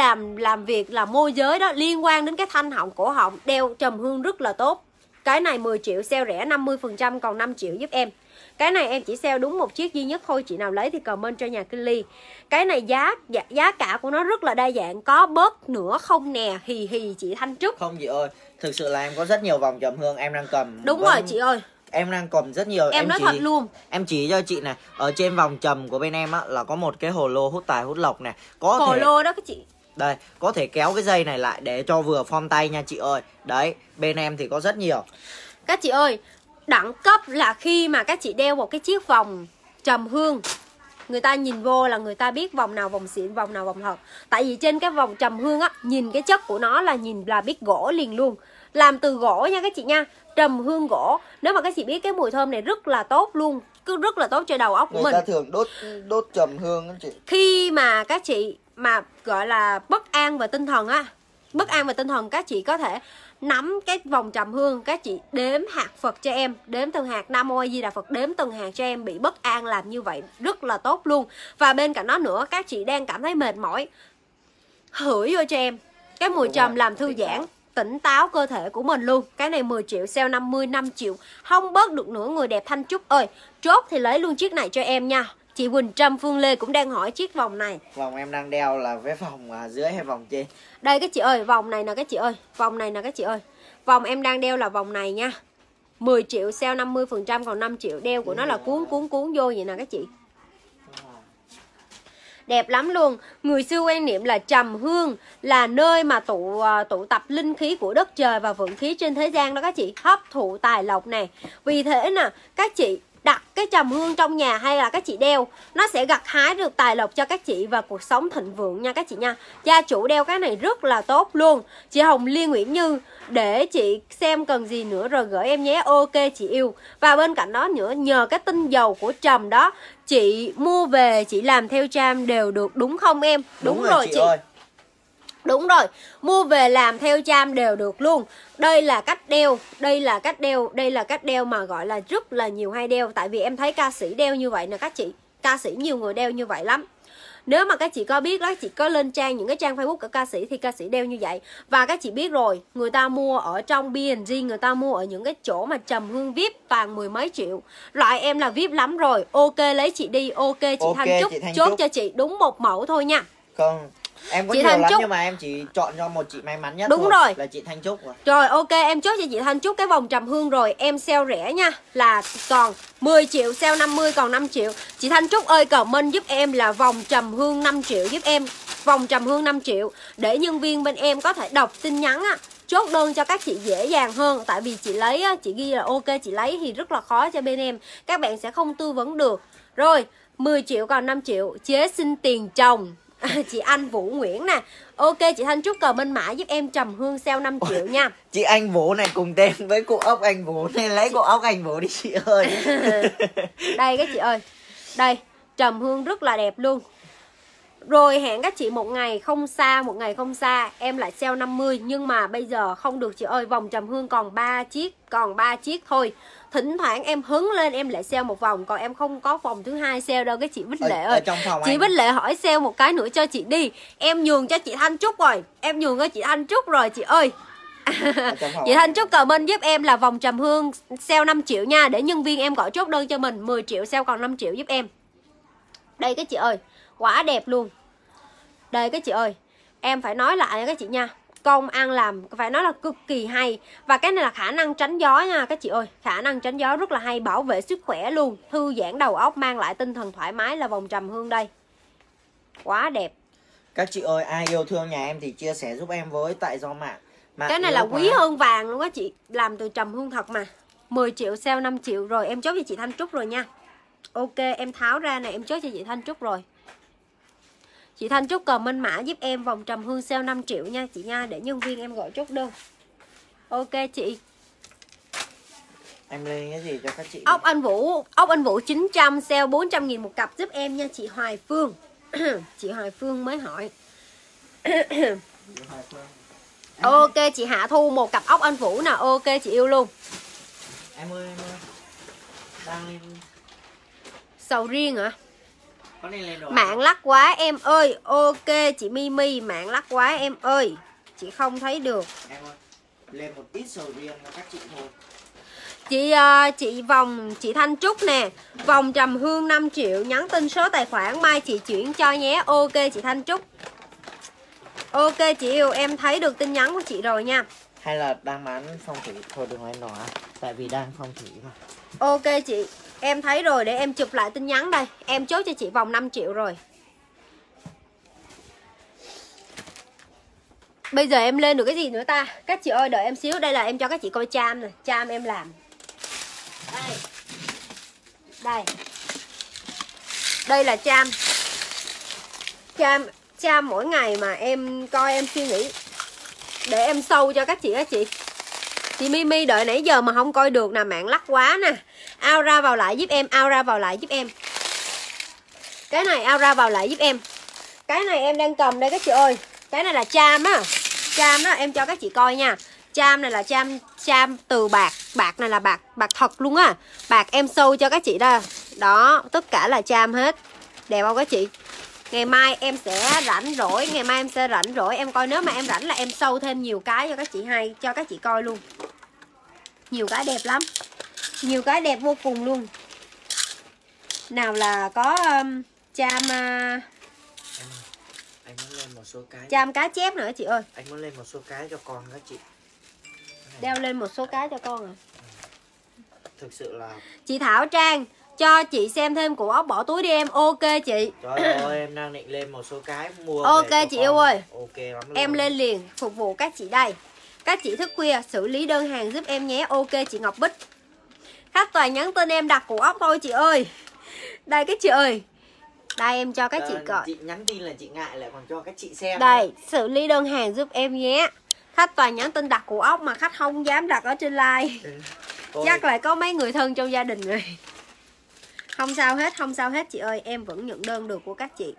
làm việc là môi giới đó, liên quan đến cái thanh họng, cổ họng, đeo trầm hương rất là tốt. Cái này 10 triệu sale rẻ 50%, còn 5 triệu giúp em. Cái này em chỉ sale đúng một chiếc duy nhất thôi. Chị nào lấy thì comment cho nhà Kinh Ly. Cái này giá cả của nó rất là đa dạng. Có bớt nữa không nè. Hì chị Thanh Trúc. Không chị ơi, thực sự là em có rất nhiều vòng trầm hương em đang cầm. Đúng rồi chị ơi, em đang cầm rất nhiều. Em nói thật luôn. Em chỉ cho chị này, ở trên vòng trầm của bên em á là có một cái hồ lô hút tài hút lộc này. Hồ lô đó các chị. Đây, có thể kéo cái dây này lại để cho vừa form tay nha chị ơi. Đấy, bên em thì có rất nhiều. Các chị ơi, đẳng cấp là khi mà các chị đeo một cái chiếc vòng trầm hương, người ta nhìn vô là người ta biết vòng nào vòng xịn, vòng nào vòng thật. Tại vì trên cái vòng trầm hương á, nhìn cái chất của nó là nhìn là biết gỗ liền luôn. Làm từ gỗ nha các chị nha, trầm hương gỗ. Nếu mà các chị biết cái mùi thơm này rất là tốt luôn, cứ rất là tốt cho đầu óc của mình. Người ta thường đốt trầm hương đó chị. Khi mà các chị mà gọi là bất an về tinh thần á, bất an về tinh thần, các chị có thể nắm cái vòng trầm hương, các chị đếm hạt Phật cho em, đếm từng hạt, Nam Mô A Di Đà Phật, đếm từng hạt cho em. Bị bất an làm như vậy rất là tốt luôn. Và bên cạnh đó nữa, các chị đang cảm thấy mệt mỏi, hửi vô cho em cái mùi trầm làm thư giãn, tỉnh táo cơ thể của mình luôn. Cái này 10 triệu sale 55 triệu, không bớt được nữa. Người đẹp Thanh Trúc ơi, chốt thì lấy luôn chiếc này cho em nha. Chị Quỳnh Trâm Phương Lê cũng đang hỏi chiếc vòng này. Vòng em đang đeo là với vòng dưới hay vòng trên? Đây các chị ơi, vòng này nè các chị ơi, vòng này nè các chị ơi. Vòng em đang đeo là vòng này nha. 10 triệu sale 50%, còn 5 triệu. Đeo của nó là cuốn vô vậy nè các chị. Đẹp lắm luôn. Người xưa quan niệm là trầm hương là nơi mà tụ tập linh khí của đất trời và vượng khí trên thế gian đó các chị, hấp thụ tài lộc nè. Vì thế nè, các chị đặt cái trầm hương trong nhà hay là các chị đeo, nó sẽ gặt hái được tài lộc cho các chị và cuộc sống thịnh vượng nha các chị nha. Gia chủ đeo cái này rất là tốt luôn. Chị Hồng Liên Nguyễn Như, để chị xem cần gì nữa rồi gửi em nhé. Ok chị yêu. Và bên cạnh đó nữa, nhờ cái tinh dầu của trầm đó, chị mua về chị làm theo cham đều được đúng không em? Đúng rồi chị ơi. Đúng rồi, mua về làm theo cham đều được luôn. Đây là cách đeo, đây là cách đeo mà gọi là rất là nhiều hay đeo. Tại vì em thấy ca sĩ đeo như vậy nè các chị. Ca sĩ nhiều người đeo như vậy lắm. Nếu mà các chị có biết đó, chị có lên những cái trang Facebook của ca sĩ thì ca sĩ đeo như vậy. Và các chị biết rồi, người ta mua ở trong B&G, người ta mua ở những cái chỗ mà trầm hương VIP toàn 10 mấy triệu. Loại em là VIP lắm rồi. Ok lấy chị đi, ok chị Thanh Trúc, chốt cho chị đúng một mẫu thôi nha. Không, em có chị nhiều Thanh lắm Trúc. Nhưng mà em chỉ chọn cho một chị may mắn nhất. Đúng thôi, rồi. là chị Thanh Trúc rồi. Rồi ok, em chốt cho chị Thanh Trúc cái vòng trầm hương rồi. Em sale rẻ nha, là còn 10 triệu sale 50 còn 5 triệu. Chị Thanh Trúc ơi, comment giúp em là vòng trầm hương 5 triệu giúp em. Vòng trầm hương 5 triệu để nhân viên bên em có thể đọc tin nhắn á, chốt đơn cho các chị dễ dàng hơn. Tại vì chị lấy á, chị ghi là ok chị lấy thì rất là khó cho bên em, các bạn sẽ không tư vấn được. Rồi 10 triệu còn 5 triệu. Chế xin tiền chồng. Chị Anh Vũ Nguyễn nè. Ok chị Thanh Trúc comment mã giúp em trầm hương sale 5 triệu nha. Chị Anh Vũ này cùng tên với cô ốc Anh Vũ nên lấy cô ốc Anh Vũ đi chị ơi. Đây các chị ơi, đây trầm hương rất là đẹp luôn. Rồi hẹn các chị một ngày không xa, em lại sale 50. Nhưng mà bây giờ không được chị ơi, vòng trầm hương còn 3 chiếc thôi. Thỉnh thoảng em hứng lên em lại sale một vòng, còn em không có vòng thứ hai sale đâu cái chị Bích Lệ ơi. Chị Bích Lệ hỏi sale một cái nữa cho chị đi. Em nhường cho chị Thanh Trúc rồi, chị ơi. Chị Thanh Trúc comment giúp em là vòng trầm hương sale 5 triệu nha, để nhân viên em gọi chốt đơn cho mình. 10 triệu sale còn 5 triệu giúp em. Đây các chị ơi, quả đẹp luôn. Đây các chị ơi, em phải nói lại các chị nha, công ăn làm phải nói là cực kỳ hay. Và cái này là khả năng tránh gió nha các chị ơi, khả năng tránh gió rất là hay, bảo vệ sức khỏe luôn, thư giãn đầu óc, mang lại tinh thần thoải mái là vòng trầm hương đây. Quá đẹp. Các chị ơi, ai yêu thương nhà em thì chia sẻ giúp em với, tại do mạng cái này là quý hơn vàng luôn á chị, làm từ trầm hương thật mà. 10 triệu sale 5 triệu rồi, em chốt cho chị Thanh Trúc rồi nha. Ok, em tháo ra này, em chốt cho chị Thanh Trúc rồi. Chị Thanh Trúc comment mã giúp em vòng trầm hương sale 5 triệu nha chị nha, để nhân viên em gọi chốt đơn. Ok chị. Em lên cái gì cho các chị? Ốc Anh Vũ 900 sale 400.000 một cặp giúp em nha chị Hoài Phương. Chị Hoài Phương mới hỏi. Ok chị Hạ Thu một cặp ốc Anh Vũ nè, ok chị yêu luôn. Em ơi đang lên Sầu riêng hả? có nên lên đồ Mạng lắc quá em ơi. Ok chị Mimi, mạng lắc quá em ơi, chị không thấy được. em ơi, lên một ít sầu riêng cho các chị thôi. Chị Thanh Trúc nè, vòng trầm hương 5 triệu, nhắn tin số tài khoản mai chị chuyển cho nhé. Ok chị Thanh Trúc. Ok chị yêu, em thấy được tin nhắn của chị rồi nha. Hay là đang bán phong thủy? Thôi đừng lên đồ tại vì đang phong thủy mà. Ok chị, em thấy rồi, để em chụp lại tin nhắn đây. Em chốt cho chị vòng 5 triệu rồi. Bây giờ em lên được cái gì nữa ta? Các chị ơi đợi em xíu, đây là em cho các chị coi cham nè, cham em làm. Đây. Đây. Đây là cham. Cham mỗi ngày mà em coi em suy nghĩ để em sâu cho các chị. Chị Mimi đợi nãy giờ mà không coi được nè, mạng lắc quá nè. Out ra vào lại giúp em, out ra vào lại giúp em. Cái này out ra vào lại giúp em. Cái này em đang cầm đây các chị ơi. Cái này là cham á. Cham đó em cho các chị coi nha. Cham này là cham từ bạc. Bạc này là bạc thật luôn á. Bạc em sâu cho các chị đó. Đó, tất cả là cham hết. Đẹp không các chị? Ngày mai em sẽ rảnh rỗi, em coi nếu mà em rảnh là em sâu thêm nhiều cái cho các chị hay, cho các chị coi luôn. Nhiều cái đẹp lắm. Nhiều cái đẹp vô cùng luôn. Nào là có cham Anh muốn lên một số cái. cham cá chép nữa chị ơi. Anh muốn lên một số cái cho con các chị. Đeo lên một số cái cho con à. Thực sự là Chị Thảo Trang cho chị xem thêm củ ốc bỏ túi đi em. Ok chị. trời ơi, em đang định lên một số cái mua. Ok về chị cho yêu con. ơi. Ok lắm luôn. Em lên liền phục vụ các chị đây. Các chị thức khuya xử lý đơn hàng giúp em nhé. Ok chị Ngọc Bích. Khách toàn nhắn tin em đặt củ ốc thôi chị ơi. Đây các chị ơi. Đây em cho các chị coi. Chị nhắn tin là chị ngại lại còn cho các chị xem. Đây, xử lý đơn hàng giúp em nhé. Khách toàn nhắn tin đặt củ ốc mà khách không dám đặt ở trên live. Chắc là có mấy người thân trong gia đình rồi. Không sao hết chị ơi, em vẫn nhận đơn được của các chị.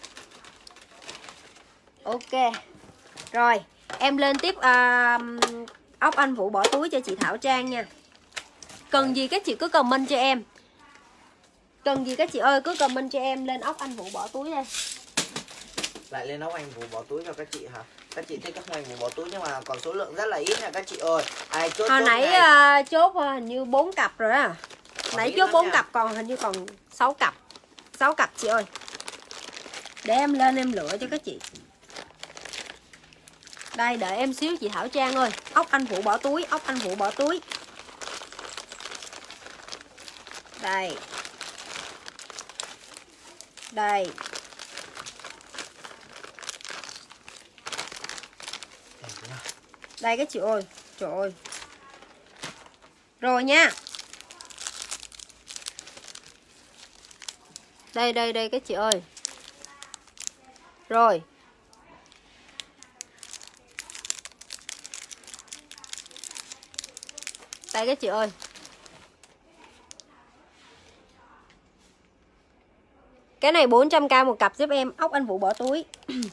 Ok. Rồi, em lên tiếp ốc Anh Vũ bỏ túi cho chị Thảo Trang nha. Cần gì các chị cứ comment cho em. Cần gì các chị ơi cứ comment cho em lên ốc Anh Vũ bỏ túi đây. Lại lên ốc Anh Vũ bỏ túi cho các chị hả? Các chị thích ốc Anh Vũ bỏ túi nhưng mà còn số lượng rất là ít nha các chị ơi. Ai chốt Hồi nãy chốt hình như 4 cặp rồi á. Nãy chốt 4 cặp còn hình như còn 6 cặp. 6 cặp chị ơi. Để em lên em lựa cho các chị. Đây đợi em xíu chị Thảo Trang ơi. Ốc Anh Vũ bỏ túi, ốc Anh Vũ bỏ túi. Đây. Đây. Đây các chị ơi. Trời ơi. Rồi nha. Đây các chị ơi. Rồi. Đây các chị ơi. Cái này 400k một cặp giúp em, ốc Anh Vũ bỏ túi.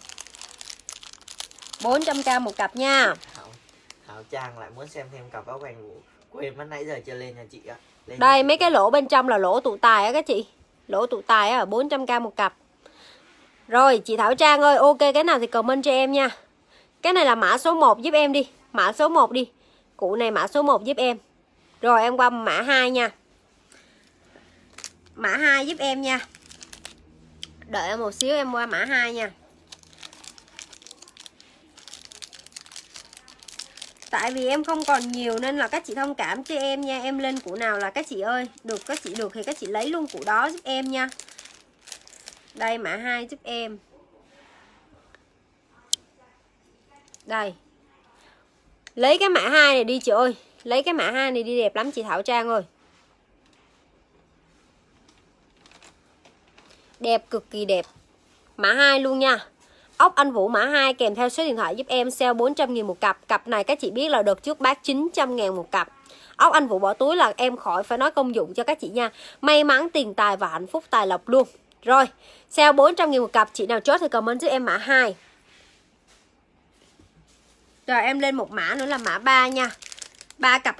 400k một cặp nha. Thảo Trang lại muốn xem thêm cặp ốc Anh Vũ. Quên mất nãy giờ chưa lên nhà chị á. Đây mấy cái lỗ bên trong là lỗ tụ tài á các chị. Lỗ tụ tài á, 400k một cặp. Rồi chị Thảo Trang ơi, ok cái nào thì comment cho em nha. Cái này là mã số 1 giúp em đi. Mã số 1 đi. Cụ này mã số 1 giúp em. Rồi em qua mã 2 nha. Mã 2 giúp em nha. Đợi em một xíu em qua mã 2 nha. Tại vì em không còn nhiều nên là các chị thông cảm cho em nha. Em lên cụ nào là các chị ơi, được các chị được thì các chị lấy luôn cụ đó giúp em nha. Đây mã 2 giúp em. Đây. Lấy cái mã 2 này đi chị ơi. Lấy cái mã 2 này đi, đẹp lắm chị Thảo Trang ơi. Đẹp, cực kỳ đẹp. Mã 2 luôn nha. Ốc Anh Vũ mã 2 kèm theo số điện thoại giúp em, sale 400.000 một cặp. Cặp này các chị biết là đợt trước bác 900.000 một cặp. Ốc Anh Vũ bỏ túi là em khỏi phải nói công dụng cho các chị nha. May mắn, tiền tài và hạnh phúc tài lộc luôn. Rồi, sale 400.000 một cặp. Chị nào chốt thì comment giúp em mã 2. Rồi em lên một mã nữa là mã 3 nha. Ba cặp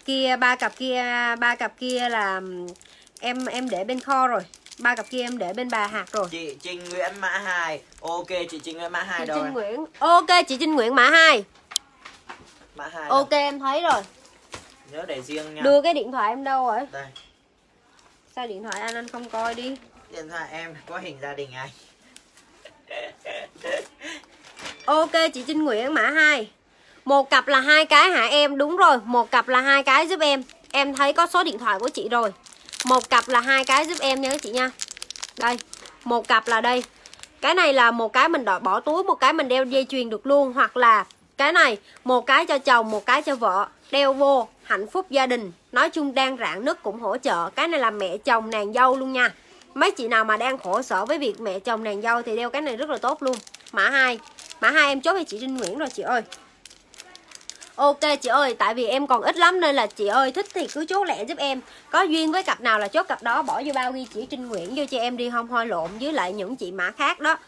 kia là em để bên kho rồi. 3 cặp kia em để bên bà Hạt rồi. Chị Trinh Nguyễn mã 2. Ok, chị Trinh Nguyễn mã 2 đâu? Trinh Nguyễn. Ok, chị Trinh Nguyễn mã 2. Mã 2. Ok đâu? Em thấy rồi. Nhớ để riêng nha. Đưa cái điện thoại em đâu rồi? Đây. Sao điện thoại anh không coi đi? Điện thoại em có hình gia đình anh. Ok, chị Trinh Nguyễn mã 2. Một cặp là 2 cái hả em? Đúng rồi, một cặp là 2 cái giúp em. Em thấy có số điện thoại của chị rồi. Một cặp là 2 cái giúp em nha các chị nha. Đây, một cặp là đây. Cái này là một cái mình bỏ túi, một cái mình đeo dây chuyền được luôn. Hoặc là cái này, một cái cho chồng, một cái cho vợ. Đeo vô, hạnh phúc gia đình. Nói chung đang rạn nứt cũng hỗ trợ. Cái này là mẹ chồng nàng dâu luôn nha. Mấy chị nào mà đang khổ sở với việc mẹ chồng nàng dâu thì đeo cái này rất là tốt luôn. Mã 2. Mã 2 em chốt cho chị Trinh Nguyễn rồi chị ơi. Ok chị ơi, tại vì em còn ít lắm nên là chị ơi thích thì cứ chốt lẹ giúp em. Có duyên với cặp nào là chốt cặp đó, bỏ vô bao ghi chỉ Trinh Nguyễn vô cho em đi, không hoi lộn với lại những chị mã khác đó.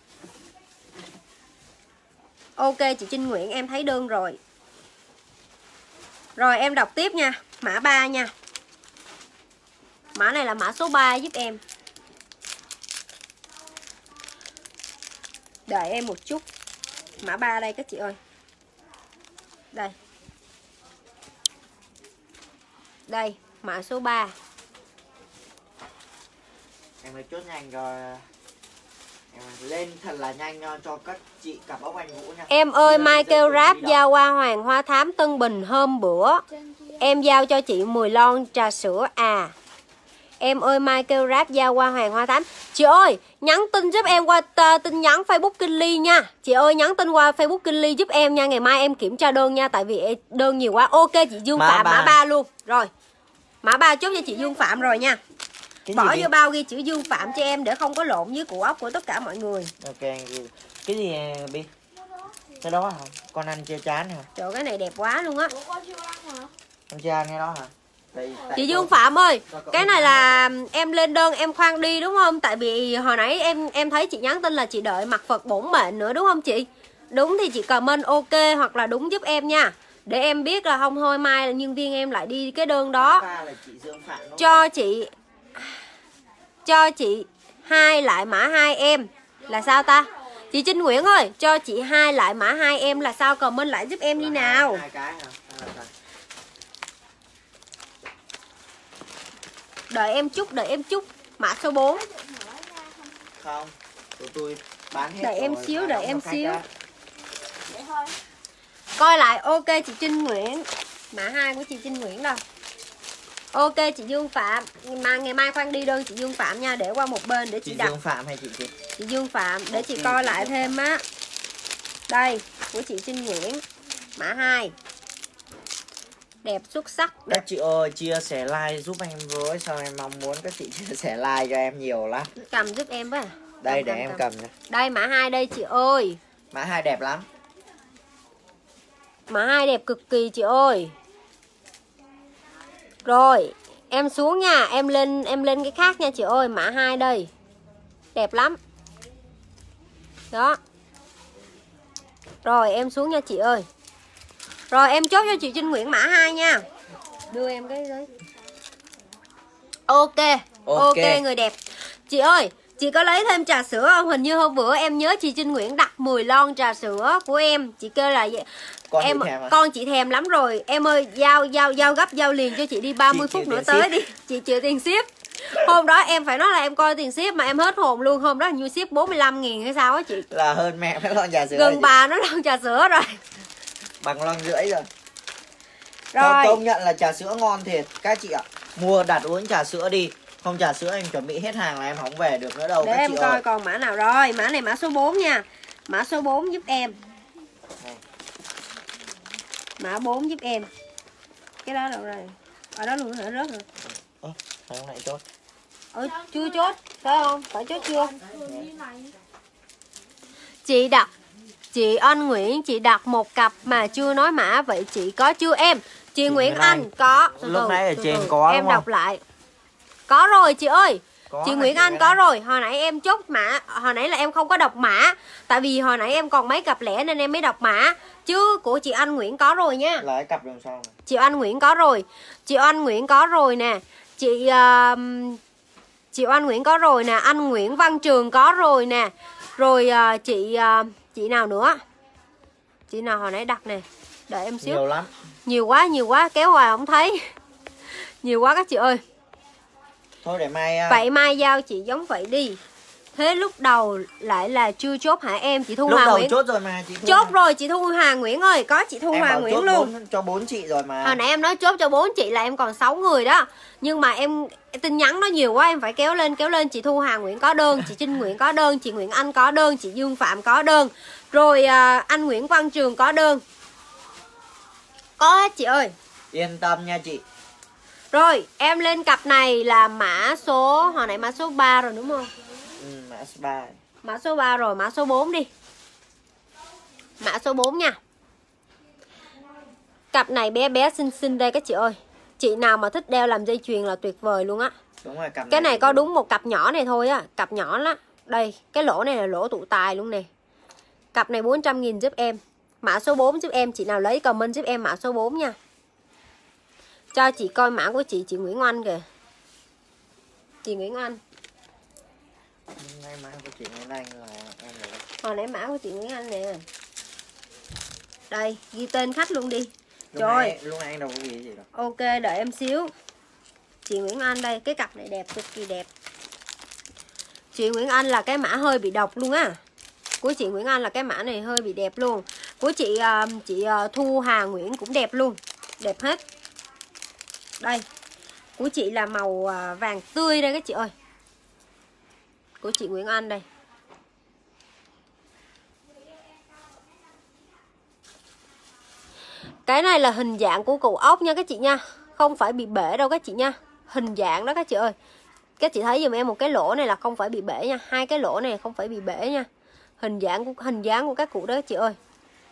Ok chị Trinh Nguyễn em thấy đơn rồi. Rồi em đọc tiếp nha. Mã 3 nha. Mã này là mã số 3 giúp em. Đợi em một chút. Mã 3 đây các chị ơi. Đây. Đây, mã số 3. Em phải chốt nhanh rồi. Em lên thật là nhanh cho các chị cặp ốc Anh Vũ nha. Em ơi, Mai kêu Rap giao qua Hoàng Hoa Thám Tân Bình hôm bữa. Em giao cho chị 10 lon trà sữa à. Em ơi, Mai kêu Rap giao qua Hoàng Hoa Thám. Chị ơi, nhắn tin giúp em qua tin nhắn Facebook Kinh Ly nha. Chị ơi, nhắn tin qua Facebook Kinh Ly giúp em nha. Ngày mai em kiểm tra đơn nha. Tại vì đơn nhiều quá. Ok, chị Dương Phạm mã 3 luôn. Rồi, mã 3 chốt cho chị Dương Phạm rồi nha. Bỏ vô bao ghi chữ Dương Phạm cho em để không có lộn với củ ốc của tất cả mọi người. Ok, cái gì Bi? Cái đó hả? Con ăn chưa chán hả? Trời, cái này đẹp quá luôn á. Con chưa ăn cái đó hả? Chị Dương Phạm ơi, cái này là em lên đơn em khoan đi đúng không? Tại vì hồi nãy em thấy chị nhắn tin là chị đợi mặt Phật bổn mệnh nữa đúng không chị? Đúng thì chị comment ok hoặc là đúng giúp em nha. Để em biết là không thôi mai là nhân viên em lại đi cái đơn đó. Cho chị 2 lại mã 2 em. Là sao ta? Chị Trinh Nguyễn ơi, cho chị 2 lại mã 2 em là sao? Comment lại giúp em đi nào. 2 cái hả? Đợi em chút. Mã số 4. Không, tụi tôi bán hết. Đợi rồi, em xíu, đợi em xíu. Vậy thôi. Coi lại ok chị Trinh Nguyễn. Mã 2 của chị Trinh Nguyễn đâu. Ok chị Dương Phạm. Mà ngày mai khoan đi đơn chị Dương Phạm nha. Để qua một bên để chị đặt. Dương Phạm hay chị? Chị Dương Phạm. Để chị coi lại thêm á. Đây, của chị Trinh Nguyễn. Mã 2. Đẹp xuất sắc. Các chị ơi chia sẻ like giúp em với. Sao em mong muốn các chị chia sẻ like cho em nhiều lắm. Cầm giúp em với. Đây để em cầm nha. Đây mã 2 đây chị ơi. Mã 2 đẹp lắm. Mã 2 đẹp cực kỳ chị ơi. Rồi em xuống nha. Em lên cái khác nha chị ơi. Mã 2 đây. Đẹp lắm. Đó. Rồi em xuống nha chị ơi. Rồi em chốt cho chị Trinh Nguyễn mã 2 nha. Đưa em cái đấy. Ok người đẹp. Chị ơi, Chị có lấy thêm trà sữa không? Hình như hôm bữa em nhớ chị Trinh Nguyễn đặt 10 lon trà sữa của em. Chị kêu là con chị thèm lắm rồi. Em ơi giao gấp giao liền cho chị đi 30 phút nữa tới đi. Chị chịu tiền ship. Hôm đó em phải nói là em coi tiền ship mà em hết hồn luôn. Hôm đó hình như ship 45.000 hay sao á chị. Là hơn mẹ mấy lon trà sữa. Gần bà nó lon trà sữa rồi. Bằng lon rưỡi rồi. Rồi. Công nhận là trà sữa ngon thiệt các chị ạ. Mua đặt uống trà sữa đi. Không trà sữa em chuẩn bị hết hàng là em không về được nữa đâu. Để các em chị coi ơi. còn mã nào rồi. Mã này mã số 4 nha. Mã số 4 giúp em. Mã 4 giúp em. Cái đó đâu rồi? Ở đó luôn hả? Rớt rồi. Phải không lại chốt? Chưa chốt. Phải không? Phải chốt chưa? Chị Anh Nguyễn, chị đặt một cặp mà chưa nói mã. Vậy chị có chưa em? Chị Nguyễn Anh có. Lúc nãy ở trên có em đúng không? đọc lại. Có rồi chị ơi. Có Chị Nguyễn Anh có rồi. Hồi nãy em chốt mã. Hồi nãy là em không có đọc mã. Tại vì hồi nãy em còn mấy cặp lẻ nên em mới đọc mã. Chứ của chị Anh Nguyễn có rồi nha. Là cái cặp đường sau này. Chị Anh Nguyễn có rồi. Chị Anh Nguyễn có rồi nè. Chị Anh Nguyễn có rồi nè. Anh Nguyễn Văn Trường có rồi nè. Rồi chị nào nữa? Chị nào hồi nãy đặt nè. Đợi em xíu. Nhiều lắm. Nhiều quá kéo hoài không thấy. Nhiều quá các chị ơi. Thôi để mai. Vậy mai giao chị giống vậy đi. Thế lúc đầu lại là chưa chốt hả em? Chị Thu Lúc Hoàng đầu Nguyễn chốt rồi mà chị Thu chốt rồi chị Thu Hoàng Nguyễn ơi. Có chị Thu Hoàng Nguyễn luôn. Cho 4 chị rồi mà. Hồi nãy em nói chốt cho 4 chị là em còn 6 người đó. Nhưng mà em tin nhắn nó nhiều quá em phải kéo lên. Chị Thu Hoàng Nguyễn có đơn, chị Trinh Nguyễn có đơn, chị Nguyễn Anh có đơn, chị Dương Phạm có đơn. Rồi anh Nguyễn Văn Trường có đơn. Có hết chị ơi. Yên tâm nha chị. Rồi em lên cặp này là mã số. Hồi nãy mã số 3 rồi đúng không? Mã số 3. Mã số 3 rồi, mã số 4 đi. Mã số 4 nha. Cặp này bé bé xinh đây các chị ơi. Chị nào mà thích đeo làm dây chuyền là tuyệt vời luôn á. Đúng rồi, cặp cái này có đúng một cặp nhỏ này thôi á. Cặp nhỏ đó. Đây, cái lỗ này là lỗ tụ tài luôn nè. Cặp này 400.000 giúp em. Mã số 4 giúp em. Chị nào lấy comment giúp em mã số 4 nha. Cho chị coi mã của chị Nguyễn Oanh kìa. Chị Nguyễn Oanh. Ngay mã của chị Nguyễn Anh là em rồi. Hồi nãy mã của chị Nguyễn Anh nè. Đây, ghi tên khách luôn đi. Lúc nãy anh đâu có ghi gì đâu. Ok, đợi em xíu. Chị Nguyễn Anh đây, cái cặp này đẹp, cực kỳ đẹp. Chị Nguyễn Anh là cái mã hơi bị độc luôn á. Của chị Nguyễn Anh là cái mã này hơi bị đẹp luôn. Của chị Thu Hà Nguyễn cũng đẹp luôn. Đẹp hết. Đây. Của chị là màu vàng tươi đây các chị ơi. Của chị Nguyễn Anh đây. Cái này là hình dạng của cụ ốc nha các chị nha. Không phải bị bể đâu các chị nha. Hình dạng đó các chị ơi. Các chị thấy giùm em một cái lỗ này là không phải bị bể nha. Hai cái lỗ này không phải bị bể nha. Hình dáng của các cụ đó các chị ơi.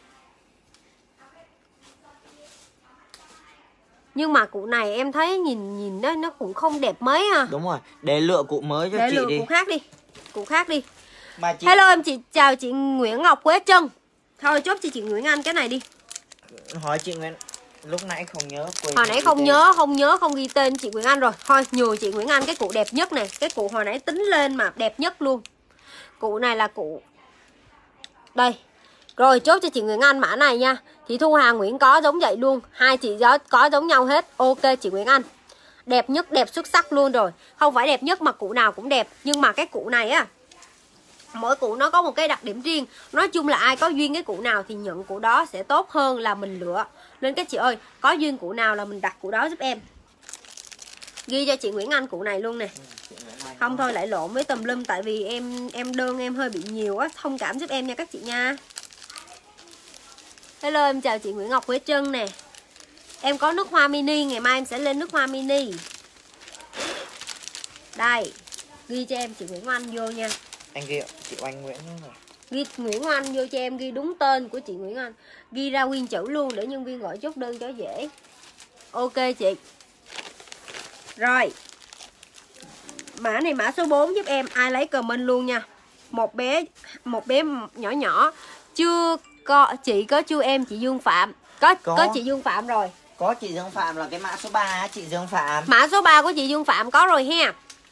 Nhưng mà cụ này em thấy nhìn nó cũng không đẹp mấy ha. Đúng rồi, để lựa cụ mới cho để chị lựa đi. Cụ khác đi. Mà chị... Hello em chào chị Nguyễn Ngọc Quế Trân. Thôi chốt cho chị Nguyễn Anh cái này đi. Hỏi chị Nguyễn lúc nãy không nhớ. Hồi nãy không ghi tên chị Nguyễn Anh rồi. Thôi nhường chị Nguyễn Anh cái cụ đẹp nhất này. Cái cụ hồi nãy tính lên mà đẹp nhất luôn. Cụ này là cụ đây. Rồi chốt cho chị Nguyễn Anh mã này nha. Chị Thu Hà Nguyễn có giống vậy luôn. Hai chị đó có giống nhau hết. Ok chị Nguyễn Anh. Đẹp nhất, đẹp xuất sắc luôn rồi. Không phải đẹp nhất mà cụ nào cũng đẹp. Nhưng mà cái cụ này á, mỗi cụ nó có một cái đặc điểm riêng. Nói chung là ai có duyên cái cụ nào thì nhận cụ đó sẽ tốt hơn là mình lựa. Nên các chị ơi, có duyên cụ nào là mình đặt cụ đó giúp em. Ghi cho chị Nguyễn Anh cụ này luôn nè. Không thôi lại lộn với tùm lum. Tại vì em đơn em hơi bị nhiều á. Thông cảm giúp em nha các chị nha. Hello em chào chị Nguyễn Ngọc Quế Trân nè. Em có nước hoa mini. Ngày mai em sẽ lên nước hoa mini. Đây. Ghi cho em chị Nguyễn Anh vô nha. Anh ghi chị Oanh Nguyễn rồi. Ghi Nguyễn Anh vô cho em. Ghi đúng tên của chị Nguyễn Anh. Ghi ra nguyên chữ luôn để nhân viên gọi chốt đơn cho dễ. Ok chị. Rồi. Mã này mã số 4 giúp em. Ai lấy comment luôn nha. Một bé nhỏ nhỏ. Chưa có chị có chưa em chị Dương Phạm. Có chị Dương Phạm rồi. Có chị Dương Phạm là cái mã số 3 chị Dương Phạm. Mã số 3 của chị Dương Phạm có rồi ha.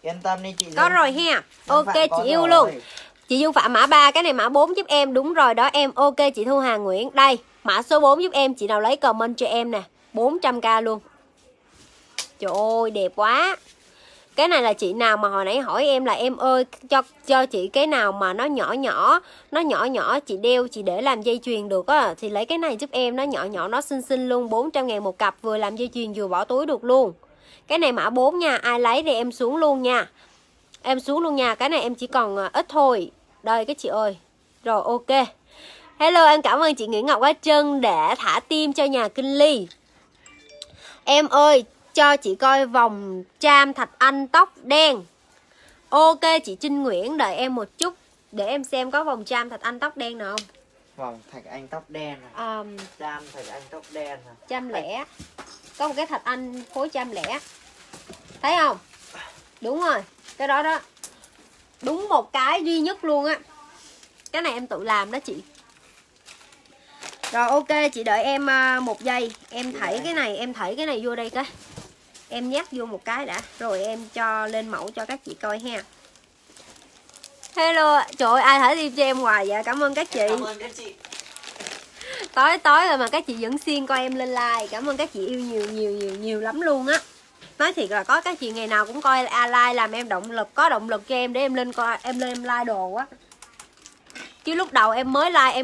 Yên tâm đi chị. Có Dương. rồi ha. Ok chị yêu rồi. luôn. Chị Dương Phạm mã 3, cái này mã 4 giúp em. Đúng rồi đó em. Ok chị Thu Hà Nguyễn. Đây, mã số 4 giúp em. Chị nào lấy comment cho em nè. 400k luôn. Trời ơi đẹp quá. Cái này là chị nào mà hồi nãy hỏi em là em ơi cho chị cái nào mà nó nhỏ nhỏ chị đeo chị để làm dây chuyền được á thì lấy cái này giúp em. Nó nhỏ nhỏ nó xinh xinh luôn. 400.000 một cặp, vừa làm dây chuyền vừa bỏ túi được luôn. Cái này mã 4 nha. Ai lấy thì em xuống luôn nha. Em xuống luôn nha. Cái này em chỉ còn ít thôi. Đây cái chị ơi. Rồi ok. Hello em cảm ơn chị Nguyễn Ngọc Á Trân để thả tim cho nhà Kinh Ly. Em ơi cho chị coi vòng Tram Thạch Anh tóc đen. Ok chị Trinh Nguyễn đợi em một chút để em xem có vòng Tram Thạch Anh tóc đen nào không. Vòng Thạch Anh tóc đen này. Tram Thạch Anh tóc đen này. 100. Có một cái Thạch Anh phối 100. Thấy không? Đúng rồi. Cái đó đó. Đúng một cái duy nhất luôn á. Cái này em tự làm đó chị. Rồi ok chị đợi em 1 giây. Em thảy cái này vô đây cái. Em nhét vô một cái đã. Rồi em cho lên mẫu cho các chị coi ha. Hello. Trời ơi ai thả tim cho em hoài vậy. Cảm ơn các chị. Cảm ơn các chị. Tối rồi mà các chị vẫn xuyên coi em lên like. Cảm ơn các chị yêu nhiều lắm luôn á. Nói thiệt là có các chị ngày nào cũng coi like làm em động lực, có động lực cho em để em lên coi, em like đồ á. Chứ lúc đầu em mới like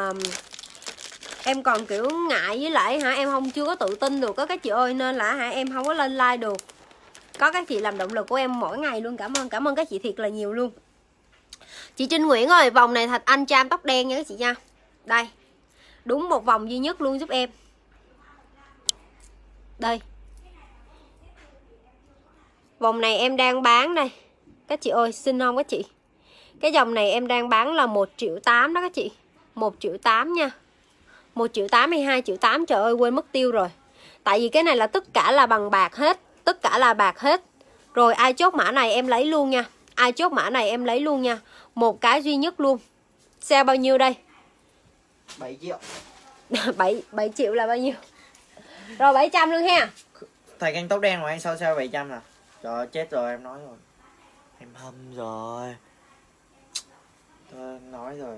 em còn kiểu ngại với lại em không chưa có tự tin được có các chị ơi, nên là em không có lên like được. Có các chị làm động lực của em mỗi ngày luôn. Cảm ơn các chị thiệt là nhiều luôn. Chị Trinh Nguyễn ơi, vòng này Thạch Anh Tram tóc đen nha các chị nha. Đây. Đúng một vòng duy nhất luôn giúp em. Đây. Vòng này em đang bán đây. Các chị ơi, xinh không các chị? Cái dòng này em đang bán là 1,8 triệu đó các chị. 1,8 triệu nha. 1,8 triệu hay 2,8 triệu. Trời ơi quên mất tiêu rồi. Tại vì cái này là tất cả là bằng bạc hết. Tất cả là bạc hết. Rồi ai chốt mã này em lấy luôn nha. Ai chốt mã này em lấy luôn nha. Một cái duy nhất luôn. Sale bao nhiêu đây? 7 triệu. 7 triệu là bao nhiêu? Rồi 700 luôn ha. Thạch Anh tóc đen của anh sao 700 nè. Trời ơi, chết rồi em nói rồi. Em hâm rồi. Tôi nói rồi.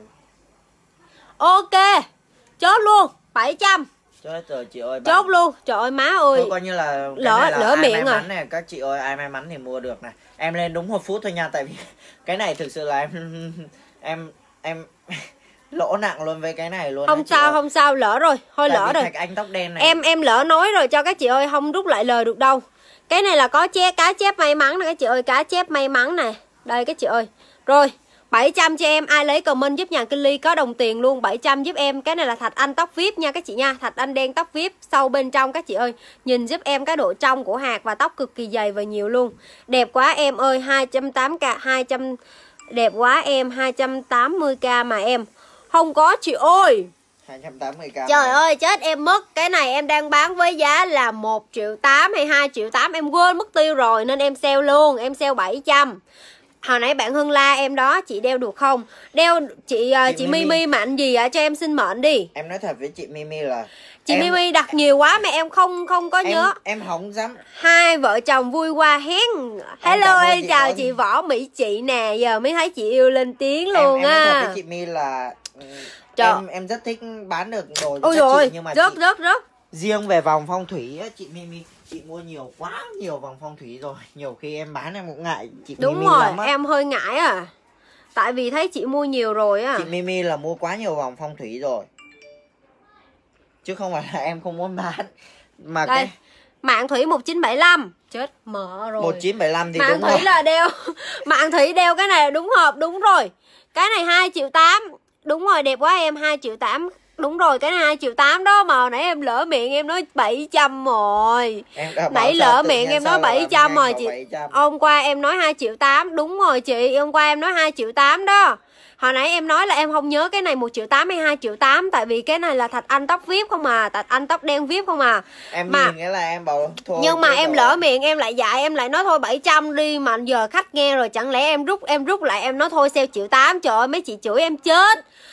Ok. Chốt luôn 700. Chết rồi chị ơi. Chốt luôn. Trời ơi má ơi. Thôi coi như là lỡ miệng rồi này. Các chị ơi ai may mắn thì mua được này. Em lên đúng 1 phút thôi nha. Tại vì cái này thực sự là em lỗ nặng luôn với cái này luôn. Không sao lỡ rồi. Thôi tại lỡ rồi. Thạch Anh tóc đen này. Em lỡ nói rồi cho các chị ơi, không rút lại lời được đâu. Cái này là có cá chép may mắn nè các chị ơi, cá chép may mắn nè. Đây các chị ơi. Rồi 700 cho em. Ai lấy comment giúp nhà Kinh Ly có đồng tiền luôn. 700 giúp em. Cái này là Thạch Anh tóc VIP nha các chị nha. Thạch Anh đen tóc VIP sâu bên trong các chị ơi. Nhìn giúp em cái độ trong của hạt và tóc cực kỳ dày và nhiều luôn. Đẹp quá em ơi. 280k 200. Đẹp quá em. 280k mà em. Không có chị ơi. 280k. Trời ơi chết em mất. Cái này em đang bán với giá là 1,8 triệu hay 2,8 triệu. Em quên mất tiêu rồi nên em sale luôn. Em sale 700. Hồi nãy bạn Hưng la em đó, chị đeo được không? Đeo chị Mimi mạnh gì ạ? Cho em xin mệnh đi. Em nói thật với chị Mimi là chị Mimi đặt nhiều quá mà em không có nhớ. Em không dám. Hai vợ chồng vui qua hén. Hello em chào chị Võ Mỹ chị nè, giờ mới thấy chị yêu lên tiếng luôn á. Em nói thật với chị Mi là em rất thích bán được đồ cho các chị, nhưng mà rất riêng về vòng phong thủy á, chị Mimi chị mua quá nhiều vòng phong thủy rồi, nhiều khi em bán em cũng ngại chị Mimi. Đúng rồi lắm á. em hơi ngại à, tại vì thấy chị mua nhiều rồi á. Chị Mimi là mua quá nhiều vòng phong thủy rồi, chứ không phải là em không muốn bán mà đây, cái Mạng Thủy 1975 chết mở rồi. 1975 thì Mạng đúng Thủy rồi. là đeo Mạng Thủy đeo cái này đúng hợp, đúng rồi. Cái này 2,8 triệu. Đúng rồi đẹp quá em, 2,8 triệu. Đúng rồi, cái này 2,8 triệu đó mà nãy em lỡ miệng em nói 700 rồi. Nãy lỡ miệng em nói 700 rồi chị. 700. Hôm qua em nói 2,8 triệu. Đúng rồi chị, hôm qua em nói 2,8 triệu đó. Hồi nãy em nói là em không nhớ cái này 1,8 triệu hay 2,8 triệu, tại vì cái này là Thạch Anh tóc VIP không à, Thạch Anh tóc đen VIP không à. Em mà nhìn nghĩa là em bảo thôi. Nhưng mà em lỡ miệng em lại dạy, em lại nói thôi 700 đi, mà giờ khách nghe rồi chẳng lẽ em rút lại em nói thôi sale 1,8 triệu. Trời ơi mấy chị chửi em chết.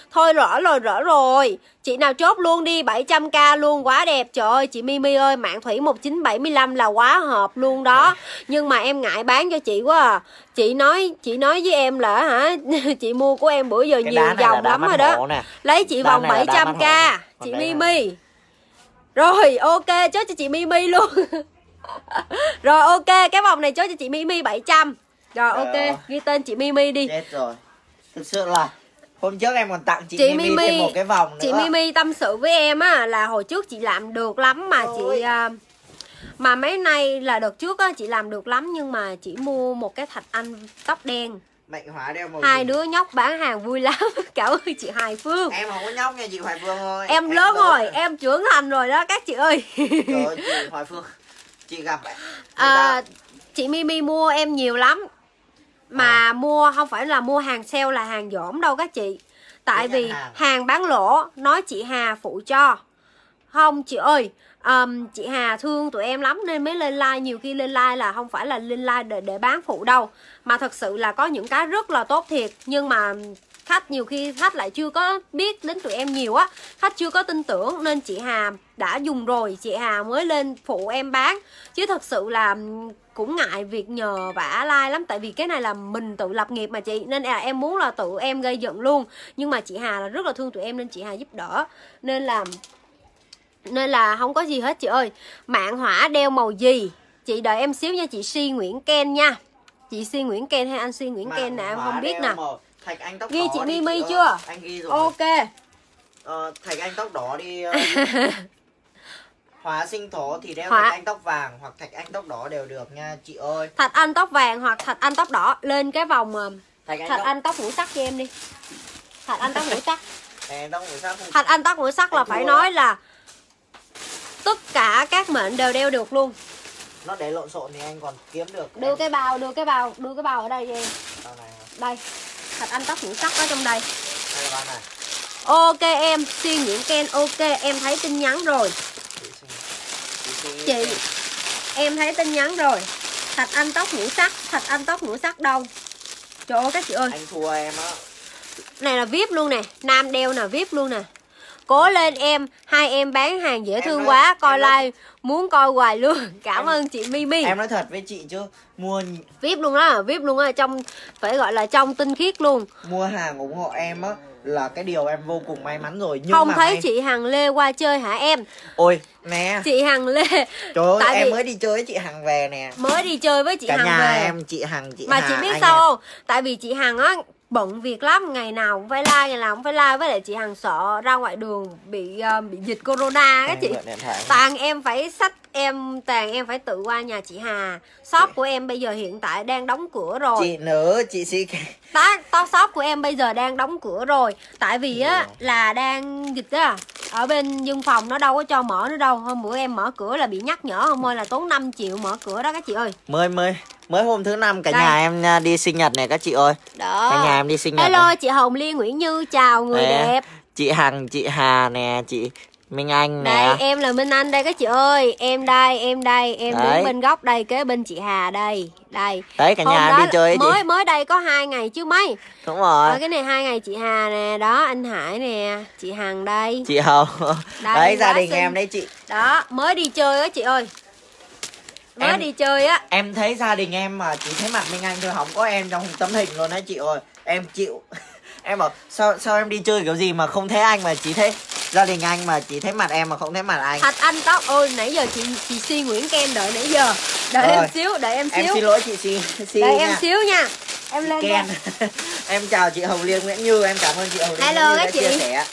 Thôi rỡ rồi. Chị nào chốt luôn đi, 700k luôn, quá đẹp. Trời ơi chị Mimi ơi, Mạng Thủy 1975 là quá hợp luôn đó. Nhưng mà em ngại bán cho chị quá à. Chị nói với em là hả, chị mua của em bữa giờ Cái nhiều dòng lắm rồi đó. nè. Lấy chị vòng 700k chị Mimi. Rồi ok, chốt cho chị Mimi luôn. Rồi ok, cái vòng này chốt cho chị Mimi 700. Rồi ok, ghi tên chị Mimi đi. Chết rồi. Thực sự là hôm trước em còn tặng chị Mimi thêm một cái vòng nữa. Chị Mimi tâm sự với em á là hồi trước chị làm được lắm mà chị mà mấy nay là đợt trước á chị làm được lắm, nhưng mà chị mua một cái Thạch Anh tóc đen. Mạnh Hóa đeo màu Hai gì? đứa nhóc bán hàng vui lắm. Cảm ơn chị Hoài Phương. Em không có nhóc nha chị Hoài Phương ơi. Em lớn rồi, em trưởng thành rồi đó các chị ơi. Trời ơi, chị Hoài Phương, chị gặp chị Mimi mua em nhiều lắm. Mà mua không phải là mua hàng sale là hàng dỏm đâu các chị. Tại vì hàng bán lỗ, nói chị Hà phụ cho. Không chị ơi, chị Hà thương tụi em lắm nên mới lên like. Nhiều khi lên like là không phải là lên like để bán phụ đâu, mà thật sự là có những cái rất là tốt thiệt. Nhưng mà khách nhiều khi khách lại chưa có biết đến tụi em nhiều á, khách chưa có tin tưởng nên chị Hà đã dùng rồi, chị Hà mới lên phụ em bán. Chứ thật sự là cũng ngại việc nhờ vả like lắm. Tại vì cái này là mình tự lập nghiệp mà chị, nên là em muốn là tự em gây dựng luôn. Nhưng mà chị Hà là rất là thương tụi em nên chị Hà giúp đỡ. Nên là không có gì hết chị ơi. Mạng Hỏa đeo màu gì? Chị đợi em xíu nha chị Si Nguyễn Ken nha. Chị Si Nguyễn Ken hay anh Si Nguyễn Ken nè em không biết nè. Thạch Anh tóc ghi đỏ chị đi Mimi chị chưa? Anh ghi rồi. Ok. Thạch Anh tóc đỏ đi. Hóa sinh thổ thì đeo Thạch Anh tóc vàng hoặc Thạch Anh tóc đỏ đều được nha chị ơi. Thạch Anh tóc vàng hoặc Thạch Anh tóc đỏ. Lên cái vòng Thạch Anh tóc ngũ sắc cho em đi. Thạch Anh tóc ngũ sắc. Thạch Anh tóc ngũ sắc là phải nói là tất cả các mệnh đều đeo được luôn. Nó để lộn xộn thì anh còn kiếm được. Đưa cái bao ở đây cho em. Đây. Thạch Anh tóc ngũ sắc ở trong đây. Đây là bao này. Ok em, Si Nguyễn Ken ok, em thấy tin nhắn rồi. Chị em thấy tin nhắn rồi. Thạch Anh tóc ngũ sắc đâu? Trời ơi các chị ơi. Anh thua em á. Này là VIP luôn nè, nam đeo nè, VIP luôn nè. Cố lên em, hai em bán hàng dễ thương quá, coi like muốn coi hoài luôn. Cảm ơn chị Mimi. Em nói thật với chị chứ, mua VIP luôn á, trong phải gọi là trong tinh khiết luôn. Mua hàng ủng hộ em á là cái điều em vô cùng may mắn rồi. Nhưng không mà thấy chị Hằng Lê qua chơi hả em? Ôi nè, chị Hằng Lê. Trời ơi, tại em vì mới đi chơi với chị Hằng về nè. Mới đi chơi với chị Cả Hằng nhà về. em, chị Hằng, chị mà Hà, chị biết anh sao em. không? Tại vì chị Hằng á bận việc lắm, ngày nào cũng phải like, ngày nào cũng phải like. Với lại chị Hằng sợ ra ngoài đường bị dịch corona các chị. Toàn em phải xách toàn em phải tự qua nhà chị Hà. Shop của em bây giờ hiện tại đang đóng cửa rồi. Chị nữ, chị Si. Shop của em bây giờ đang đóng cửa rồi. Tại vì á là đang dịch á. Ở bên văn phòng nó đâu có cho mở nữa đâu. Hôm bữa em mở cửa là bị nhắc nhở không ơi, là tốn 5 triệu mở cửa đó các chị ơi. Mới hôm thứ 5 cả nhà em đi sinh nhật này các chị ơi. Đó. Cả nhà em đi sinh nhật. Hello này. chị Hồng Liên Nguyễn Như, chào người đẹp. Chị Hằng, chị Hà nè, chị Minh Anh nè. Đây em là Minh Anh đây các chị ơi. Em đây, em đứng bên góc đây, kế bên chị Hà đây. Đây. Đấy cả nhà em đi chơi chị. Mới đây có 2 ngày chứ mấy. Đúng rồi. Cái này 2 ngày chị Hà nè, đó anh Hải nè, chị Hằng đây. Chị Hồng. Đấy gia đình em đấy chị. Đó, mới đi chơi á chị ơi. Đi chơi á. Em thấy gia đình em mà chỉ thấy mặt Minh Anh thôi, không có em trong tấm hình luôn đấy chị ơi. Em chịu. Em bảo sao em đi chơi kiểu gì mà không thấy anh, mà chỉ thấy gia đình anh mà chỉ thấy mặt em mà không thấy mặt anh. Thạch Anh tóc ôi nãy giờ chị Si Nguyễn Ken đợi nãy giờ. Đợi em xíu. Em xin lỗi chị Si đợi nha. Em xíu nha. Em lên Ken. Em chào chị Hồng Liên Nguyễn Như, em cảm ơn chị Hồng Liên Hello Nguyễn Như đã chia sẻ.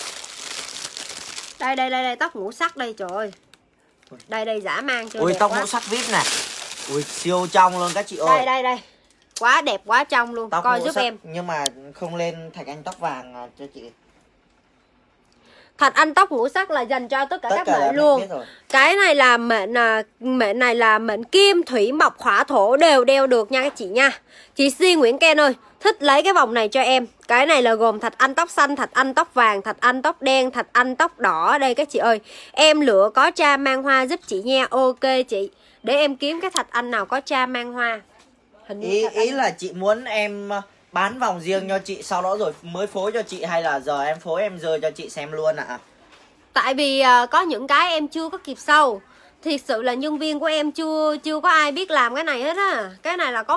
Đây tóc ngũ sắc đây trời ơi. Đây dã man cho. Ui tóc ngũ sắc VIP này. Ui siêu trong luôn các chị ơi. Đây. Quá đẹp quá trong luôn. Tóc coi giúp sắc, em. nhưng mà không lên Thạch Anh tóc vàng cho chị. Thạch Anh tóc ngũ sắc là dành cho tất cả các mệnh luôn. Cái này là mệnh này là mệnh kim, thủy, mộc, hỏa, thổ đều đeo được nha các chị nha. Chị Si Nguyễn Ken ơi, thích lấy cái vòng này cho em. Cái này là gồm Thạch Anh tóc xanh, Thạch Anh tóc vàng, Thạch Anh tóc đen, Thạch Anh tóc đỏ. Đây các chị ơi. Em lựa có cha mang hoa giúp chị nha. Ok chị. Để em kiếm cái Thạch Anh nào có cha mang hoa. Ý là chị muốn em bán vòng riêng cho chị sau đó rồi mới phối cho chị, hay là giờ em phối em rơi cho chị xem luôn ạ? Tại vì có những cái em chưa có kịp sâu. Thiệt sự là nhân viên của em chưa có ai biết làm cái này hết á. Cái này là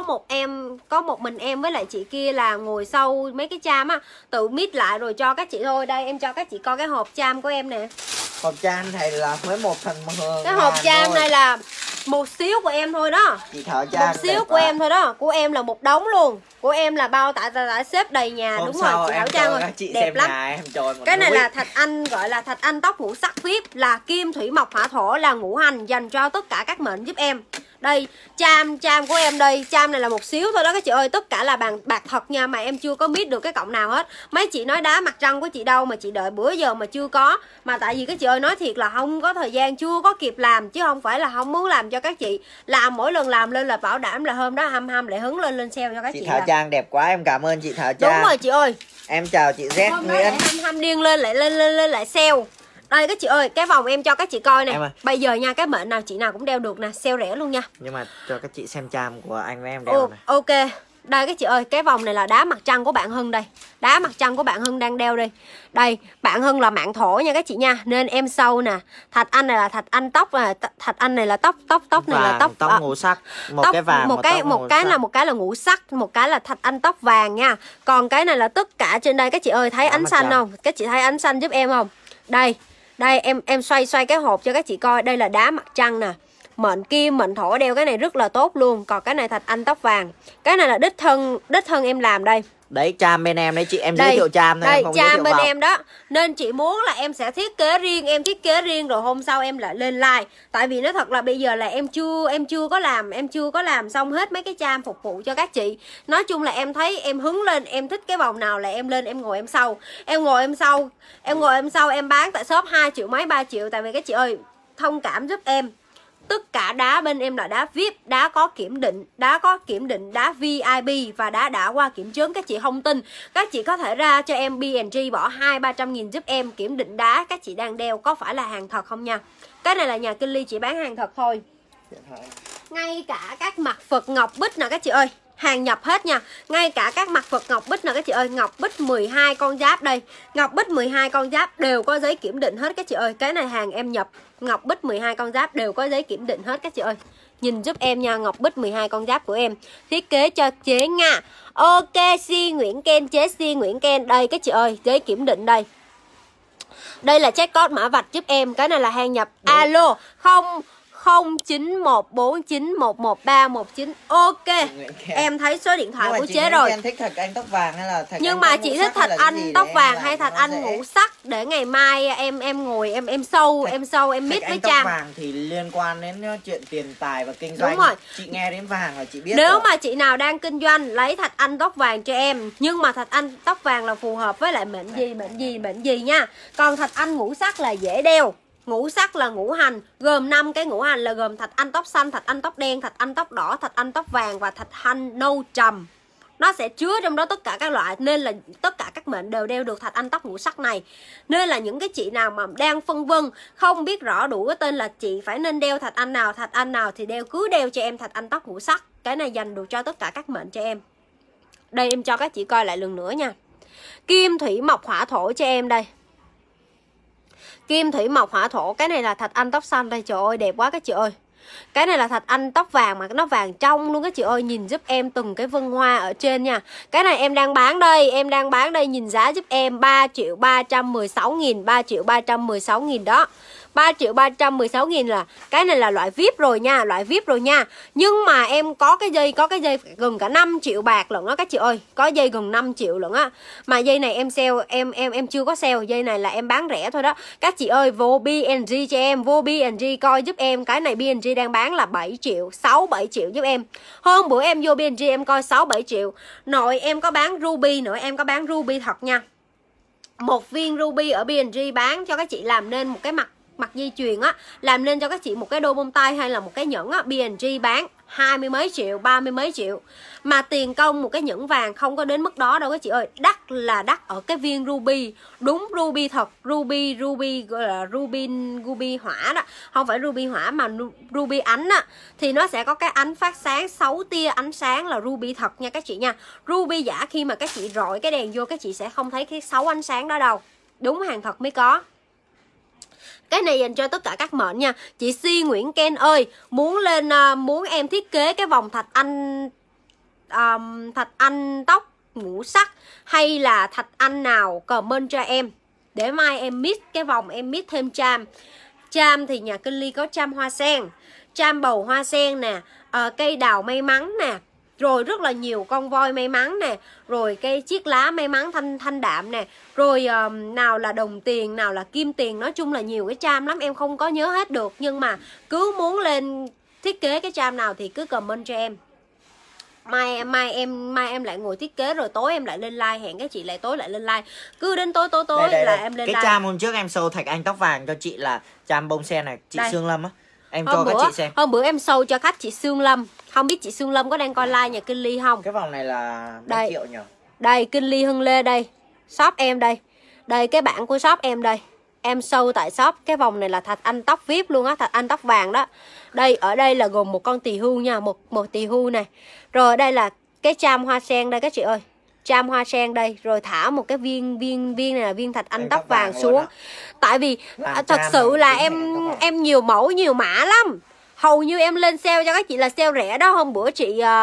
có một mình em với lại chị kia là ngồi sâu mấy cái cham á, tự mix lại rồi cho các chị thôi. Đây em cho các chị coi cái hộp cham của em nè. Hộp cham này là với 1 phần 10. Cái hộp cham này là một xíu của em thôi đó. Chị Thảo Trang một xíu của em thôi đó. Của em là một đống luôn. Của em là bao tại xếp đầy nhà. Hôm đúng rồi chị Thảo Trang ơi, đẹp lắm. nhà, em cho cái này là thạch anh, gọi là thạch anh tóc ngũ sắc VIP, là kim thủy mộc hỏa thổ, là ngũ hành, dành cho tất cả các mệnh giúp em. Đây cham của em đây, cham này là một xíu thôi đó các chị ơi, tất cả là bạc thật nha, mà em chưa có biết được cái cọng nào hết. Mấy chị nói đá mặt trăng của chị đâu mà chị đợi bữa giờ mà chưa có, mà tại vì các chị ơi nói thiệt là không có thời gian, chưa có kịp làm, chứ không phải là không muốn làm cho các chị. Làm mỗi lần làm lên là bảo đảm là hôm đó hăm lại hứng lên sale cho các chị. Thảo làm. Trang đẹp quá, em cảm ơn chị Thảo Trang. Đúng rồi chị ơi. Em chào chị Z hôm đó Nguyễn. hăm điên lên lại sale. Đây các chị ơi, cái vòng em cho các chị coi nè. Bây giờ nha, cái mệnh nào chị nào cũng đeo được nè, sale rẻ luôn nha. Nhưng mà cho các chị xem cham của anh với em đeo này. Ok. Đây các chị ơi, cái vòng này là đá mặt trăng của bạn Hưng đây. Đá mặt trăng của bạn Hưng đang đeo đây. Đây, bạn Hưng là mạng thổ nha các chị nha, nên em sâu nè. Thạch anh này là thạch anh tóc, thạch anh này là tóc này là tóc ngũ sắc, một cái vàng, một cái là ngũ sắc, một cái là thạch anh tóc vàng nha. Còn cái này là tất cả trên đây các chị ơi, thấy ánh xanh không? Các chị thấy ánh xanh giúp em không? Đây em xoay cái hộp cho các chị coi. Đây là đá mặt trăng nè, mệnh kim mệnh thổ đeo cái này rất là tốt luôn. Còn cái này thạch anh tóc vàng, cái này là đích thân em làm đây. Đấy cham bên em đấy chị, em giới thiệu cham thôi. Đây cham bên em đó, nên chị muốn là em sẽ thiết kế riêng, em thiết kế riêng rồi hôm sau em lại lên like. Tại vì nói thật là bây giờ là em chưa có làm xong hết mấy cái cham phục vụ cho các chị. Nói chung là em thấy em hứng lên, em thích cái vòng nào là em lên em ngồi em sâu. Em bán tại shop 2 triệu mấy 3 triệu. Tại vì các chị ơi thông cảm giúp em, tất cả đá bên em là đá VIP, đá có kiểm định, đá VIP và đá đã qua kiểm chứng. Các chị không tin, các chị có thể ra cho em B&G bỏ 200-300 nghìn giúp em kiểm định đá các chị đang đeo có phải là hàng thật không nha. Cái này là nhà Kinh Ly chỉ bán hàng thật thôi. Ngay cả các mặt Phật ngọc bích nè các chị ơi, hàng nhập hết nha. Ngay cả các mặt Phật ngọc bích nè các chị ơi, ngọc bích 12 con giáp đây, ngọc bích 12 con giáp đều có giấy kiểm định hết các chị ơi. Cái này hàng em nhập, ngọc bích 12 con giáp đều có giấy kiểm định hết các chị ơi. Nhìn giúp em nha, ngọc bích 12 con giáp của em thiết kế cho chế nha. Ok, Si Nguyễn Ken, chế Si Nguyễn Ken đây các chị ơi, giấy kiểm định đây. Đây là check code mã vạch giúp em. Cái này là hàng nhập. Alo 0914911319. Ok, em thấy số điện thoại của chế rồi. Em thích thạch anh tóc vàng hay là thạch nhưng mà chị thích thạch anh tóc vàng hay thạch anh ngũ sắc, để ngày mai em ngồi em sâu em mix với Trang. Tóc vàng thì liên quan đến chuyện tiền tài và kinh doanh. Đúng rồi. Chị nghe đến vàng là chị biết. Nếu rồi. mà chị nào đang kinh doanh lấy thạch anh tóc vàng cho em, nhưng mà thạch anh tóc vàng là phù hợp với lại mệnh gì nha. Còn thạch anh ngũ sắc là dễ đeo. Ngũ sắc là ngũ hành, gồm 5 cái ngũ hành là gồm thạch anh tóc xanh, thạch anh tóc đen, thạch anh tóc đỏ, thạch anh tóc vàng và thạch anh nâu trầm. Nó sẽ chứa trong đó tất cả các loại, nên là tất cả các mệnh đều đeo được thạch anh tóc ngũ sắc này. Nên là những cái chị nào mà đang phân vân, không biết rõ đủ cái tên là chị phải nên đeo thạch anh nào thì cứ đeo cho em thạch anh tóc ngũ sắc. Cái này dành được cho tất cả các mệnh cho em. Đây em cho các chị coi lại lần nữa nha. Kim thủy mộc hỏa thổ cho em đây. Kim thủy mộc hỏa thổ, cái này là thạch anh tóc xanh đây, trời ơi đẹp quá các chị ơi. Cái này là thạch anh tóc vàng mà nó vàng trong luôn các chị ơi, nhìn giúp em từng cái vân hoa ở trên nha. Cái này em đang bán đây, nhìn giá giúp em 3.316.000, 3.316.000 đó. 3.316.000 là cái này là loại VIP rồi nha, Nhưng mà em có cái dây gần cả 5 triệu bạc lận đó các chị ơi, có dây gần 5 triệu lận á. Mà dây này em sale, em chưa có sale, dây này là em bán rẻ thôi đó. Các chị ơi vô B&G cho em, vô B&G coi giúp em. Cái này B&G đang bán là 7 triệu, 6-7 triệu giúp em. Hôm bữa em vô B&G em coi 6-7 triệu. Nội em có bán ruby nữa, em có bán ruby thật nha. Một viên ruby ở B&G bán cho các chị làm nên một cái mặt dây chuyền á, làm nên cho các chị một cái đôi bông tai hay là một cái nhẫn á, B&G bán 20 mấy triệu, 30 mấy triệu. Mà tiền công một cái nhẫn vàng không có đến mức đó đâu các chị ơi. Đắt là đắt ở cái viên ruby. Đúng ruby thật, ruby gọi là ruby hỏa đó. Không phải ruby hỏa mà ruby ánh á. Thì nó sẽ có cái ánh phát sáng 6 tia ánh sáng là ruby thật nha các chị nha. Ruby giả khi mà các chị rọi cái đèn vô các chị sẽ không thấy cái 6 ánh sáng đó đâu. Đúng hàng thật mới có. Cái này dành cho tất cả các mệnh nha. Chị Si Nguyễn Ken ơi, muốn em thiết kế cái vòng thạch anh tóc ngũ sắc hay là thạch anh nào comment cho em. Để mai em mix cái vòng, em mix thêm cham. Cham thì nhà Kinh Ly có cham hoa sen, cham bầu hoa sen nè, cây đào may mắn nè, rồi rất là nhiều con voi may mắn nè, rồi cây chiếc lá may mắn thanh đạm nè, rồi nào là đồng tiền, nào là kim tiền. Nói chung là nhiều cái cham lắm, em không có nhớ hết được. Nhưng mà cứ muốn lên thiết kế cái cham nào thì cứ comment cho em. Mai em lại ngồi thiết kế, rồi tối em lại lên like. Hẹn các chị lại tối lại lên like. Cứ đến tối đây, là em lên cái like. cham hôm trước em show thạch anh tóc vàng cho chị là cham bông sen này, chị Sương Lâm á. Em cho các chị xem. Hôm bữa em show cho khách chị Sương Lâm. Không biết chị Sương Lâm có đang coi like nhà Kinh Ly không? Cái vòng này là 1 triệu nhỉ? Đây Kinh Ly Hưng Lê đây. Shop em đây. Đây cái bảng của shop em đây. Em show tại shop. Cái vòng này là thạch anh tóc VIP luôn á, thạch anh tóc vàng đó. Đây ở đây là gồm một con tỳ hưu nha, một tỳ hưu này. Rồi đây là cái cham hoa sen đây các chị ơi. Cham hoa sen đây, rồi thả một cái viên này là viên thạch anh tóc vàng xuống. Tại vì thật sự là em nhiều mẫu nhiều mã lắm. Hầu như em lên sale cho các chị là sale rẻ đó. Hôm bữa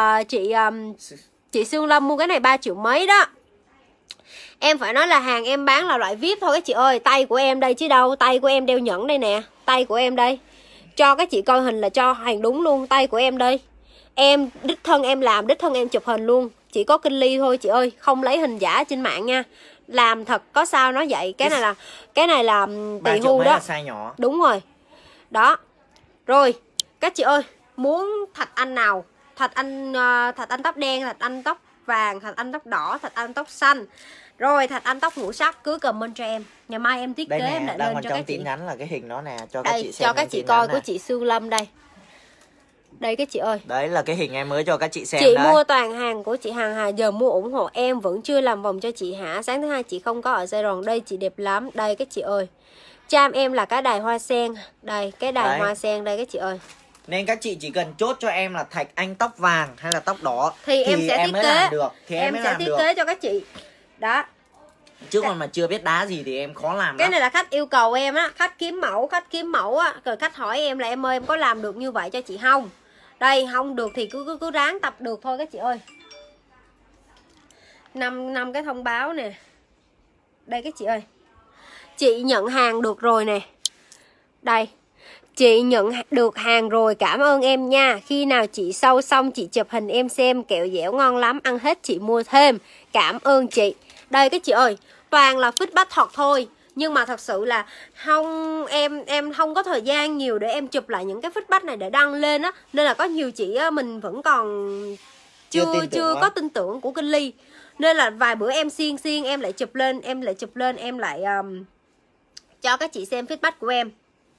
chị Sương Lâm mua cái này 3 triệu mấy đó. Em phải nói là hàng em bán là loại VIP thôi các chị ơi. Tay của em đây chứ đâu. Tay của em đeo nhẫn đây nè. Tay của em đây. Cho các chị coi hình là cho hàng đúng luôn. Tay của em đây. Em đích thân em làm, đích thân em chụp hình luôn. Chỉ có Kinh Ly thôi chị ơi. Không lấy hình giả trên mạng nha. Làm thật có sao nói vậy. Cái này là tỳ hưu đó. Size nhỏ. Đúng rồi. Đó. Rồi các chị ơi, muốn thạch anh nào? Thạch anh tóc đen, thạch anh tóc vàng, thạch anh tóc đỏ, thạch anh tóc xanh, rồi thạch anh tóc ngũ sắc cứ comment cho em. Ngày mai em thiết kế em lại lên cho các chị. Tin nhắn là cái hình nó nè, cho đây, các chị xem. cho các chị coi của chị Sương Lâm đây. Đây các chị ơi. Đấy là cái hình em mới cho các chị xem. Chị đấy. mua toàn hàng của chị Hằng Hà, giờ mua ủng hộ em, vẫn chưa làm vòng cho chị hả? Sáng thứ hai chị không có ở Sài Gòn. Đây chị đẹp lắm. Đây các chị ơi. Cham em là cái đài hoa sen. Đây, cái đài hoa sen đây các chị ơi. Nên các chị chỉ cần chốt cho em là thạch anh tóc vàng hay là tóc đỏ thì em sẽ thiết kế được. Thì em sẽ thiết kế cho các chị. Đó. Chứ còn mà chưa biết đá gì thì em khó làm. Cái lắm. Này là khách yêu cầu em á, khách kiếm mẫu á, rồi khách hỏi em là em ơi em có làm được như vậy cho chị không? Đây không được thì cứ ráng tập được thôi các chị ơi. 5 cái thông báo nè. Đây các chị ơi. Chị nhận hàng được rồi nè. Đây. Chị nhận được hàng rồi, cảm ơn em nha. Khi nào chị sâu xong chị chụp hình em xem, kẹo dẻo ngon lắm, ăn hết chị mua thêm. Cảm ơn chị. Đây các chị ơi, toàn là feedback thật thôi. Nhưng mà thật sự là không, em không có thời gian nhiều để em chụp lại những cái feedback này để đăng lên á. Nên là có nhiều chị á, mình vẫn còn chưa có tin tưởng của Kinh Ly. Nên là vài bữa em xiên em lại chụp lên, em lại cho các chị xem feedback của em.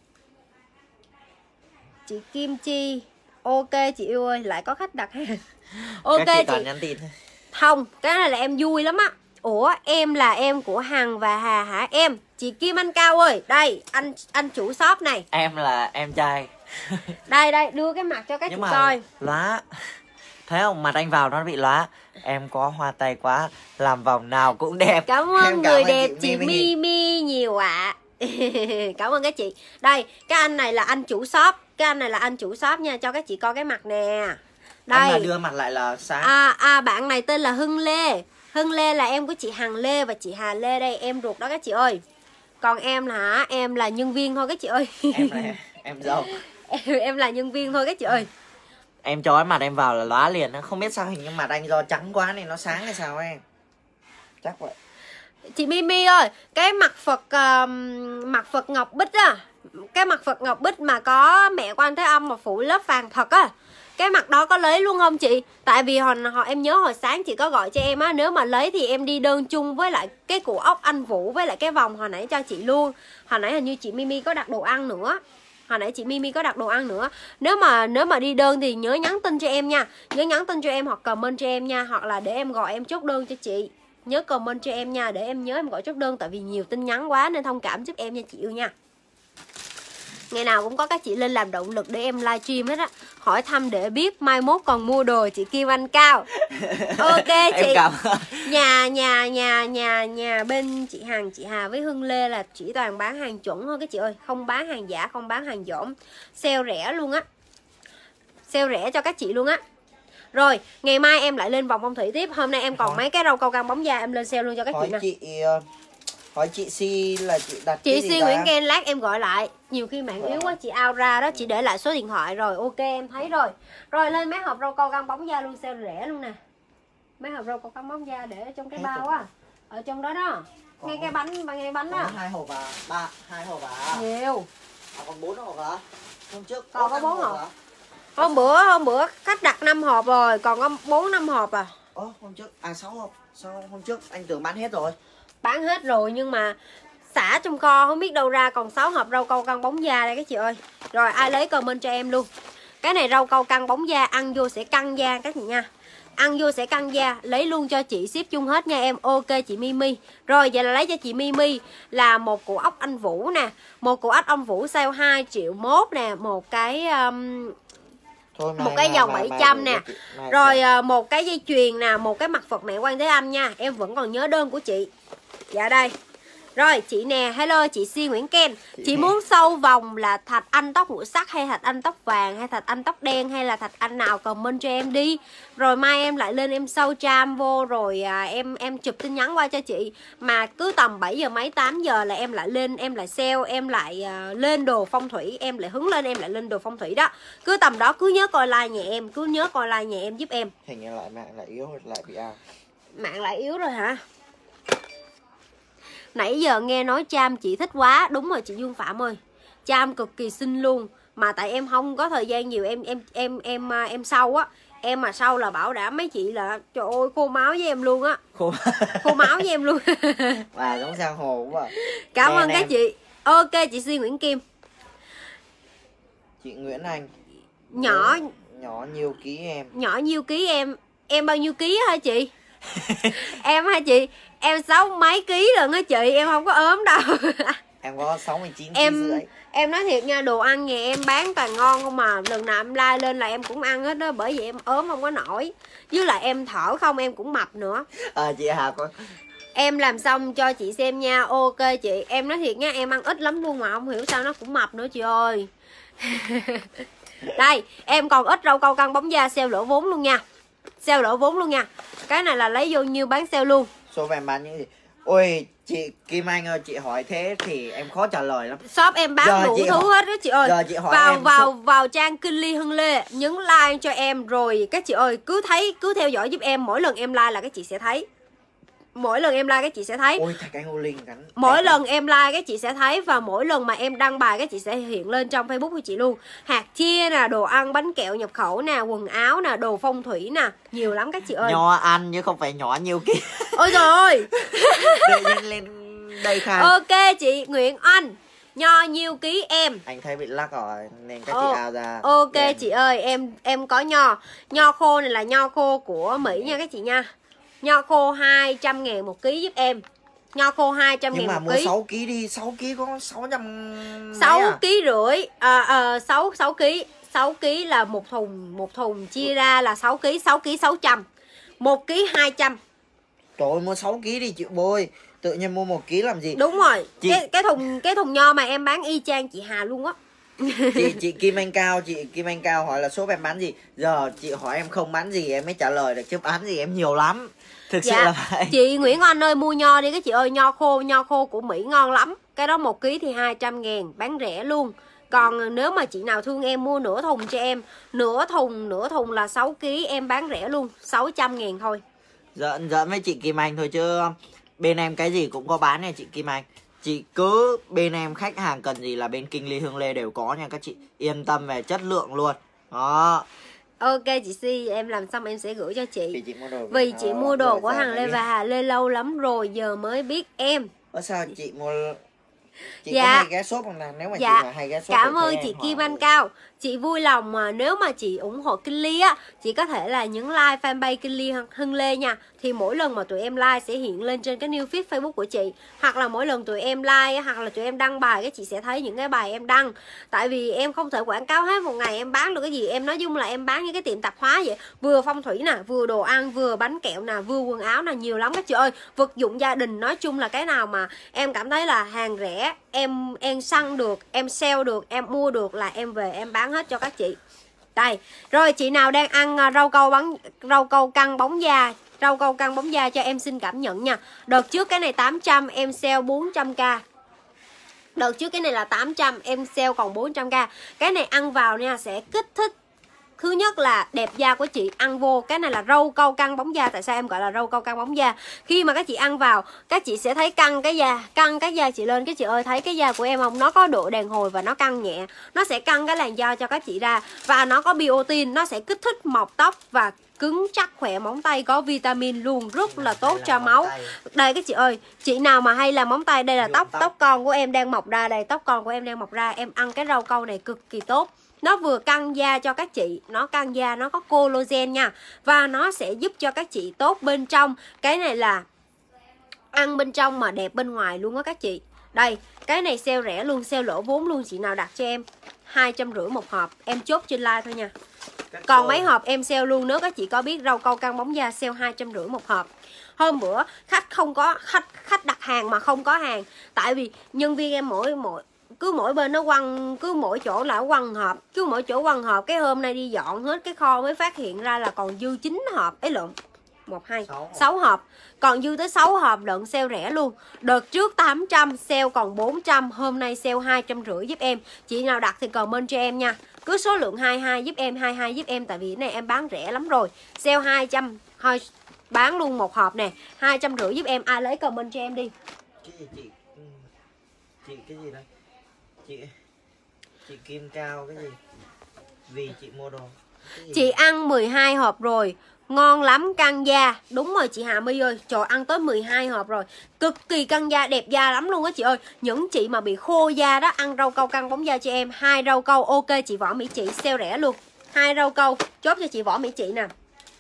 Chị Kim Chi, ok chị yêu ơi, lại có khách đặt hàng. Ok các chị toàn nhắn tin thôi. Không, cái này là em vui lắm á. Ủa em là em của Hằng và Hà hả em? Chị Kim Anh Cao ơi, đây anh chủ shop này. Em là em trai. Đây đưa cái mặt cho các chị coi. Lóa. Thấy không, mặt anh vào nó bị lóa. Em có hoa tay quá, làm vòng nào cũng đẹp. Cảm ơn người đẹp chị Mimi nhiều ạ. Cảm ơn các chị. Đây, cái anh này là anh chủ shop. Nha, cho các chị coi cái mặt nè. Đây. Anh mà đưa mặt lại là sáng. Bạn này tên là Hưng Lê. Hưng Lê là em của chị Hằng Lê và chị Hà Lê đây, em ruột đó các chị ơi. Còn em là em là nhân viên thôi các chị ơi. Em dâu. Em là nhân viên thôi các chị ơi. Em cho cái mặt em vào là lóa liền. Không biết sao hình như mặt anh do trắng quá nên nó sáng hay sao em. Chắc vậy. Chị Mimi ơi, cái mặt Phật Ngọc Bích á, cái mặt Phật Ngọc Bích mà có mẹ Quan Thế Âm mà phủ lớp vàng thật á, cái mặt đó có lấy luôn không chị? Tại vì em nhớ hồi sáng chị có gọi cho em á, nếu mà lấy thì em đi đơn chung với lại cái củ ốc anh Vũ với lại cái vòng hồi nãy cho chị luôn. Hồi nãy hình như chị Mimi có đặt đồ ăn nữa. Hồi nãy chị Mimi có đặt đồ ăn nữa. Nếu mà đi đơn thì nhớ nhắn tin cho em nha. Nhớ nhắn tin cho em hoặc comment cho em nha. Hoặc là để em gọi em chốt đơn cho chị. Nhớ comment cho em nha, để em nhớ em gọi chốt đơn. Tại vì nhiều tin nhắn quá nên thông cảm giúp em nha chị yêu nha. Ngày nào cũng có các chị lên làm động lực để em livestream hết á. Hỏi thăm để biết mai mốt còn mua đồ chị Kim Anh Cao. Ok chị. Em cảm ơn. Nhà bên chị Hà với Hưng Lê là chỉ toàn bán hàng chuẩn thôi các chị ơi. Không bán hàng giả, không bán hàng dỏm. Sale rẻ luôn á. Sale rẻ cho các chị luôn á. Rồi, ngày mai em lại lên vòng phong thủy tiếp. Hôm nay em còn mấy cái rau câu căng bóng da em lên sale luôn cho các chị nè. Hỏi chị Si là chị đặt chị cái gì Si ra? Nguyễn Ken lát em gọi lại. Nhiều khi mạng yếu quá chị out ra đó. Chị để lại số điện thoại rồi. Ok em thấy rồi. Rồi lên mấy hộp rau câu căng bóng da luôn, sale rẻ luôn nè. Mấy hộp rau câu căng bóng da để trong cái bao á. Ở trong đó đó. Ngay cái bánh đó. 2 hộp à? 2 hộp à? Nhiều. Còn 4 hộp hả? Hôm trước Còn có 4 hộp. hả? Hôm bữa khách đặt 5 hộp rồi, còn có 4-5 hộp à. Hôm trước 6 hộp. Sao hôm trước anh tưởng bán hết rồi? Bán hết rồi nhưng mà xả trong kho không biết đâu ra, còn 6 hộp rau câu căng bóng da đây các chị ơi. Rồi ai lấy comment cho em luôn. Cái này rau câu căng bóng da, ăn vô sẽ căng da các chị nha. Ăn vô sẽ căng da, lấy luôn cho chị, ship chung hết nha em. Ok chị Mimi. Rồi vậy là lấy cho chị Mimi là một củ ốc anh Vũ nè, một củ ốc anh Vũ sale 2,1 triệu nè, một cái Thôi, một cái vòng 700 nè. Rồi một cái dây chuyền nè, một cái mặt Phật Mẹ Quan Thế Âm nha. Em vẫn còn nhớ đơn của chị. Dạ đây. Rồi chị nè, hello chị Si Nguyễn Ken. Chị muốn sâu vòng là thạch anh tóc ngũ sắc hay thạch anh tóc vàng hay thạch anh tóc đen hay là thạch anh nào comment cho em đi. Rồi mai em lại lên em sâu tram vô rồi em chụp tin nhắn qua cho chị. Mà cứ tầm 7 giờ mấy 8 giờ là em lại lên, em lại sale, em lại lên đồ phong thủy, em lại hứng lên, em lại lên đồ phong thủy đó. Cứ tầm đó cứ nhớ coi like nhà em, cứ nhớ coi like nhà em giúp em. Hình như lại mạng lại yếu, lại bị out. Mạng lại yếu rồi hả? Nãy giờ nghe nói Cham chị thích quá. Đúng rồi chị Dương Phạm ơi, Cham cực kỳ xinh luôn. Mà tại em không có thời gian nhiều, em sâu á. Em mà sâu là bảo đảm mấy chị là trời ơi khô máu với em luôn á. Khô máu với em luôn. Và giống sang hồ quá. Cảm ơn các chị. Ok chị Si Nguyễn Kim. Chị Nguyễn Anh. Nhỏ nhiêu ký em? Nhỏ nhiêu ký em? Em bao nhiêu ký hả chị? Em hả chị? Em 60 mấy ký rồi á chị, em không có ốm đâu. Em có 69 em rưỡi. Em nói thiệt nha, đồ ăn nhà em bán toàn ngon không mà. Lần nào em like lên là em cũng ăn hết đó. Bởi vì em ốm không có nổi. Với lại em thở không em cũng mập nữa. Chị Hà có. Em làm xong cho chị xem nha. Ok chị. Em nói thiệt nha, em ăn ít lắm luôn mà không hiểu sao nó cũng mập nữa chị ơi. Đây, em còn ít rau câu căng bóng da sale lỗ vốn luôn nha. Sale lỗ vốn luôn nha. Cái này là lấy vô nhiêu bán sale luôn. Số em bán những gì? Ôi chị Kim Anh ơi, chị hỏi thế thì em khó trả lời lắm. Shop em bán giờ đủ thứ hết đó chị ơi. Giờ chị hỏi vào trang Kinh Ly Hưng Lê, nhấn like cho em rồi các chị ơi cứ theo dõi giúp em. Mỗi lần em like là các chị sẽ thấy. Mỗi lần em like các chị sẽ thấy. Ôi thạch anh Ô Linh gắn. Mỗi lần em like các chị sẽ thấy. Và mỗi lần mà em đăng bài các chị sẽ hiện lên trong Facebook của chị luôn. Hạt chia nè, đồ ăn bánh kẹo nhập khẩu nè, quần áo nè, đồ phong thủy nè. Nhiều lắm các chị ơi. Nho ăn chứ không phải nhỏ nhiều ký. Ôi trời ơi. Để lên đây khai. Ok chị Nguyễn Anh, nho nhiêu ký em? Anh thấy bị lắc rồi nên các chị ao ra. Ok chị ơi, em có nho. Nho khô này là nho khô của Mỹ nha các chị nha. Nho khô 200.000 một ký giúp em. Nho khô 200.000 một ký. Nhưng mà mua 6 ký đi, 6 ký có 600. 6 ký rưỡi. 6 ký. 6 ký là một thùng chia ra là 6 ký, 6 ký 600. 1 ký 200. Trời ơi, mua 6 ký đi chị Bôi. Tự nhiên mua 1 ký làm gì? Đúng rồi. Cái thùng nho mà em bán y chang chị Hà luôn á. Chị Kim Anh Cao hỏi là shop em bán gì. Giờ chị hỏi em không bán gì em mới trả lời được, chứ bán gì em nhiều lắm. Thực sự là vậy. Chị Nguyễn Anh ơi, mua nho đi các chị ơi. Nho khô của Mỹ ngon lắm. Cái đó 1 ký thì 200.000, bán rẻ luôn. Còn nếu mà chị nào thương em mua nửa thùng cho em. Nửa thùng là 6 ký em bán rẻ luôn, 600.000 thôi. Giỡn với chị Kim Anh thôi chứ bên em cái gì cũng có bán nha chị Kim Anh. Chị cứ bên em khách hàng cần gì là bên Kinh Ly Hương Lê đều có nha các chị. Yên tâm về chất lượng luôn. Đó. Ok chị Si, em làm xong em sẽ gửi cho chị. Vì chị mua đồ của hàng Lê và Hà Lê lâu lắm rồi, giờ mới biết em. Sao chị mua Chị Dạ. có hay ghé shop không nè? Nếu mà Dạ. chị mà hay ghé shop Cảm thì ơn em chị hỏi. Kim Anh Cao. Chị vui lòng mà nếu mà chị ủng hộ Kinh Ly á, chị có thể là nhấn like fanpage Kinh Ly Hưng Lê nha. Thì mỗi lần mà tụi em like sẽ hiện lên trên cái new feed Facebook của chị. Hoặc là mỗi lần tụi em like hoặc là tụi em đăng bài, cái chị sẽ thấy những cái bài em đăng. Tại vì em không thể quảng cáo hết một ngày em bán được cái gì. Em nói chung là em bán những cái tiệm tạp hóa vậy. Vừa phong thủy nè, vừa đồ ăn, vừa bánh kẹo nè, vừa quần áo nè, nhiều lắm các chị ơi. Vật dụng gia đình, nói chung là cái nào mà em cảm thấy là hàng rẻ, em săn được, em sale được, em mua được là em về em bán hết cho các chị. Đây, rồi chị nào đang ăn rau câu căng bóng da, rau câu căng bóng da cho em xin cảm nhận nha. Đợt trước cái này 800 em sale 400k. Đợt trước cái này là 800 em sale còn 400k. Cái này ăn vào nha sẽ kích thích. Thứ nhất là đẹp da của chị ăn vô. Cái này là rau câu căng bóng da. Tại sao em gọi là rau câu căng bóng da? Khi mà các chị ăn vào, các chị sẽ thấy căng cái da chị lên. Các chị ơi, thấy cái da của em không? Nó có độ đàn hồi và nó căng nhẹ. Nó sẽ căng cái làn da cho các chị ra. Và nó có biotin, nó sẽ kích thích mọc tóc và cứng chắc khỏe móng tay, có vitamin luôn, rất là tốt cho máu. Đây các chị ơi, chị nào mà hay làm móng tay, đây là tóc con của em đang mọc ra đây, tóc con của em đang mọc ra, em ăn cái rau câu này cực kỳ tốt. Nó vừa căng da cho các chị, nó căng da, nó có collagen nha. Và nó sẽ giúp cho các chị tốt bên trong. Cái này là ăn bên trong mà đẹp bên ngoài luôn á các chị. Đây, cái này sale rẻ luôn, sale lỗ vốn luôn. Chị nào đặt cho em 250 một hộp, em chốt trên like thôi nha. Còn mấy hộp em sale luôn. Nếu các chị có biết rau câu căng bóng da sale 250 một hộp. Hôm bữa khách không có khách đặt hàng mà không có hàng. Tại vì nhân viên em cứ mỗi bên nó quăng, cứ mỗi chỗ là quăng hộp, cứ mỗi chỗ quăng hộp. Cái hôm nay đi dọn hết cái kho mới phát hiện ra là còn dư 9 hộp ấy lộn 1, 2, 6 hộp. Còn dư tới 6 hộp lận, sale rẻ luôn. Đợt trước 800 sale còn 400, hôm nay sale 250 giúp em. Chị nào đặt thì comment cho em nha. Cứ số lượng 22 giúp em, 22 giúp em. Tại vì cái này em bán rẻ lắm rồi. Sale 200 thôi, bán luôn một hộp nè, 250 giúp em. Ai lấy comment cho em đi. Cái gì chị cái gì đây? Chị Kim Cao cái gì? Vì chị mua đồ. Chị ăn 12 hộp rồi, ngon lắm, căng da. Đúng rồi chị Hà My ơi, trời, ăn tới 12 hộp rồi, cực kỳ căng da, đẹp da lắm luôn á chị ơi. Những chị mà bị khô da đó, ăn rau câu căng bóng da cho em 2 rau câu. Ok chị Võ Mỹ Chị, sale rẻ luôn. 2 rau câu chốt cho chị Võ Mỹ Chị nè.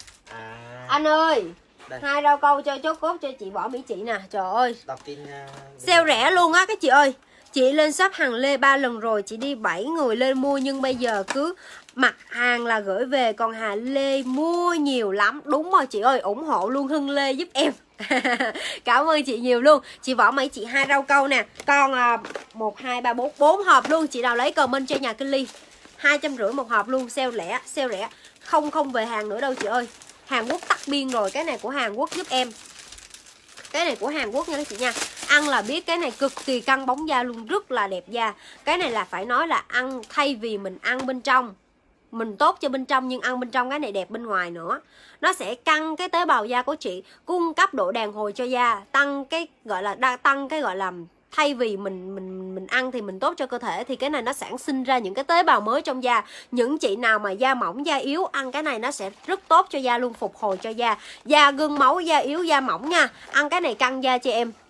Anh ơi, đây. 2 rau câu cho chốt cốt cho chị Võ Mỹ Chị nè. Trời ơi, đọc tin sale rẻ luôn á các chị ơi. Chị lên shop hàng Lê 3 lần rồi, chị đi 7 người lên mua, nhưng bây giờ cứ mặt hàng là gửi về, còn Hà Lê mua nhiều lắm. Đúng rồi chị ơi, ủng hộ luôn Hưng Lê giúp em. Cảm ơn chị nhiều luôn. Chị Võ Mỹ Chị 2 rau câu nè. Còn 1, 2, 3, 4 hộp luôn. Chị nào lấy comment cho nhà Kinh Ly 250 một hộp luôn, sale rẻ. Không về hàng nữa đâu chị ơi. Hàn Quốc tắt biên rồi, cái này của Hàn Quốc giúp em. Cái này của Hàn Quốc nha các chị nha. Ăn là biết cái này cực kỳ căng bóng da luôn, rất là đẹp da. Cái này là phải nói là ăn, thay vì mình ăn bên trong, mình tốt cho bên trong, nhưng ăn bên trong cái này đẹp bên ngoài nữa. Nó sẽ căng cái tế bào da của chị, cung cấp độ đàn hồi cho da, tăng cái gọi là thay vì mình ăn thì mình tốt cho cơ thể, thì cái này nó sản sinh ra những cái tế bào mới trong da. Những chị nào mà da mỏng, da yếu, ăn cái này nó sẽ rất tốt cho da luôn, phục hồi cho da. Da gân máu, da yếu, da mỏng nha. Ăn cái này căng da cho em.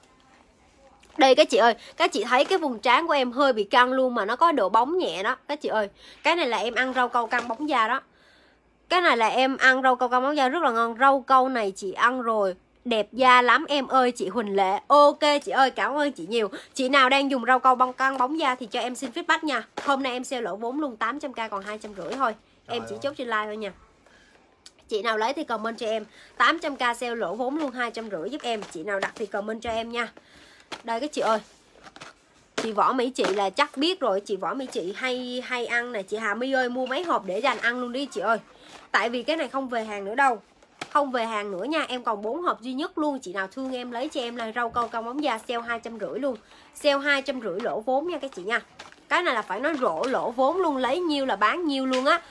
Đây các chị ơi, các chị thấy cái vùng trán của em hơi bị căng luôn mà nó có độ bóng nhẹ đó. Các chị ơi, cái này là em ăn rau câu căng bóng da đó. Cái này là em ăn rau câu căng bóng da rất là ngon. Rau câu này chị ăn rồi, đẹp da lắm em ơi chị Huỳnh Lệ. Ok chị ơi, cảm ơn chị nhiều. Chị nào đang dùng rau câu căng bóng da thì cho em xin feedback nha. Hôm nay em sale lỗ vốn luôn, 800k còn 250 thôi. Em chỉ chốt trên like thôi nha. Chị nào lấy thì comment cho em. 800k sale lỗ vốn luôn, 250 giúp em. Chị nào đặt thì comment cho em nha. Đây các chị ơi, chị Võ Mỹ Chị là chắc biết rồi. Chị Võ Mỹ Chị hay ăn nè. Chị Hà My ơi, mua mấy hộp để dành ăn luôn đi chị ơi. Tại vì cái này không về hàng nữa đâu. Không về hàng nữa nha. Em còn 4 hộp duy nhất luôn. Chị nào thương em lấy cho em là rau câu căng bóng da, sale 250 luôn. Sale 250 lỗ vốn nha các chị nha. Cái này là phải nói lỗ vốn luôn. Lấy nhiêu là bán nhiêu luôn á.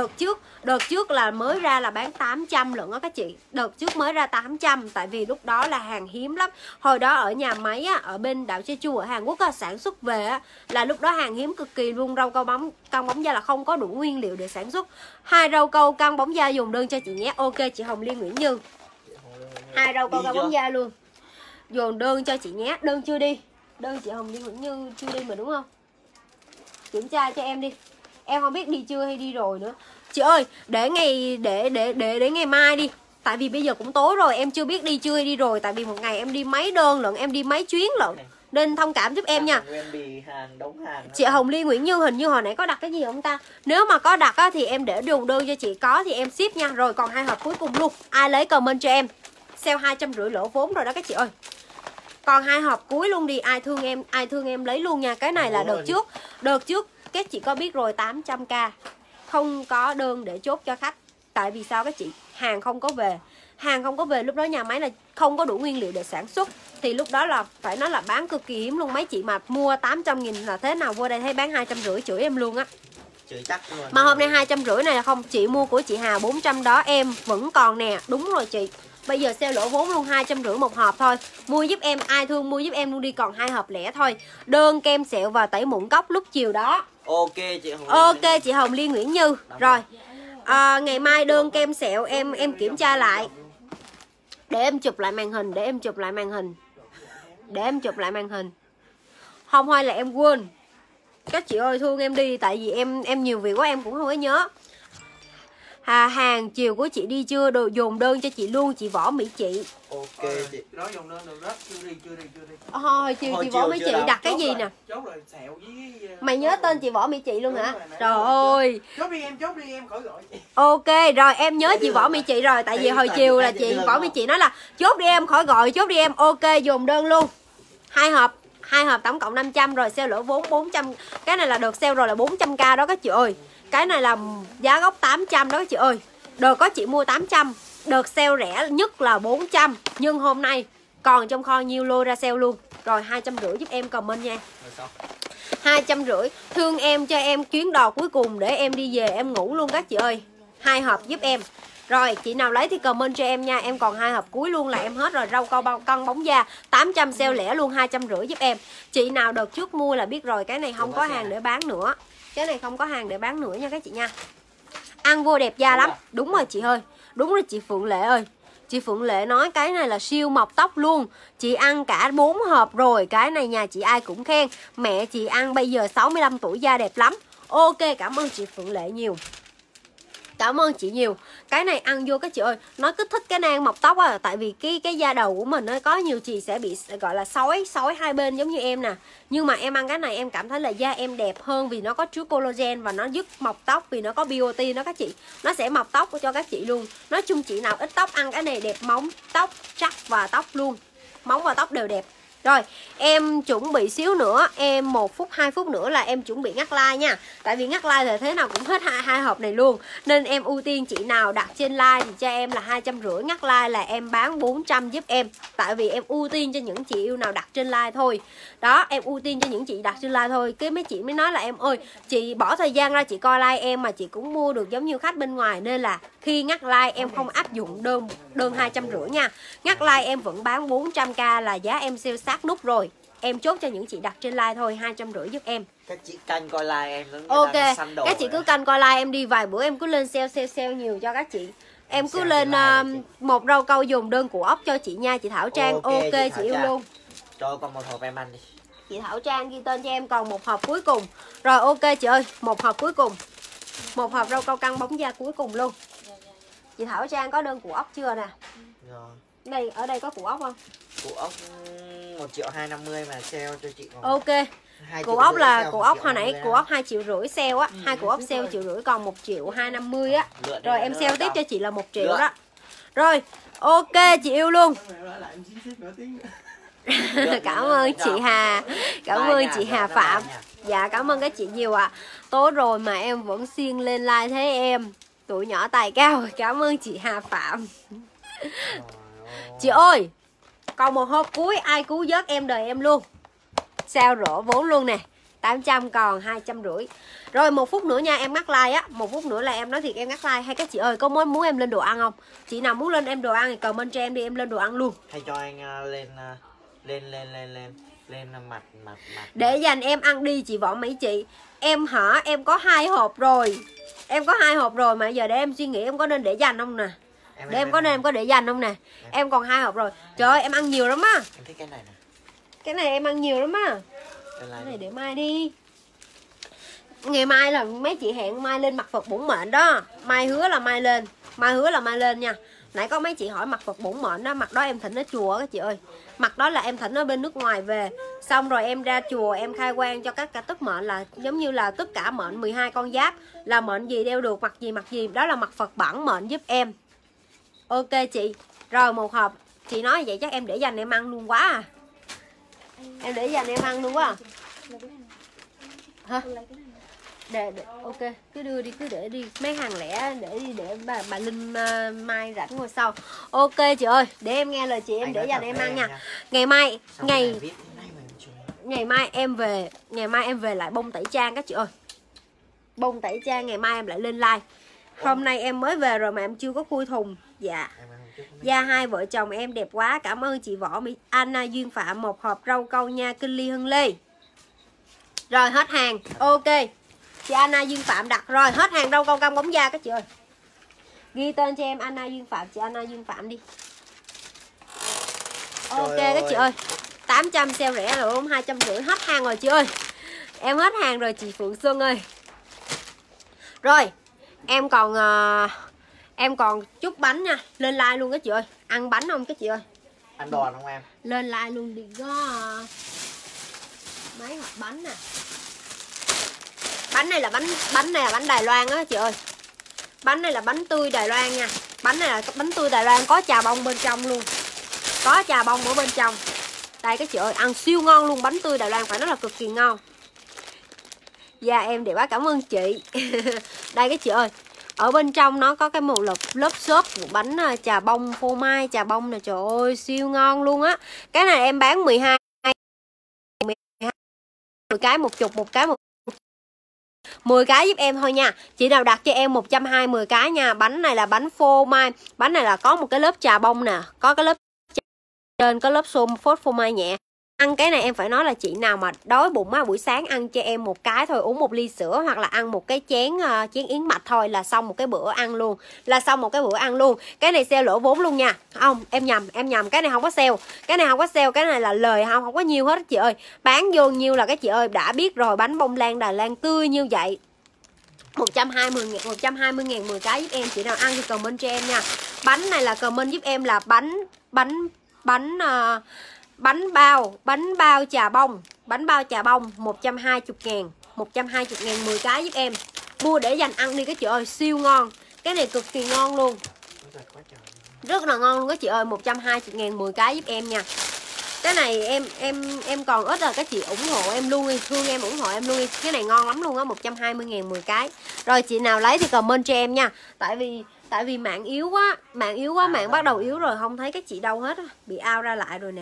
Đợt trước là mới ra là bán 800 lận á các chị. Đợt trước mới ra 800. Tại vì lúc đó là hàng hiếm lắm. Hồi đó ở nhà máy á, ở bên đảo Jeju ở Hàn Quốc á, sản xuất về á, là lúc đó hàng hiếm cực kỳ luôn. Rau câu căng bóng da là không có đủ nguyên liệu để sản xuất. 2 rau câu căng bóng da dùng đơn cho chị nhé. Ok chị Hồng Liên Nguyễn Như, 2 rau câu căng bóng da luôn, dồn đơn cho chị nhé. Đơn chưa đi? Đơn chị Hồng Liên Nguyễn Như chưa đi mà đúng không? Kiểm tra cho em đi. Em không biết đi chưa hay đi rồi nữa. Chị ơi, để ngày mai đi. Tại vì bây giờ cũng tối rồi, em chưa biết đi chưa hay đi rồi. Tại vì một ngày em đi mấy đơn lận, em đi mấy chuyến lận. Nên thông cảm giúp em nha. Chị Hồng Liên Nguyễn Như hình như hồi nãy có đặt cái gì không ta? Nếu mà có đặt á, thì em để đường đơn cho chị, có thì em ship nha. Rồi còn 2 hộp cuối cùng luôn. Ai lấy comment cho em. Sale 250 lỗ vốn rồi đó các chị ơi. Còn 2 hộp cuối luôn đi, ai thương em lấy luôn nha. Cái này là đợt trước các chị có biết rồi, 800k không có đơn để chốt cho khách. Tại vì sao các chị? Hàng không có về, lúc đó nhà máy là không có đủ nguyên liệu để sản xuất. Thì lúc đó là phải nói là bán cực kỳ hiếm luôn. Mấy chị mà mua 800.000 là thế nào vô đây thấy bán 250 chửi em luôn á. Chửi chắc luôn. Mà hôm nay 250 này là không, chị mua của chị Hà 400 đó em vẫn còn nè. Đúng rồi chị. Bây giờ sale lỗ vốn luôn, 250 một hộp thôi. Mua giúp em, ai thương mua giúp em luôn đi, còn 2 hộp lẻ thôi. Đơn kem sẹo và tẩy mụn cốc lúc chiều đó. Ok chị Hồng. Ok chị Hồng Liên Nguyễn Như. Rồi. Ngày mai đơn kem sẹo em kiểm tra lại. Để em chụp lại màn hình. Không hay là em quên. Các chị ơi thương em đi, tại vì em nhiều việc quá em cũng không có nhớ. Hàng chiều của chị đi chưa? Đồ dồn đơn cho chị luôn, chị Võ Mỹ Chị. Ok chị. Đó dồn đơn được đó, chưa đi. Chiều chị Võ Mỹ Chị đặt cái gì nè? Chốt rồi, sẹo với... Mày nhớ tên chị Võ Mỹ Chị luôn hả? Trời ơi. Chốt đi em khỏi gọi chị. Ok rồi em nhớ chị Võ Mỹ Chị rồi. Tại vì hồi chiều là chị Võ Mỹ Chị nói là chốt đi em khỏi gọi, chốt đi em. Ok dồn đơn luôn. 2 hộp tổng cộng 500 rồi, sale lỗ vốn 400. Cái này là đợt sale rồi là 400k đó các chị ơi. Cái này là giá gốc 800 đó các chị ơi. Đợt có chị mua 800, đợt sale rẻ nhất là 400. Nhưng hôm nay còn trong kho nhiêu lô ra sale luôn. Rồi 250 giúp em comment nha. 250. Thương em cho em chuyến đò cuối cùng để em đi về em ngủ luôn các chị ơi. 2 hộp giúp em. Rồi chị nào lấy thì comment cho em nha. Em còn 2 hộp cuối luôn là em hết rồi. Rau câu cân bóng da 800 sale lẻ luôn, 250 giúp em. Chị nào đợt trước mua là biết rồi. Cái này không có hàng để bán nữa. Cái này không có hàng để bán nữa nha các chị nha. Ăn vô đẹp da lắm. Đúng rồi chị ơi. Đúng rồi chị Phượng Lệ ơi. Chị Phượng Lệ nói cái này là siêu mọc tóc luôn. Chị ăn cả 4 hộp rồi. Cái này nhà chị ai cũng khen. Mẹ chị ăn bây giờ 65 tuổi da đẹp lắm. Ok, cảm ơn chị Phượng Lệ nhiều. Cảm ơn chị nhiều. Cái này ăn vô các chị ơi, nó kích thích cái nang mọc tóc á. Tại vì cái da đầu của mình có nhiều chị sẽ bị gọi là sói hai bên giống như em nè. Nhưng mà em ăn cái này em cảm thấy là da em đẹp hơn. Vì nó có chứa collagen và nó giúp mọc tóc. Vì nó có biotin đó các chị. Nó sẽ mọc tóc cho các chị luôn. Nói chung chị nào ít tóc ăn cái này đẹp móng, tóc chắc và tóc luôn. Móng và tóc đều đẹp. Rồi em chuẩn bị xíu nữa, em 1 phút 2 phút nữa là em chuẩn bị ngắt like nha. Tại vì ngắt like thì thế nào cũng hết hai hộp này luôn. Nên em ưu tiên chị nào đặt trên like thì cho em là 250, ngắt like là em bán 400 giúp em. Tại vì em ưu tiên cho những chị yêu nào đặt trên like thôi. Đó, em ưu tiên cho những chị đặt trên like thôi. Cái mấy chị mới nói là em ơi, chị bỏ thời gian ra chị coi like em mà chị cũng mua được giống như khách bên ngoài. Nên là khi ngắt like em không áp dụng đơn 250 nha. Ngắt like em vẫn bán 400k là giá em sale sát nút rồi. Em chốt cho những chị đặt trên like thôi, 250 giúp em. Các chị canh coi like em. Ok, các chị cứ canh coi like em đi. Vài bữa em cứ lên sale nhiều cho các chị. Em cứ lên một rau câu dùng đơn của ốc cho chị nha, chị Thảo Trang. Ok chị yêu luôn. Cho con 1 hộp em ăn đi. Chị Thảo Trang ghi tên cho em còn 1 hộp cuối cùng. Rồi ok chị ơi, 1 hộp cuối cùng. 1 hộp rau câu căng bóng da cuối cùng luôn. Chị Thảo Trang có đơn của ốc chưa nè? Rồi. Ở đây có củ ốc không? Củ ốc 1.250.000 mà sale cho chị còn. Ok. Củ ốc là củ ốc hồi nãy củ ốc 2,5 triệu sale á, 2 củ ốc sale 1,5 triệu còn 1.250.000 á. Rồi em sale tiếp cho chị là 1 triệu đó. Rồi, ok chị yêu luôn. Cảm ơn chị Hà. Cảm ơn chị Hà Phạm. Dạ cảm ơn các chị nhiều ạ. Tối rồi mà em vẫn siêng lên like thế em. Tuổi nhỏ tài cao. Cảm ơn chị Hà Phạm. Chị ơi, còn 1 hộp cuối, ai cứu vớt em đời em luôn. Sao rổ vốn luôn nè. 800 còn 250. Rồi 1 phút nữa nha, em ngắt like á. 1 phút nữa là em nói thiệt em ngắt like. Hay các chị ơi, có muốn em lên đồ ăn không? Chị nào muốn lên em đồ ăn thì comment cho em đi, em lên đồ ăn luôn. Hay cho anh lên mặt. Để dành em ăn đi chị Võ Mỹ Chị. Em hả? Em có 2 hộp rồi. Em có 2 hộp rồi mà giờ để em suy nghĩ em có nên để dành không nè. Em có để dành không nè. Em còn 2 hộp rồi. Trời ơi em ăn nhiều lắm á. Em thích cái này nè. Cái này em ăn nhiều lắm á. Cái này để mai đi. Ngày mai là mấy chị hẹn mai lên mặt Phật bổn mệnh đó. Mai hứa là mai lên. Mai hứa là mai lên nha. Nãy có mấy chị hỏi mặt Phật bổn mệnh đó. Mặt đó em thỉnh ở chùa các chị ơi. Mặt đó là em thỉnh ở bên nước ngoài về. Xong rồi em ra chùa em khai quang cho các cả tức mệnh, là giống như là tất cả mệnh 12 con giáp. Là mệnh gì đeo được, mặt gì. Đó là mặt Phật bản mệnh giúp em. Ok chị. Rồi một hộp. Chị nói vậy chắc em để dành em ăn luôn quá à. Em để dành em ăn luôn quá à. Hả? Để ok, cứ đưa đi, cứ để đi mấy hàng lẻ, để đi để bà Linh mai rảnh ngồi sau. Ok chị ơi, để em nghe lời chị, em để dành em ăn nha. Ngày mai ngày mai em về lại bông tẩy trang các chị ơi. Bông tẩy trang ngày mai em lại lên live. Hôm nay em mới về rồi mà em chưa có khui thùng. Dạ. Da hai vợ chồng em đẹp quá. Cảm ơn chị Võ Mỹ Anna Duyên Phạm. Một hộp rau câu nha Kinh Ly Hưng Lê. Rồi hết hàng. Ok, chị Anna Duyên Phạm đặt. Rồi hết hàng rau câu cong bóng da các chị ơi. Ghi tên cho em Anna Duyên Phạm. Chị Anna Duyên Phạm đi. Ok các chị ơi. 800 sale rẻ rồi đúng, 250. Hết hàng rồi chị ơi. Em hết hàng rồi chị Phượng Xuân ơi. Rồi em còn chút bánh nha. Lên like luôn các chị ơi. Ăn bánh không các chị ơi? Ăn đòn không em? Lên like luôn đi. Có mấy hộp bánh nè. Bánh này là bánh Đài Loan á chị ơi. Bánh này là bánh tươi Đài Loan nha. Bánh này là bánh tươi Đài Loan, có trà bông bên trong luôn. Có trà bông ở bên trong. Đây các chị ơi, ăn siêu ngon luôn. Bánh tươi Đài Loan phải nói là cực kỳ ngon. Dạ em đẹp quá, cảm ơn chị. Đây các chị ơi, ở bên trong nó có cái màu lớp xốp của bánh trà bông phô mai. Trà bông này trời ơi siêu ngon luôn á. Cái này em bán 12 10 cái một chục, một cái 10 cái giúp em thôi nha. Chị nào đặt cho em 120 cái nha. Bánh này là bánh phô mai. Bánh này là có một cái lớp trà bông nè, có cái lớp trên, có lớp phốt phô mai nhẹ. Ăn cái này em phải nói là chị nào mà đói bụng á, buổi sáng ăn cho em một cái thôi, uống một ly sữa hoặc là ăn một cái chén yến mạch thôi là xong một cái bữa ăn luôn. Cái này sale lỗ vốn luôn nha. Không, em nhầm, cái này không có sale. Cái này là lời không có nhiều hết chị ơi. Bán vô nhiêu là các chị ơi đã biết rồi. Bánh bông lan Đài Loan tươi như vậy. 120.000 10 cái giúp em. Chị nào ăn thì comment cho em nha. Bánh này là comment giúp em là bánh bao trà bông. Bánh bao trà bông 120.000. 120.000 10 cái giúp em. Mua để dành ăn đi các chị ơi, siêu ngon. Cái này cực kỳ ngon luôn. Rất là ngon luôn các chị ơi. 120.000 10 cái giúp em nha. Cái này em còn ít rồi, các chị ủng hộ em luôn đi, thương em ủng hộ em luôn đi. Cái này ngon lắm luôn á, 120.000 10 cái. Rồi chị nào lấy thì comment cho em nha. Tại vì mạng yếu quá, mạng bắt đầu yếu rồi, không thấy các chị đâu hết á, bị out ra lại rồi nè.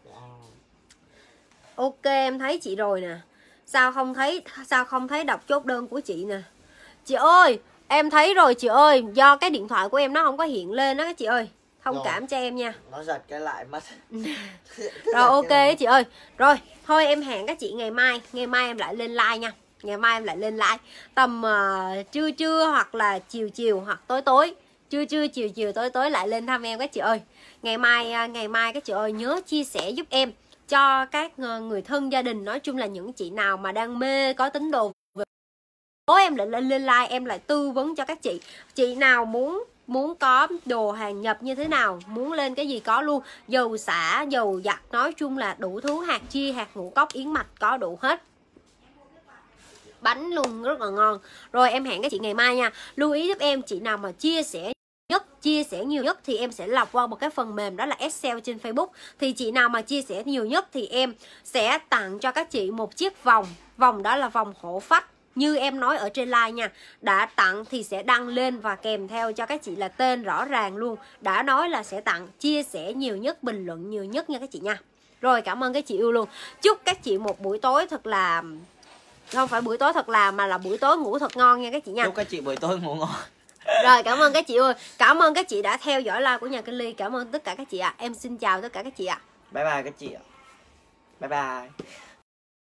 Ok em thấy chị rồi nè. Sao không thấy đọc chốt đơn của chị nè. Chị ơi, em thấy rồi chị ơi, do cái điện thoại của em nó không có hiện lên đó các chị ơi. Thông cảm cho em nha. Nó giật cái lại mất. Rồi ok chị ơi. Rồi, thôi em hẹn các chị ngày mai em lại lên like nha. Ngày mai em lại lên like tầm trưa hoặc là chiều hoặc tối. Trưa chiều tối lại lên thăm em các chị ơi. Ngày mai các chị ơi nhớ chia sẻ giúp em cho các người thân gia đình, nói chung là những chị nào mà đang mê có tín đồ. Tối em lại lên like, em lại tư vấn cho các chị nào muốn có đồ hàng nhập như thế nào, muốn lên cái gì có luôn, dầu xả, dầu giặt, nói chung là đủ thứ, hạt chia, hạt ngũ cốc, yến mạch có đủ hết. Bánh luôn rất là ngon. Rồi em hẹn các chị ngày mai nha. Lưu ý giúp em, chị nào mà chia sẻ nhiều nhất thì em sẽ lọc qua một cái phần mềm đó là Excel trên Facebook. Thì chị nào mà chia sẻ nhiều nhất thì em sẽ tặng cho các chị một chiếc vòng đó là vòng hộ phách. Như em nói ở trên live nha, đã tặng thì sẽ đăng lên và kèm theo cho các chị là tên rõ ràng luôn. Đã nói là sẽ tặng, chia sẻ nhiều nhất, bình luận nhiều nhất nha các chị nha. Rồi cảm ơn các chị yêu luôn. Chúc các chị một buổi tối thật là, không phải buổi tối thật là mà là buổi tối ngủ thật ngon nha các chị nha. Chúc các chị buổi tối ngủ ngon. Rồi cảm ơn các chị ơi. Cảm ơn các chị đã theo dõi live của nhà Kinh Ly. Cảm ơn tất cả các chị ạ. Em xin chào tất cả các chị ạ. Bye bye các chị ạ. Bye bye.